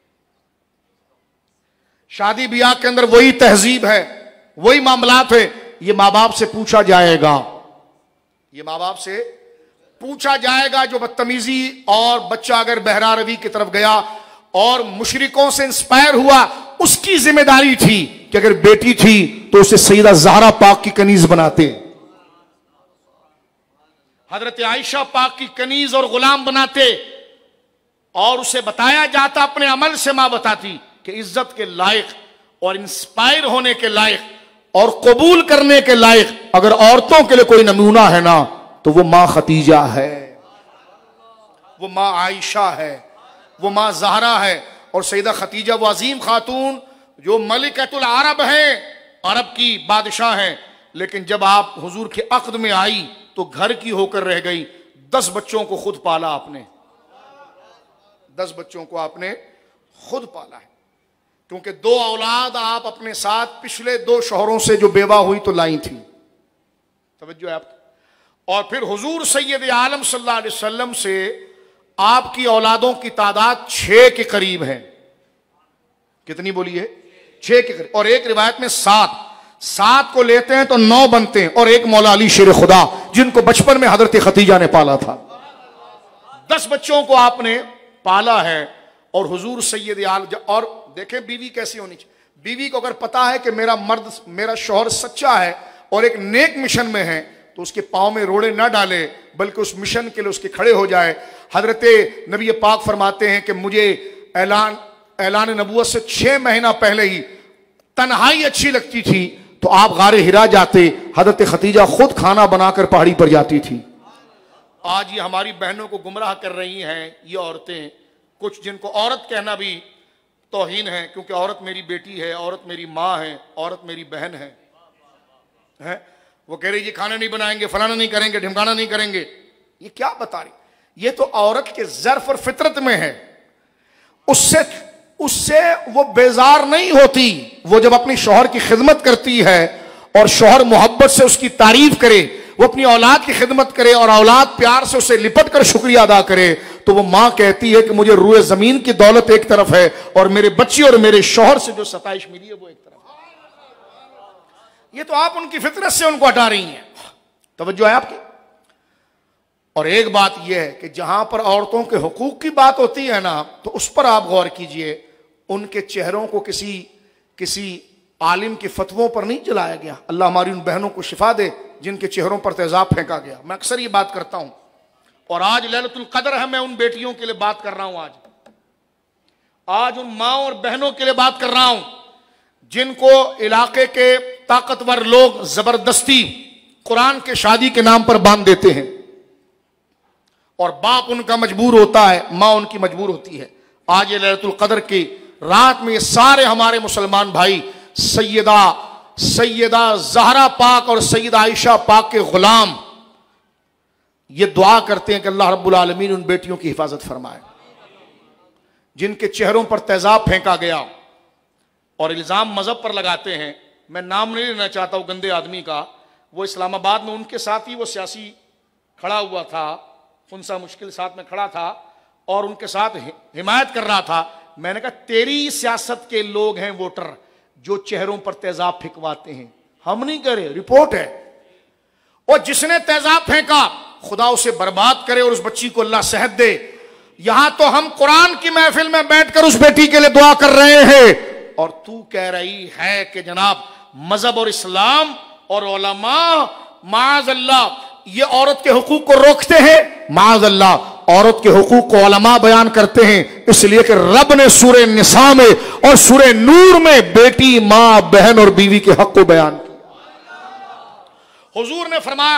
शादी ब्याह के अंदर वही तहजीब है, वही मामलात है। ये मां बाप से पूछा जाएगा, ये मां बाप से पूछा जाएगा जो बदतमीजी। और बच्चा अगर बहरा रवि की तरफ गया और मुशरिकों से इंस्पायर हुआ, उसकी जिम्मेदारी थी कि अगर बेटी थी तो उसे सईदा ज़हरा पाक की कनीज बनाते, हजरत आयशा पाक की कनीज और गुलाम बनाते, और उसे बताया जाता, अपने अमल से मां बताती कि इज्जत के लायक और इंस्पायर होने के लायक और कबूल करने के लायक अगर औरतों के लिए कोई नमूना है ना तो वो मां खतीजा है, वो मां आयशा है, वो मां ज़हरा है। और सईदा खतीजा वो अजीम खातून जो मलिकतुल अरब है, अरब की बादशाह है, लेकिन जब आप हुजूर के अक़द में आई तो घर की होकर रह गई। 10 बच्चों को खुद पाला आपने, 10 बच्चों को आपने खुद पाला है। क्योंकि 2 औलाद आप अपने साथ पिछले 2 शौहरों से जो बेवा हुई तो लाई थी। तवज्जो है आपकी। और फिर हुजूर सैयद आलम सल्लल्लाहु अलैहि वसल्लम से आपकी औलादों की तादाद 6 के करीब है। कितनी बोलिए? 6 के करीब। और एक रिवायत में 7 को लेते हैं तो 9 बनते हैं। और एक मौला अली शेर खुदा जिनको बचपन में हजरत खतीजा ने पाला था। 10 बच्चों को आपने पाला है। और हुजूर सैयद आलम, और देखें बीवी कैसी होनी चाहिए। बीवी को अगर पता है कि मेरा मर्द, मेरा शौहर सच्चा है और एक नेक मिशन में है, तो उसके पांव में रोड़े ना डाले, बल्कि उस मिशन के लिए उसके खड़े हो जाए। हजरत नबी पाक फरमाते हैं कि मुझे ऐलान नबूवत से 6 महीना पहले ही तन्हाई अच्छी लगती थी, तो आप गारे हिरा जाते, हजरत खतीजा खुद खाना बनाकर पहाड़ी पर जाती थी। आज ये हमारी बहनों को गुमराह कर रही हैं ये औरतें, कुछ जिनको औरत कहना भी तौहीन है, क्योंकि औरत मेरी बेटी है, औरत मेरी माँ है, औरत मेरी बहन है? वो कह रही जी खाना नहीं बनाएंगे, फलाना नहीं करेंगे, ढिमकाना नहीं करेंगे। ये क्या बता रही? ये तो औरत के ज़र्फ और फितरत में है। उससे वो बेजार नहीं होती। वो जब अपनी शौहर की खिदमत करती है और शौहर मोहब्बत से उसकी तारीफ करे, वो अपनी औलाद की खिदमत करे और औलाद प्यार से उसे लिपट कर शुक्रिया अदा करे, तो वो मां कहती है कि मुझे रूए जमीन की दौलत एक तरफ है और मेरे बच्चे और मेरे शौहर से जो सताइश मिली है वो एक तरफ है। ये तो आप उनकी फितरत से उनको हटा रही हैं। तवज्जो है आपकी। और एक बात यह है कि जहां पर औरतों के हुकूक की बात होती है ना, तो उस पर आप गौर कीजिए। उनके चेहरों को किसी आलिम के फतवों पर नहीं जलाया गया। अल्लाह हमारी उन बहनों को शिफा दे जिनके चेहरों पर तेजाब फेंका गया। मैं अक्सर ये बात करता हूं, और आज लैलतुल कद्र है, मैं उन बेटियों के लिए बात कर रहा हूं। आज उन माँ और बहनों के लिए बात कर रहा हूं जिनको इलाके के ताकतवर लोग जबरदस्ती कुरान के शादी के नाम पर बांध देते हैं, और बाप उनका मजबूर होता है, माँ उनकी मजबूर होती है। आज ये लैलतुल कद्र की रात में ये सारे हमारे मुसलमान भाई सैयदा ज़हरा पाक और सैयदा आयशा पाक के गुलाम ये दुआ करते हैं कि अल्लाह रब्बुल आलमीन उन बेटियों की हिफाजत फरमाए जिनके चेहरों पर तेजाब फेंका गया। और इल्जाम मजहब पर लगाते हैं। मैं नाम नहीं लेना चाहता हूं गंदे आदमी का। वो इस्लामाबाद में उनके साथ ही वो सियासी खड़ा हुआ था, फुनसा मुश्किल साथ में खड़ा था और उनके साथ हिमायत कर रहा था। मैंने कहा तेरी सियासत के लोग हैं वोटर जो चेहरों पर तेजाब फेंकवाते हैं, हम नहीं कह रहे, रिपोर्ट है। और जिसने तेजाब फेंका खुदा उसे बर्बाद करे और उस बच्ची को अल्लाह सेहत दे। यहां तो हम कुरान की महफिल में बैठकर उस बेटी के लिए दुआ कर रहे हैं और तू कह रही है कि जनाब मजहब और इस्लाम और उलमा माज़ अल्लाह ये औरत के हुकूक को रोकते हैं। माज़ अल्लाह औरत के हुकूक को उलमा बयान करते हैं, इसलिए कि रब ने सूरे निसा में और सूरे नूर में बेटी, मां, बहन और बीवी के हक को बयान किया। हुजूर ने फरमाया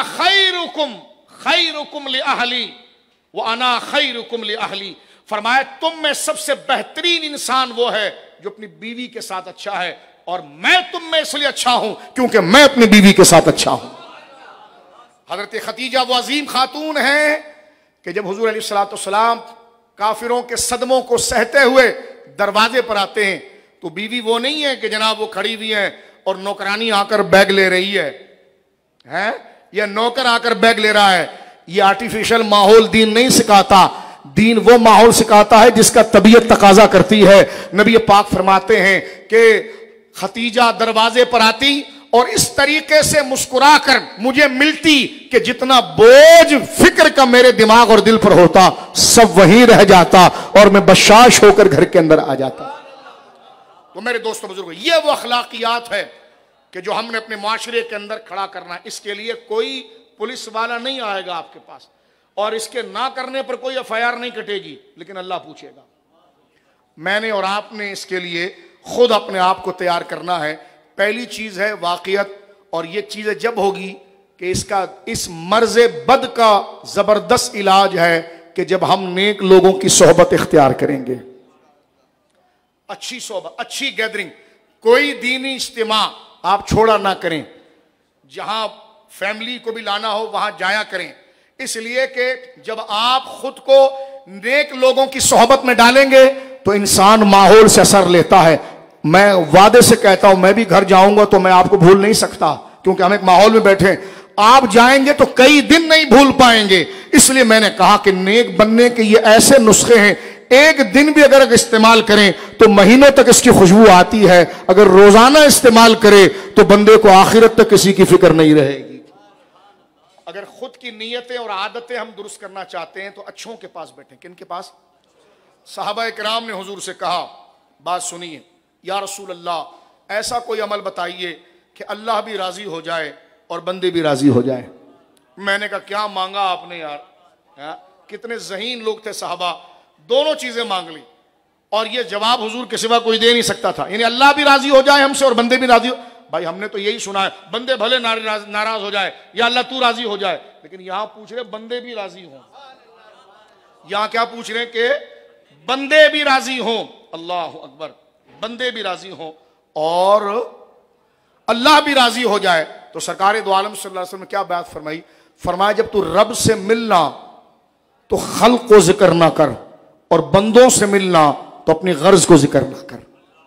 खैरुकुम लिअहली व अना खैरुकुम लिअहली। फरमाया तुम में सबसे बेहतरीन इंसान वो है जो अपनी बीवी के साथ अच्छा है, और मैं तुम में इसलिए अच्छा हूं क्योंकि मैं अपनी बीवी के साथ अच्छा हूं। हजरत खतीजा वो अजीम खातून है कि जब हुजूर अलैहिस्सलाम काफिरों के सदमों को सहते हुए दरवाजे पर आते हैं तो बीवी वो नहीं है कि जनाब वो खड़ी हुई है और नौकरानी आकर बैग ले रही है या नौकर आकर बैग ले रहा है। ये आर्टिफिशियल माहौल दीन नहीं सिखाता। दीन वो माहौल सिखाता है जिसका तबीयत तकाजा करती है। नबी पाक फरमाते हैं कि खतीजा दरवाजे पर आती और इस तरीके से मुस्कुराकर मुझे मिलती कि जितना बोझ फिक्र का मेरे दिमाग और दिल पर होता सब वहीं रह जाता और मैं बशाश होकर घर के अंदर आ जाता। तो मेरे दोस्तों बुजुर्गों, ये वो अखलाकियात है कि जो हमने अपने माशरे के अंदर खड़ा करना है। इसके लिए कोई पुलिस वाला नहीं आएगा आपके पास और इसके ना करने पर कोई एफआईआर नहीं कटेगी, लेकिन अल्लाह पूछेगा। मैंने और आपने इसके लिए खुद अपने आप को तैयार करना है। पहली चीज है वाकईयत, और ये चीजें जब होगी कि इस मर्ज बद का जबरदस्त इलाज है कि जब हम नेक लोगों की सोहबत इख्तियार करेंगे। अच्छी सोहबत, अच्छी गैदरिंग, कोई दीनी इज्तिमा आप छोड़ा ना करें। जहां फैमिली को भी लाना हो वहां जाया करें, इसलिए कि जब आप खुद को नेक लोगों की सोहबत में डालेंगे तो इंसान माहौल से असर लेता है। मैं वादे से कहता हूं, मैं भी घर जाऊंगा तो मैं आपको भूल नहीं सकता, क्योंकि हम एक माहौल में बैठे हैं। आप जाएंगे तो कई दिन नहीं भूल पाएंगे। इसलिए मैंने कहा कि नेक बनने के ये ऐसे नुस्खे हैं, एक दिन भी अगर इस्तेमाल करें तो महीनों तक इसकी खुशबू आती है। अगर रोजाना इस्तेमाल करे तो बंदे को आखिरत तक किसी की फिक्र नहीं रहेगी। अगर खुद की नीयतें और आदतें हम दुरुस्त करना चाहते हैं तो अच्छों के पास बैठे। किन के पास? सहाबा किराम ने हुजूर से कहा, बात सुनिए, या रसूल अल्लाह ऐसा कोई अमल बताइए कि अल्लाह भी राजी हो जाए और बंदे भी राजी हो जाए। मैंने कहा क्या मांगा आपने यार, कितने ज़हीन लोग थे सहाबा, दोनों चीजें मांग ली और ये जवाब हुजूर के सिवा कोई दे नहीं सकता था। यानी अल्लाह भी राजी हो जाए हमसे और बंदे भी राजी हो। भाई हमने तो यही सुना है, बंदे भले नाराज हो जाए या अल्लाह तू राजी हो जाए, लेकिन यहां पूछ रहे बंदे भी राजी हों। यहां क्या पूछ रहे कि बंदे भी राजी हों। अल्लाह अकबर, बंदे भी राजी हों और अल्लाह भी राजी हो जाए। तो सरकार दो आलम सल्लल्लाहु अलैहि वसल्लम ने क्या बात फरमाई? फरमाया जब तू रब से मिलना तो खल्क को जिक्र ना कर और बंदों से मिलना तो अपनी गर्ज को जिक्र ना कर।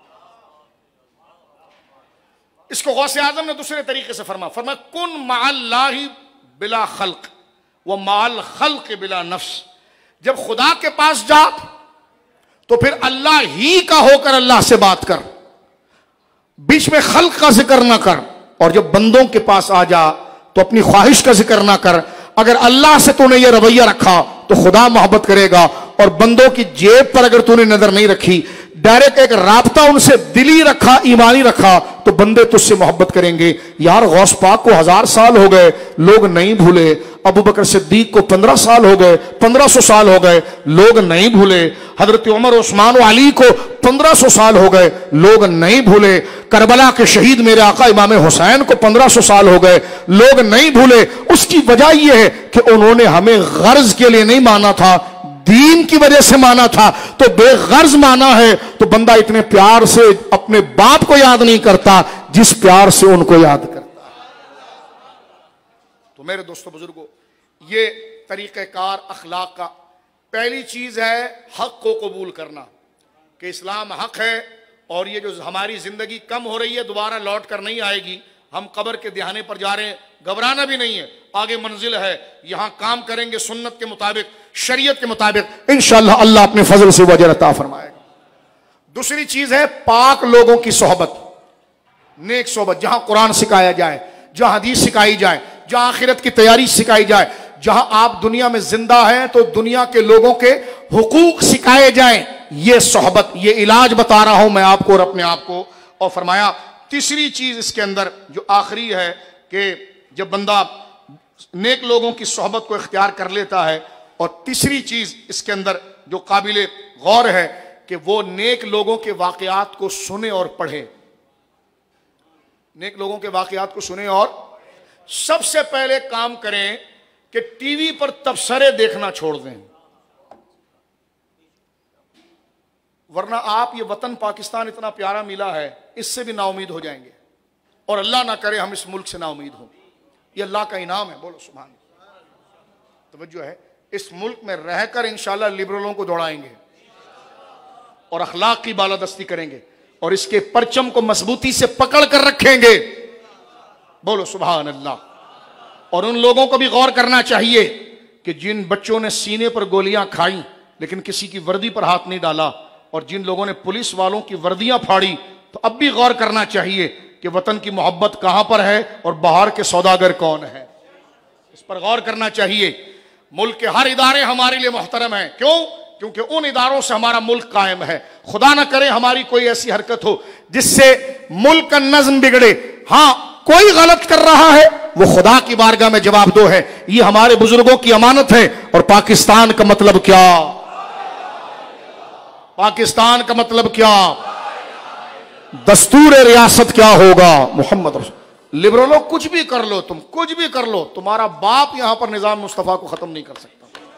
इसको गौसे आजम ने दूसरे तरीके से फरमाया कुन मअल्लाहि बिला खल्क व मअल खल्क बिला नफ्स। जब खुदा के पास जा तो फिर अल्लाह ही का होकर अल्लाह से बात कर, बीच में खल्क का जिक्र ना कर। और जब बंदों के पास आ जा तो अपनी ख्वाहिश का जिक्र ना कर। अगर अल्लाह से तूने ये रवैया रखा तो खुदा मोहब्बत करेगा, और बंदों की जेब पर अगर तूने नजर नहीं रखी, डायरेक्ट एक राब्ता उनसे दिली रखा, ईमानी रखा, तो बंदे तुझसे मोहब्बत करेंगे। यार गौस पाक को 1000 साल हो गए, लोग नहीं भूले। अबू बकर सिद्दीक को 15 साल हो गए, 1500 साल हो गए, लोग नहीं भूले। हजरत उमर, उस्मान और अली को 1500 साल हो गए, लोग नहीं भूले। करबला के शहीद मेरे आका इमाम हुसैन को 1500 साल हो गए, लोग नहीं भूले। उसकी वजह यह है कि उन्होंने हमें गर्ज के लिए नहीं माना था, दीन की वजह से माना था। तो बेगर्ज माना है तो बंदा इतने प्यार से अपने बाप को याद नहीं करता जिस प्यार से उनको याद करता। तो मेरे दोस्तों बुजुर्गों, ये तरीक़ेकार अखलाक का पहली चीज है हक को कबूल करना कि इस्लाम हक है और ये जो हमारी जिंदगी कम हो रही है दोबारा लौट कर नहीं आएगी। हम कब्र के दहाने पर जा रहे हैं, घबराना भी नहीं है, आगे मंजिल है। यहां काम करेंगे सुन्नत के मुताबिक, शरीयत के मुताबिक, इंशाअल्लाह अल्लाह अपने फजल से वजह अता फरमाएगा। दूसरी चीज है पाक लोगों की सोहबत। नेक सोहबत, जहां कुरान सिखाया जाए, जहां हदीस सिखाई जाए, जहां आखिरत की तैयारी सिखाई जाए, जहां आप दुनिया में जिंदा हैं तो दुनिया के लोगों के हुकूक सिखाए जाएं, ये सोहबत, ये इलाज बता रहा हूं मैं आपको और अपने आप को। और फरमाया तीसरी चीज इसके अंदर जो आखिरी है कि जब बंदा नेक लोगों की सोहबत को इख्तियार कर लेता है, और तीसरी चीज इसके अंदर जो काबिले गौर है कि वो नेक लोगों के वाकयात को सुने और पढ़े, नेक लोगों के वाकयात को सुने और सबसे पहले काम करें कि टीवी पर तबसरे देखना छोड़ दें, वरना आप ये वतन पाकिस्तान इतना प्यारा मिला है, इससे भी नाउमीद हो जाएंगे, और अल्लाह ना करे हम इस मुल्क से नाउमीद हों। ये अल्लाह का इनाम है, बोलो सुभान। तवज्जो है, इस मुल्क में रहकर इंशाअल्लाह लिबरलों को दौड़ाएंगे और अखलाक की बालादस्ती करेंगे और इसके परचम को मजबूती से पकड़ कर रखेंगे, बोलो सुभान अल्लाह। और उन लोगों को भी गौर करना चाहिए कि जिन बच्चों ने सीने पर गोलियां खाई लेकिन किसी की वर्दी पर हाथ नहीं डाला, और जिन लोगों ने पुलिस वालों की वर्दियां फाड़ी, तो अब भी गौर करना चाहिए कि वतन की मोहब्बत कहां पर है और बाहर के सौदागर कौन है, इस पर गौर करना चाहिए। मुल्क के हर इदारे हमारे लिए मोहतरम हैं, क्यों? क्योंकि उन इदारों से हमारा मुल्क कायम है। खुदा ना करे हमारी कोई ऐसी हरकत हो जिससे मुल्क का नज्म बिगड़े। हां, कोई गलत कर रहा है वो खुदा की बारगाह में जवाब दो है, ये हमारे बुजुर्गों की अमानत है। और पाकिस्तान का मतलब क्या? पाकिस्तान का मतलब क्या? दस्तूर रियासत क्या होगा? मोहम्मद रसूल। लिबरलों कुछ भी कर लो, तुम कुछ भी कर लो, तुम्हारा बाप यहां पर निजाम मुस्तफा को खत्म नहीं कर सकता।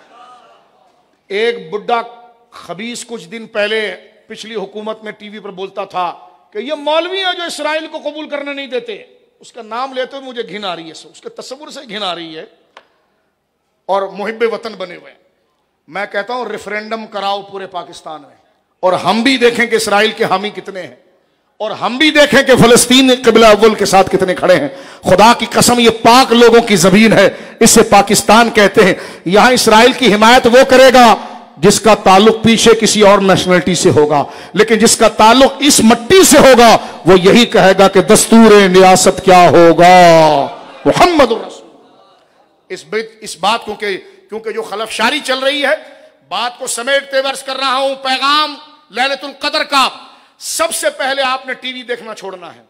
एक बुड्ढा खबीस कुछ दिन पहले पिछली हुकूमत में टीवी पर बोलता था कि ये मौलवी है जो इसराइल को कबूल करने नहीं देते। उसका नाम लेते हुए मुझे घिन आ रही है, उसके तस्वुर से घिन आ रही है, और मुहिब्बे वतन बने हुए। मैं कहता हूं रेफरेंडम कराओ पूरे पाकिस्तान में, और हम भी देखें कि इसराइल के हामी कितने हैं, और हम भी देखें कि फलस्तीन क़िबला अव्वल के साथ कितने खड़े हैं। खुदा की कसम, ये पाक लोगों की जमीन है, इसे पाकिस्तान कहते हैं। यहां इसराइल की हिमायत वो करेगा जिसका ताल्लुक पीछे किसी और नेशनलिटी से होगा, लेकिन जिसका ताल्लुक इस मट्टी से होगा वो यही कहेगा कि दस्तूर रियासत क्या होगा? मुहम्मद रसूल। इस बात क्योंकि जो खलफशारी चल रही है, बात को समेटते वर्ष कर रहा हूं। पैगाम लैलतुल कदर का, सबसे पहले आपने टीवी देखना छोड़ना है।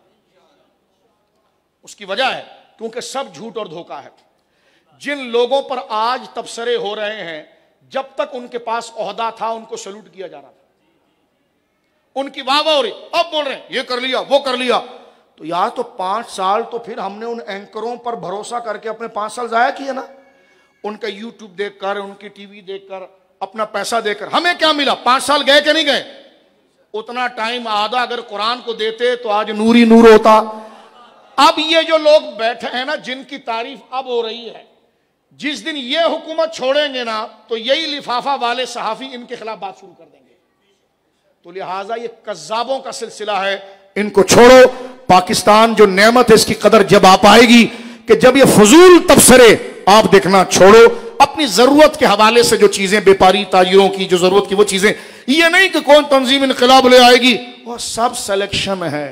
उसकी वजह है क्योंकि सब झूठ और धोखा है। जिन लोगों पर आज तबसरे हो रहे हैं, जब तक उनके पास ओहदा था उनको सल्यूट किया जा रहा था, उनकी वाह वाह हो रही। अब बोल रहे हैं ये कर लिया वो कर लिया, तो यार तो 5 साल तो फिर हमने उन एंकरों पर भरोसा करके अपने 5 साल जाया किए ना। उनका यूट्यूब देखकर, उनकी टीवी देखकर, अपना पैसा देकर हमें क्या मिला? 5 साल गए कि नहीं गए? उतना टाइम आधा अगर कुरान को देते तो आज नूर ही नूर होता। अब ये जो लोग बैठे हैं ना, जिनकी तारीफ अब हो रही है, जिस दिन ये हुकूमत छोड़ेंगे ना तो यही लिफाफा वाले सहाफी इनके खिलाफ बात शुरू कर देंगे। तो लिहाजा ये कज्जाबों का सिलसिला है, इनको छोड़ो। पाकिस्तान जो नेमत है इसकी कदर जब आ पाएगी कि जब ये फजूल तबसरे आप देखना छोड़ो, अपनी जरूरत के हवाले से जो चीजें व्यापारी ताजिरों की जो जरूरत की वो चीजें, ये नहीं कि कौन तंजीम इनकलाब ले आएगी, वो सब सिलेक्शन है।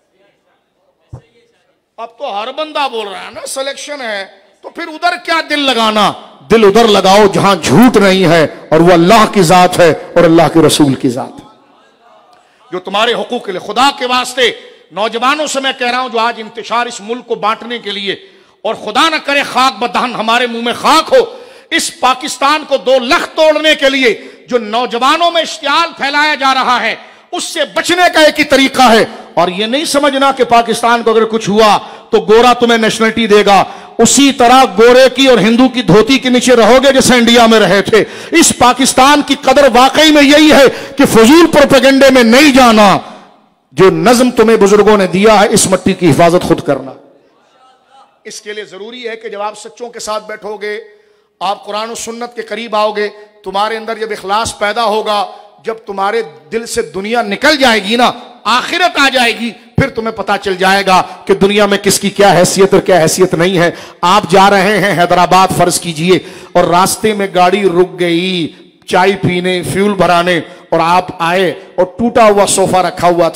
अब तो हर बंदा बोल रहा है ना सिलेक्शन है, तो फिर उधर क्या दिल लगाना? दिल उधर लगाओ जहां झूठ नहीं है, और वो अल्लाह की जात है और अल्लाह के रसूल की जात है जो तुम्हारे हुकूक के लिए। खुदा के वास्ते नौजवानों से मैं कह रहा हूं जो आज इंतशार इस मुल्क को बांटने के लिए, और खुदा न करे खाक बदहन हमारे मुंह में खाक हो, इस पाकिस्तान को 2 लख तोड़ने के लिए जो नौजवानों में इश्तियाल फैलाया जा रहा है, उससे बचने का एक ही तरीका है। और यह नहीं समझना कि पाकिस्तान को अगर कुछ हुआ तो गोरा तुम्हें नेशनलिटी देगा, उसी तरह गोरे की और हिंदू की धोती के नीचे रहोगे जैसे इंडिया में रहे थे। इस पाकिस्तान की कदर वाकई में यही है कि फजूल प्रोपेगेंडे में नहीं जाना। जो नज्म तुम्हें बुजुर्गों ने दिया है, इस मट्टी की हिफाजत खुद करना। इसके लिए जरूरी है कि जब आप सच्चों के साथ बैठोगे, आप कुरान और सुन्नत के करीब आओगे, तुम्हारे अंदर जब इखलास पैदा होगा, जब तुम्हारे दिल से दुनिया निकल जाएगी ना, आखिरत आ जाएगी, फिर तुम्हें पता चल जाएगा कि दुनिया में किसकी क्या हैसियत और क्या हैसियत नहीं है। आप जा रहे हैं हैदराबाद फर्ज कीजिए, और रास्ते में गाड़ी रुक गई चाय पीने, फ्यूल भराने, और आप आए और टूटा हुआ सोफा रखा हुआ था,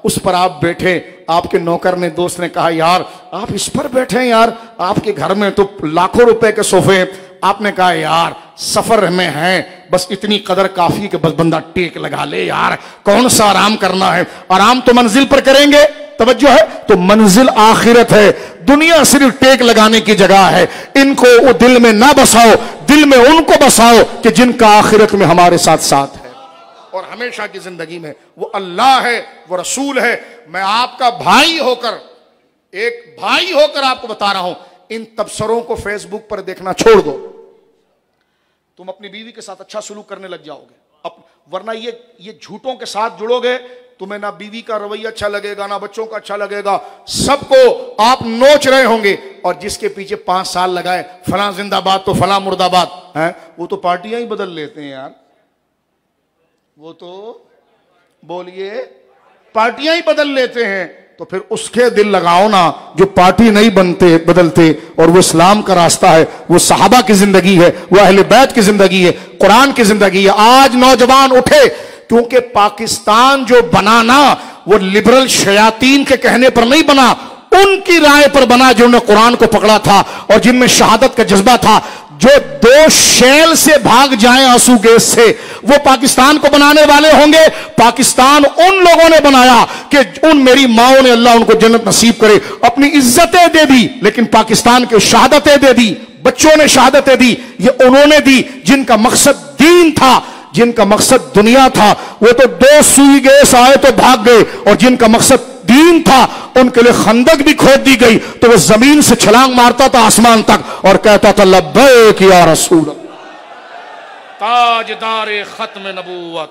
उस पर आप बैठे, आपके नौकर ने, दोस्त ने कहा यार आप इस पर बैठे हैं यार, आपके घर में तो लाखों रुपए के सोफे हैं। आपने कहा यार सफर में है, बस इतनी कदर काफी कि बस बंदा टेक लगा ले यार, कौन सा आराम करना है, आराम तो मंजिल पर करेंगे। तवज्जो है, तो मंजिल आखिरत है, दुनिया सिर्फ टेक लगाने की जगह है। इनको वो दिल में ना बसाओ, दिल में उनको बसाओ कि जिनका आखिरत में हमारे साथ साथ है और हमेशा की जिंदगी में। वो अल्लाह है, वो रसूल है। मैं आपका भाई होकर, एक भाई होकर आपको बता रहा हूं, इन तबसरों को फेसबुक पर देखना छोड़ दो। तुम अपनी बीवी के साथ अच्छा सलूक करने लग जाओगे, वरना ये झूठों के साथ जुड़ोगे, तुम्हें ना बीवी का रवैया अच्छा लगेगा, ना बच्चों का अच्छा लगेगा, सबको आप नोच रहे होंगे। और जिसके पीछे 5 साल लगाए, फलां जिंदाबाद तो फलां मुर्दाबाद है, वो तो पार्टियां ही बदल लेते हैं यार, वो तो बोलिए पार्टियां ही बदल लेते हैं। तो फिर उसके दिल लगाओ ना जो पार्टी नहीं बदलते। और वो इस्लाम का रास्ता है, वो सहाबा की जिंदगी है, वो अहले बैत की जिंदगी है, कुरान की जिंदगी है। आज नौजवान उठे, क्योंकि पाकिस्तान जो बनाना वो लिबरल शयातीन के कहने पर नहीं बना, उनकी राय पर बना जिन्होंने कुरान को पकड़ा था और जिनमें शहादत का जज्बा था। जो 2 शैल से भाग जाएं आंसू गैस से, वो पाकिस्तान को बनाने वाले होंगे। पाकिस्तान उन लोगों ने बनाया कि उन मेरी माओ ने, अल्लाह उनको जन्नत नसीब करे, अपनी इज्जतें दे दी, लेकिन पाकिस्तान के शहादतें दे दी, बच्चों ने शहादतें दी। ये उन्होंने दी जिनका मकसद दीन था, जिनका मकसद दुनिया था। वो तो 2 सुई गैस आए तो भाग गए, और जिनका मकसद दीन था उनके लिए खंदक भी खोद दी गई, तो वो जमीन से छलांग मारता था आसमान तक और कहता था लब्बैक या रसूल अल्लाह। ताजदारे खत्म नबूवत,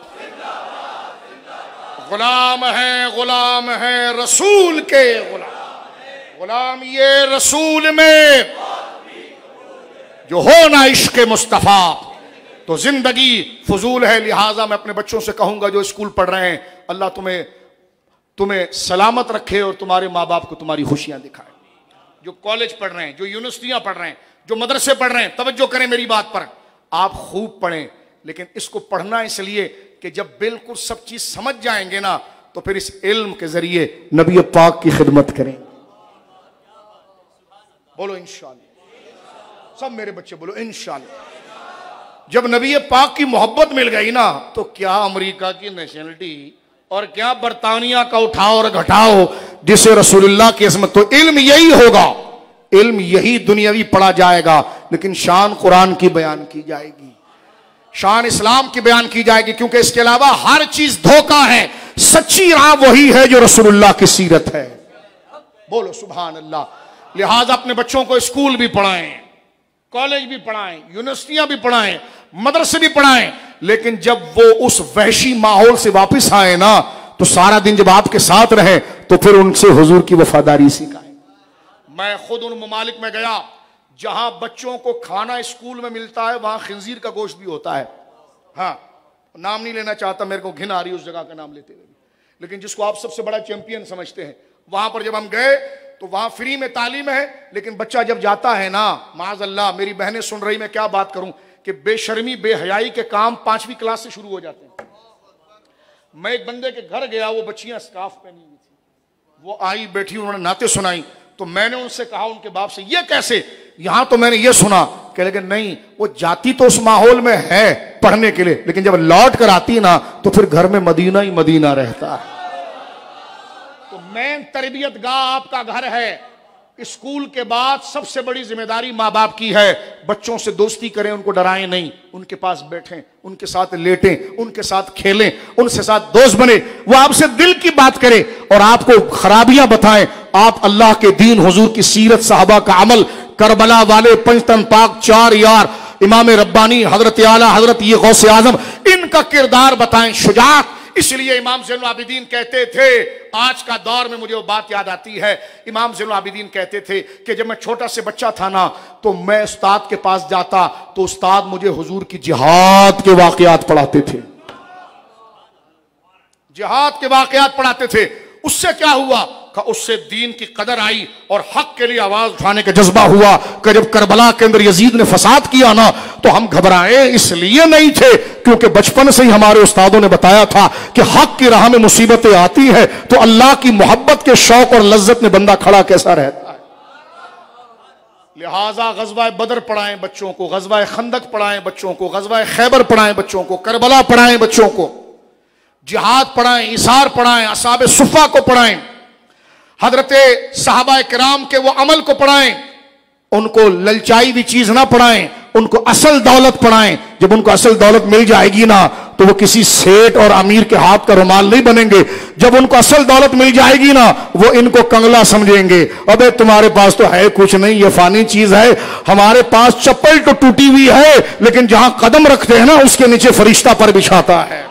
गुलाम है रसूल के गुलाम ये रसूल में जो हो ना इश्क मुस्तफा, तो जिंदगी फजूल है। लिहाजा मैं अपने बच्चों से कहूंगा जो स्कूल पढ़ रहे हैं, अल्लाह तुम्हें सलामत रखे और तुम्हारे माँ बाप को तुम्हारी खुशियां दिखाए। जो कॉलेज पढ़ रहे हैं, जो यूनिवर्सिटियां पढ़ रहे हैं, जो मदरसे पढ़ रहे हैं, तवज्जो करें मेरी बात पर। आप खूब पढ़ें, लेकिन इसको पढ़ना इसलिए कि जब बिल्कुल सब चीज समझ जाएंगे ना, तो फिर इस इल्म के जरिए नबी पाक की खिदमत करें। बोलो इंशाअल्लाह, सब मेरे बच्चे बोलो इंशाअल्लाह। जब नबी पाक की मोहब्बत मिल गई ना, तो क्या अमेरिका की नेशनलिटी और क्या बरतानिया का उठाओ और घटाओ, जिसे रसूलुल्लाह की इस्मत। तो इल्म यही होगा, इल्म यही दुनियावी पढ़ा जाएगा, लेकिन शान कुरान की बयान की जाएगी, शान इस्लाम की बयान की जाएगी, क्योंकि इसके अलावा हर चीज धोखा है। सच्ची राह वही है जो रसूलुल्लाह की सीरत है। बोलो सुभान अल्लाह। लिहाजा अपने बच्चों को स्कूल भी पढ़ाएं, कॉलेज भी पढ़ाएं, यूनिवर्सिटियां भी पढ़ाएं, मदरसे भी पढ़ाएं, लेकिन जब वो उस वहशी माहौल से वापस आए ना, तो सारा दिन जब आपके साथ रहे, तो फिर उनसे हुजूर की वफादारी सिखाएं। मैं खुद उन ममालिक में गया जहां बच्चों को खाना स्कूल में मिलता है, वहां खिंजीर का गोश्त भी होता है। हाँ, नाम नहीं लेना चाहता, मेरे को घिन आ रही उस जगह का नाम लेते हुए, लेकिन जिसको आप सबसे बड़ा चैंपियन समझते हैं, वहां पर जब हम गए तो वहां फ्री में तालीम है, लेकिन बच्चा जब जाता है ना, माज़अल्लाह, मेरी बहनें सुन रही, मैं क्या बात करूं, कि बेशर्मी बेहयाई के काम 5वीं क्लास से शुरू हो जाते हैं। मैं एक बंदे के घर गया, वो बच्चियां स्कार्फ पहनी हुई थी, वो आई बैठी, उन्होंने नाते सुनाई, तो मैंने उनसे कहा उनके बाप से, ये कैसे? यहां तो मैंने ये सुना, कह लेकिन नहीं, वो जाती तो उस माहौल में है पढ़ने के लिए, लेकिन जब लौट कर आती ना, तो फिर घर में मदीना ही मदीना रहता है। तो मेन तरबियत गाह आपका घर है। स्कूल के बाद सबसे बड़ी जिम्मेदारी माँ बाप की है। बच्चों से दोस्ती करें, उनको डराएं नहीं, उनके पास बैठें, उनके साथ लेटें, उनके साथ खेलें, उनसे साथ दोस्त बने, वो आपसे दिल की बात करे और आपको खराबियां बताएं। आप अल्लाह के दीन, हुजूर की सीरत, साहबा का अमल, करबला वाले पंचतन पाक 4 यार, इमाम रब्बानी, हजरत आला हजरत ये गौसे आजम, इनका किरदार बताएं, शुजात। इसलिए इमाम ज़ैनुल आबिदीन कहते थे, आज का दौर में मुझे वो बात याद आती है, इमाम ज़ैनुल आबिदीन कहते थे कि जब मैं छोटा से बच्चा था ना, तो मैं उस्ताद के पास जाता, तो उस्ताद मुझे हुजूर की जिहाद के वाकयात पढ़ाते थे, जिहाद के वाकयात पढ़ाते थे। उससे क्या हुआ? उससे दीन की कदर आई और हक के लिए आवाज उठाने का जज्बा हुआ कि जब करबला के अंदर यजीद ने फसाद किया ना, तो हम घबराए इसलिए नहीं थे क्योंकि बचपन से ही हमारे उस्तादों ने बताया था कि हक की राह में मुसीबतें आती है तो अल्लाह की मोहब्बत के शौक और लज्जत में बंदा खड़ा कैसा रहता है। लिहाजा गज़वा बदर पढ़ाएं बच्चों को, गज़वा खंदक पढ़ाएं बच्चों को, गज़वा खैबर पढ़ाएं बच्चों को, करबला पढ़ाएं बच्चों को, जिहाद पढ़ाएं, इसार पढ़ाएं, असहाबे सुफ़ा को पढ़ाएं, हजरते सहाबा किराम के वो अमल को पढ़ाएं, उनको ललचाई हुई चीज ना पढ़ाएं, उनको असल दौलत पढ़ाएं। जब उनको असल दौलत मिल जाएगी ना तो वो किसी सेठ और अमीर के हाथ का रुमाल नहीं बनेंगे। जब उनको असल दौलत मिल जाएगी ना वो इनको कंगला समझेंगे। अबे तुम्हारे पास तो है कुछ नहीं, ये फानी चीज है, हमारे पास चप्पल तो टूटी हुई है लेकिन जहां कदम रखते हैं ना उसके नीचे फरिश्ता पर बिछाता है।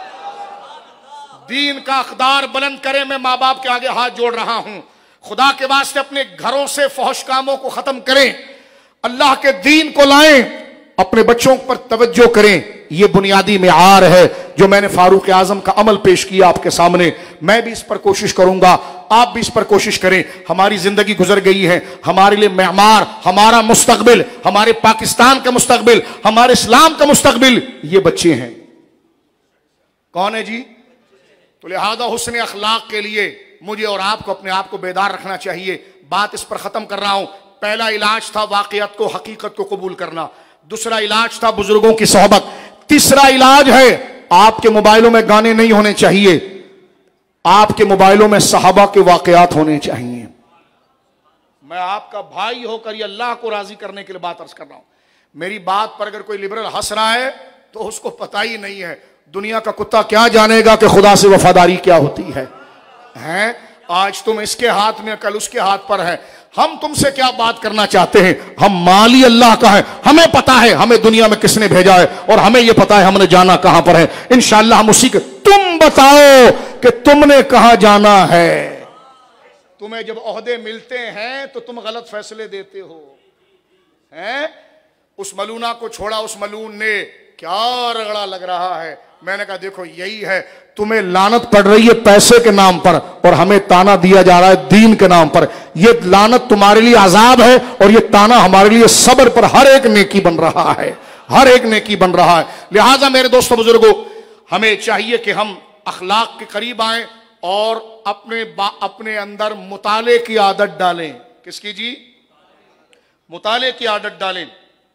दीन का अक़दार बुलंद करें। मैं माँ बाप के आगे हाथ जोड़ रहा हूं, खुदा के वास्ते अपने घरों से फहश कामों को खत्म करें, अल्लाह के दीन को लाएं, अपने बच्चों पर तवज्जो करें। यह बुनियादी मेआर है जो मैंने फारूक आजम का अमल पेश किया आपके सामने। मैं भी इस पर कोशिश करूंगा, आप भी इस पर कोशिश करें। हमारी जिंदगी गुजर गई है, हमारे लिए मेहमार, हमारा मुस्तकबिल, हमारे पाकिस्तान का मुस्तकबिल, हमारे इस्लाम का मुस्तकबिल ये बच्चे हैं। कौन है जी? तो लिहाजा हुस्न अखलाक के लिए मुझे और आपको अपने आप को बेदार रखना चाहिए। बात इस पर खत्म कर रहा हूं। पहला इलाज था वाकईत को, हकीकत को कबूल करना, दूसरा इलाज था बुजुर्गों की सोहबत, तीसरा इलाज है आपके मोबाइलों में गाने नहीं होने चाहिए, आपके मोबाइलों में सहाबा के वाकयात होने चाहिए। मैं आपका भाई होकर ये अल्लाह को राजी करने के लिए बात अर्ज कर रहा हूं। मेरी बात पर अगर कोई लिबरल हंस रहा है तो उसको पता ही नहीं है, दुनिया का कुत्ता क्या जानेगा कि खुदा से वफादारी क्या होती है। हैं? आज तुम इसके हाथ में, कल उसके हाथ पर है। हम तुमसे क्या बात करना चाहते हैं? हम माली अल्लाह का है, हमें पता है हमें दुनिया में किसने भेजा है और हमें यह पता है हमने जाना कहां पर है। इंशाअल्लाह हम उसी के, तुम बताओ कि तुमने कहां जाना है। तुम्हें जब ओहदे मिलते हैं तो तुम गलत फैसले देते हो। हैं? उस मलूना को छोड़ा, उस मलून ने क्या रगड़ा लग रहा है। मैंने कहा देखो यही है, तुम्हें लानत पड़ रही है पैसे के नाम पर और हमें ताना दिया जा रहा है दीन के नाम पर। यह लानत तुम्हारे लिए अजाब है और यह ताना हमारे लिए सब्र पर हर एक नेकी बन रहा है, हर एक नेकी बन रहा है। लिहाजा मेरे दोस्तों बुजुर्गों, हमें चाहिए कि हम अखलाक के करीब आएं और अपने अंदर मुताले की आदत डालें। किसकी जी? मुताले की आदत डालें।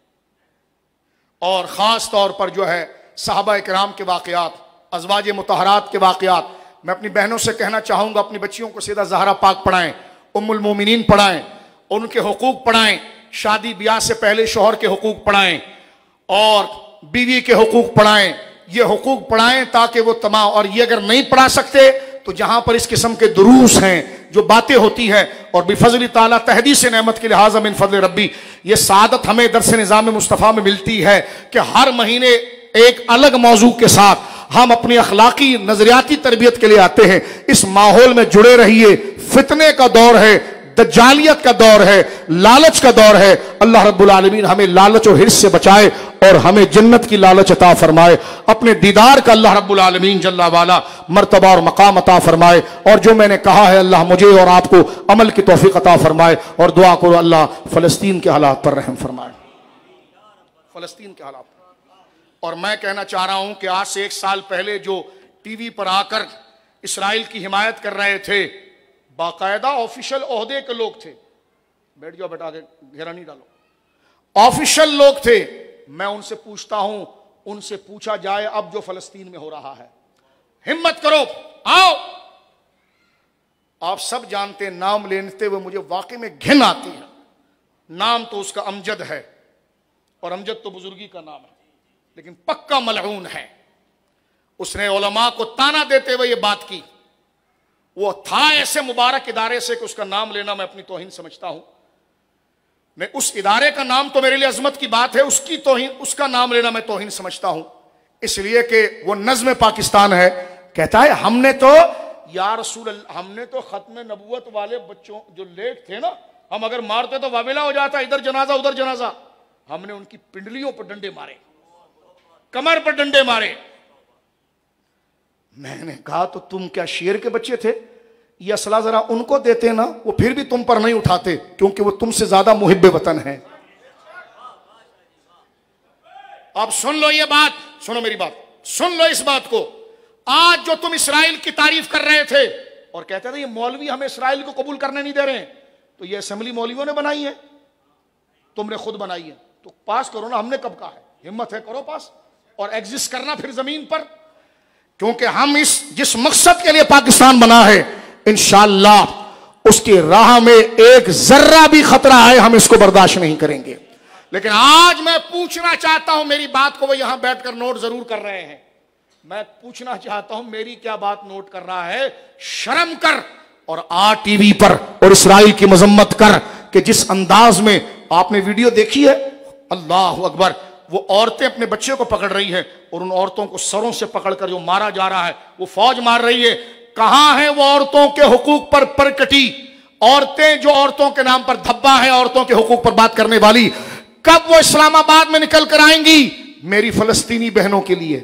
और ख़ास तौर पर जो है सहाबा किराम के वाक़यात, अज़वाज मुतहरात के वाक़यात। मैं अपनी बहनों से कहना चाहूँगा अपनी बच्चियों को सीधा ज़हरा पाक पढ़ाएं, उम्मुल मोमिनीन पढ़ाएं, उनके हुकूक पढ़ाएं, शादी ब्याह से पहले शौहर के हुकूक पढ़ाएं और बीवी के हुकूक पढ़ाएं। ये हुकूक पढ़ाएं ताकि वो तमाम, और ये अगर नहीं पढ़ा सकते तो जहां पर इस किस्म के दुरूस हैं, जो बातें होती है, और बिफज़ल ताला तहदीस नेमत के लिहाजा मिन फज़ल रब्बी, ये सादत हमें दरस निज़ाम मुस्तफ़ा में मिलती है कि हर महीने एक अलग मौजू के साथ हम अपनी अखलाकी नजरियाती तरबियत के लिए आते हैं। इस माहौल में जुड़े रहिए। फितने का दौर है, दज्जालियत का दौर है, लालच का दौर है। अल्लाह रब्बुल आलमीन हमें लालच और हिर्स से बचाए और हमें जन्नत की लालच अता फरमाए। अपने दीदार का अल्लाह रब्बुल आलमीन जल्ला वाला मर्तबा और मकाम अता फरमाए। और जो मैंने कहा है अल्लाह मुझे और आपको अमल की तौफीक अता फरमाए। और दुआ करो अल्लाह फ़लस्तीन के हालात पर रहम फरमाए, फ़लस्तीन के हालात। और मैं कहना चाह रहा हूं कि आज से 1 साल पहले जो टीवी पर आकर इसराइल की हिमायत कर रहे थे, बाकायदा ऑफिशियल ओहदे के लोग थे, बैठ जाओ बेटा आगे, घेरा नहीं डालो, ऑफिशियल लोग थे। मैं उनसे पूछता हूं, उनसे पूछा जाए अब जो फलस्तीन में हो रहा है, हिम्मत करो आओ। आप सब जानते हैं, नाम लेते हुए मुझे वाकई में घिन आती है। नाम तो उसका अमजद है और अमजद तो बुजुर्गी का नाम है, लेकिन पक्का मलऊन है। उसने उलमा को ताना देते हुए ये बात की। वो था ऐसे मुबारक इदारे से कि उसका नाम लेना मैं अपनी तौहीन समझता हूं। मैं उस इदारे का नाम तो मेरे लिए अजमत की बात है, उसकी तौहीन, उसका नाम लेना मैं तौहीन समझता हूं, इसलिए कि वो नज़्म पाकिस्तान है। कहता है हमने तो या रसूल अल्लाह, हमने तो खत्म नबूवत वाले बच्चों जो लेट थे ना, हम अगर मारते तो वाबिला हो जाता, इधर जनाजा उधर जनाजा। हमने उनकी पिंडलियों पर डंडे मारे, कमर पर डंडे मारे। मैंने कहा तो तुम क्या शेर के बच्चे थे? ये असला जरा उनको देते ना, वो फिर भी तुम पर नहीं उठाते, क्योंकि वो तुमसे ज्यादा मुहिब्बे वतन है। अब सुन लो ये बात, सुनो मेरी बात, सुन लो इस बात को। आज जो तुम इसराइल की तारीफ कर रहे थे और कहते थे ये मौलवी हमें इसराइल को कबूल करने नहीं दे रहे हैं, तो ये असेंबली मौलवियों ने बनाई है, तुमने खुद बनाई है, तो पास करो ना। हमने कब कहा है? हिम्मत है करो पास, और एग्जिस्ट करना फिर जमीन पर, क्योंकि हम जिस मकसद के लिए पाकिस्तान बना है, इंशाअल्लाह उसकी राह में एक जर्रा भी खतरा है, हम इसको बर्दाश्त नहीं करेंगे। लेकिन आज मैं पूछना चाहता हूं, मेरी बात को वो यहां बैठकर नोट जरूर कर रहे हैं, मैं पूछना चाहता हूं मेरी क्या बात नोट कर रहा है? शर्म कर और आ टीवी पर और इसराइल की मजम्मत कर कि जिस अंदाज में आपने वीडियो देखी है, अल्लाह अकबर, वो औरतें अपने बच्चे को पकड़ रही हैं और उन औरतों को सरों से पकड़कर जो मारा जा रहा है, वो फौज मार रही है। कहां है वो औरतों के हुकूक पर परकटी औरतें, जो औरतों के नाम पर धब्बा है, औरतों के हुकूक पर बात करने वाली? कब वो इस्लामाबाद में निकल कर आएंगी मेरी फलस्तीनी बहनों के लिए,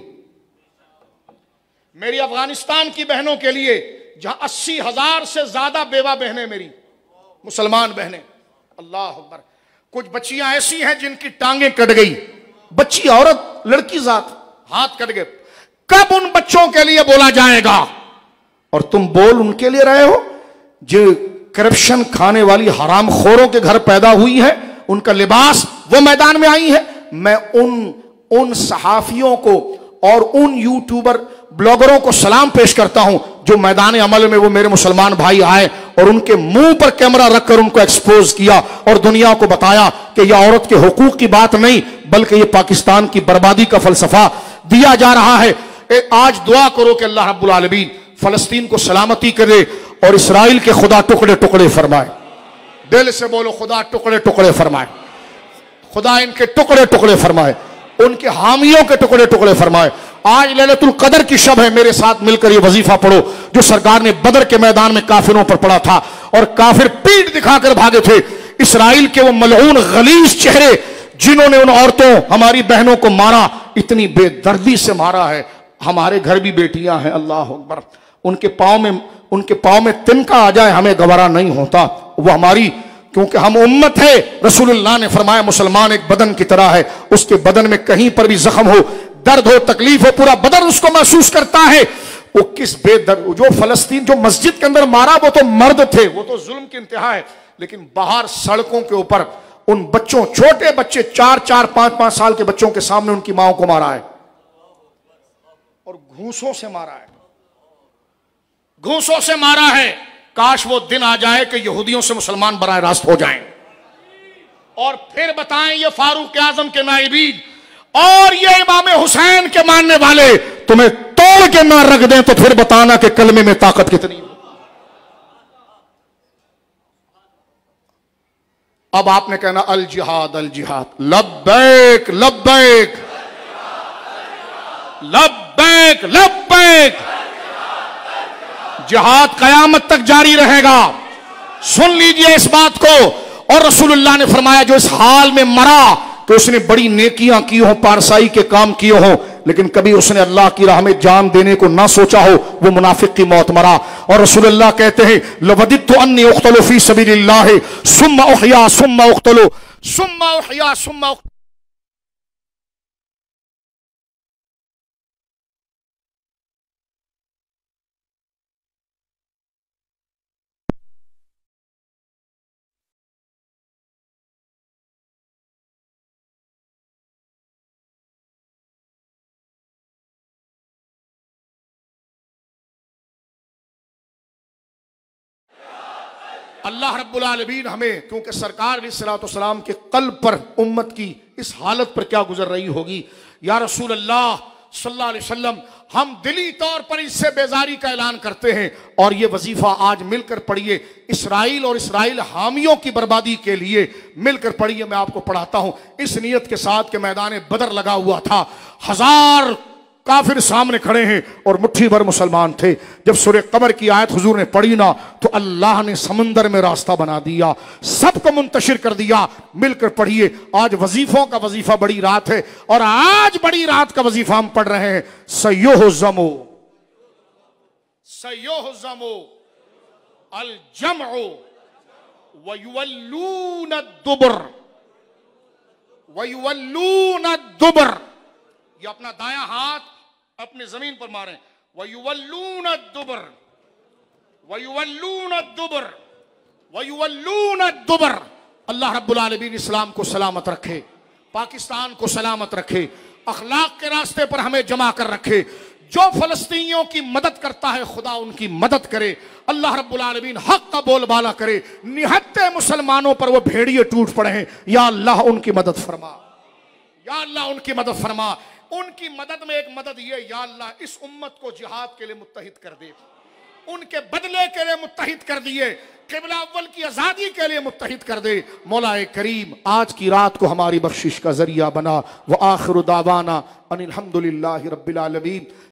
मेरी अफगानिस्तान की बहनों के लिए, जहां 80,000 से ज्यादा बेवा बहनें, मेरी मुसलमान बहनें। अल्लाह अकबर। कुछ बच्चियां ऐसी हैं जिनकी टांगें कट गई, बच्ची औरत लड़की जात, हाथ कट गए। कब उन बच्चों के लिए बोला जाएगा? और तुम बोल उनके लिए रहे हो जो करप्शन खाने वाली हरामखोरों के घर पैदा हुई है, उनका लिबास वो मैदान में आई है। मैं उन सहाफियों को और उन यूट्यूबर ब्लॉगरों को सलाम पेश करता हूं जो मैदान अमल में वो मेरे मुसलमान भाई आए और उनके मुंह पर कैमरा रखकर उनको एक्सपोज किया और दुनिया को बताया कि यह औरत के हुकूक की बात नहीं, बल्कि यह पाकिस्तान की बर्बादी का फलसफा दिया जा रहा है। आज दुआ करो कि अल्लाह रब्बुल आलमीन फलस्तीन को सलामती करे और इसराइल के खुदा टुकड़े टुकड़े फरमाए। दिल से बोलो, खुदा टुकड़े टुकड़े फरमाए, खुदा इनके टुकड़े टुकड़े फरमाए, उनके हामियों के टुकड़े टुकड़े फरमाए। आज लैलतुल कदर की शब है, मेरे साथ मिलकर ये वजीफा पढ़ो जो सरकार ने बदर के मैदान में काफिरों पर पड़ा था और काफिर पीठ दिखाकर भागे थे। इसराइल के वो मलऊन गलीज चेहरे जिन्होंने उन औरतों, हमारी बहनों को मारा, इतनी बेदर्दी से मारा है। हमारे घर भी बेटियां हैं, अल्लाह अकबर, उनके पांव में तिनका आ जाए हमें गवारा नहीं होता। वो हमारी, क्योंकि हम उम्मत है। रसूलुल्लाह ने फरमाया मुसलमान एक बदन की तरह है, उसके बदन में कहीं पर भी जख्म हो, दर्द हो, तकलीफ हो, पूरा बदन उसको महसूस करता है। वो किस बेदर्द, जो फलस्तीन जो मस्जिद के अंदर मारा वो तो मर्द थे, वो तो जुल्म की इंतहा है, लेकिन बाहर सड़कों के ऊपर उन बच्चों, छोटे बच्चे 4-4, 5-5 साल के बच्चों के सामने उनकी माओ को मारा है और घूसों से मारा है, घूसों से मारा है। काश वो दिन आ जाए कि यहूदियों से मुसलमान बराह रास्त हो जाएं और फिर बताएं ये फारूक आजम के नाइबीन और ये इमाम हुसैन के मानने वाले तुम्हें तोड़ के ना रख दें, तो फिर बताना कि कलमे में ताकत कितनी है। अब आपने कहना अल जिहाद, अल जिहाद, लब्बैक लब्बैक लब्बैक लब्बैक, जिहाद कयामत तक जारी रहेगा। सुन लीजिए इस बात को। और रसूलुल्लाह ने फरमाया जो इस हाल में मरा कि उसने बड़ी नेकियां की हो, पारसाई के काम किए हो, लेकिन कभी उसने अल्लाह की राह में जान देने को ना सोचा हो, वो मुनाफिक की मौत मरा। और रसूलुल्लाह कहते हैं लवदित्तु अन्नी उक़्तलु फी सबीलिल्लाह सुम्मा उहया सुम्मा उक़्तलु सुम्मा उहया सुम्मा। अल्लाह रब्बुल आलमीन हमें, क्योंकि सरकार अलैहिस्सलाम के कल्ब पर उम्मत की इस हालत पर क्या गुजर रही होगी। या रसूल अल्लाह सल्लल्लाहु अलैहि वसल्लम, हम दिली तौर पर इससे बेजारी का ऐलान करते हैं और ये वजीफा आज मिलकर पढ़िए, इसराइल और इसराइल हामियों की बर्बादी के लिए मिलकर पढ़िए। मैं आपको पढ़ाता हूं इस नियत के साथ कि मैदान बदर लगा हुआ था, 1000 काफिर सामने खड़े हैं और मुट्ठी भर मुसलमान थे। जब सूरह कमर की आयत हुजूर ने पढ़ी ना, तो अल्लाह ने समंदर में रास्ता बना दिया, सबको मुंतशिर कर दिया। मिलकर पढ़िए। आज वजीफों का वजीफा बड़ी रात है और आज बड़ी रात का वजीफा हम पढ़ रहे हैं। सयोहज़मो सयोहज़मो अल जमउ व युवल्लून दुबर, व युवल्लून दुबर। ये अपना दायां हाथ अपने जमीन पर मारें, व युवल्लून दुबर, व युवल्लून दुबर, व युवल्लून दुबर। अल्लाह रब्बुल आलमीन इस्लाम को सलामत रखे, पाकिस्तान को सलामत रखे, अखलाक के रास्ते पर हमें जमा कर रखे। जो फलस्तीनियों की मदद करता है खुदा उनकी मदद करे। अल्लाह रब्बुल आलमीन हक का बोलबाला करे। निहत्ते मुसलमानों पर वो भेड़िए टूट पड़े हैं, या अल्लाह उनकी मदद फरमा, या अल्लाह उनकी मदद फरमा। उनकी मदद में एक मदद ये, या अल्लाह इस उम्मत को जिहाद के लिए मुत्तहिद कर दे, उनके बदले के लिए मुत्तहिद कर दिए, क़िबला अव्वल की आज़ादी के लिए मुत्तहिद कर दे। मौलाए करीम आज की रात को हमारी बख्शिश का जरिया बना। व आखिरु दावाना अनिल हम्दुलिल्लाहि रब्बिल आलमीन।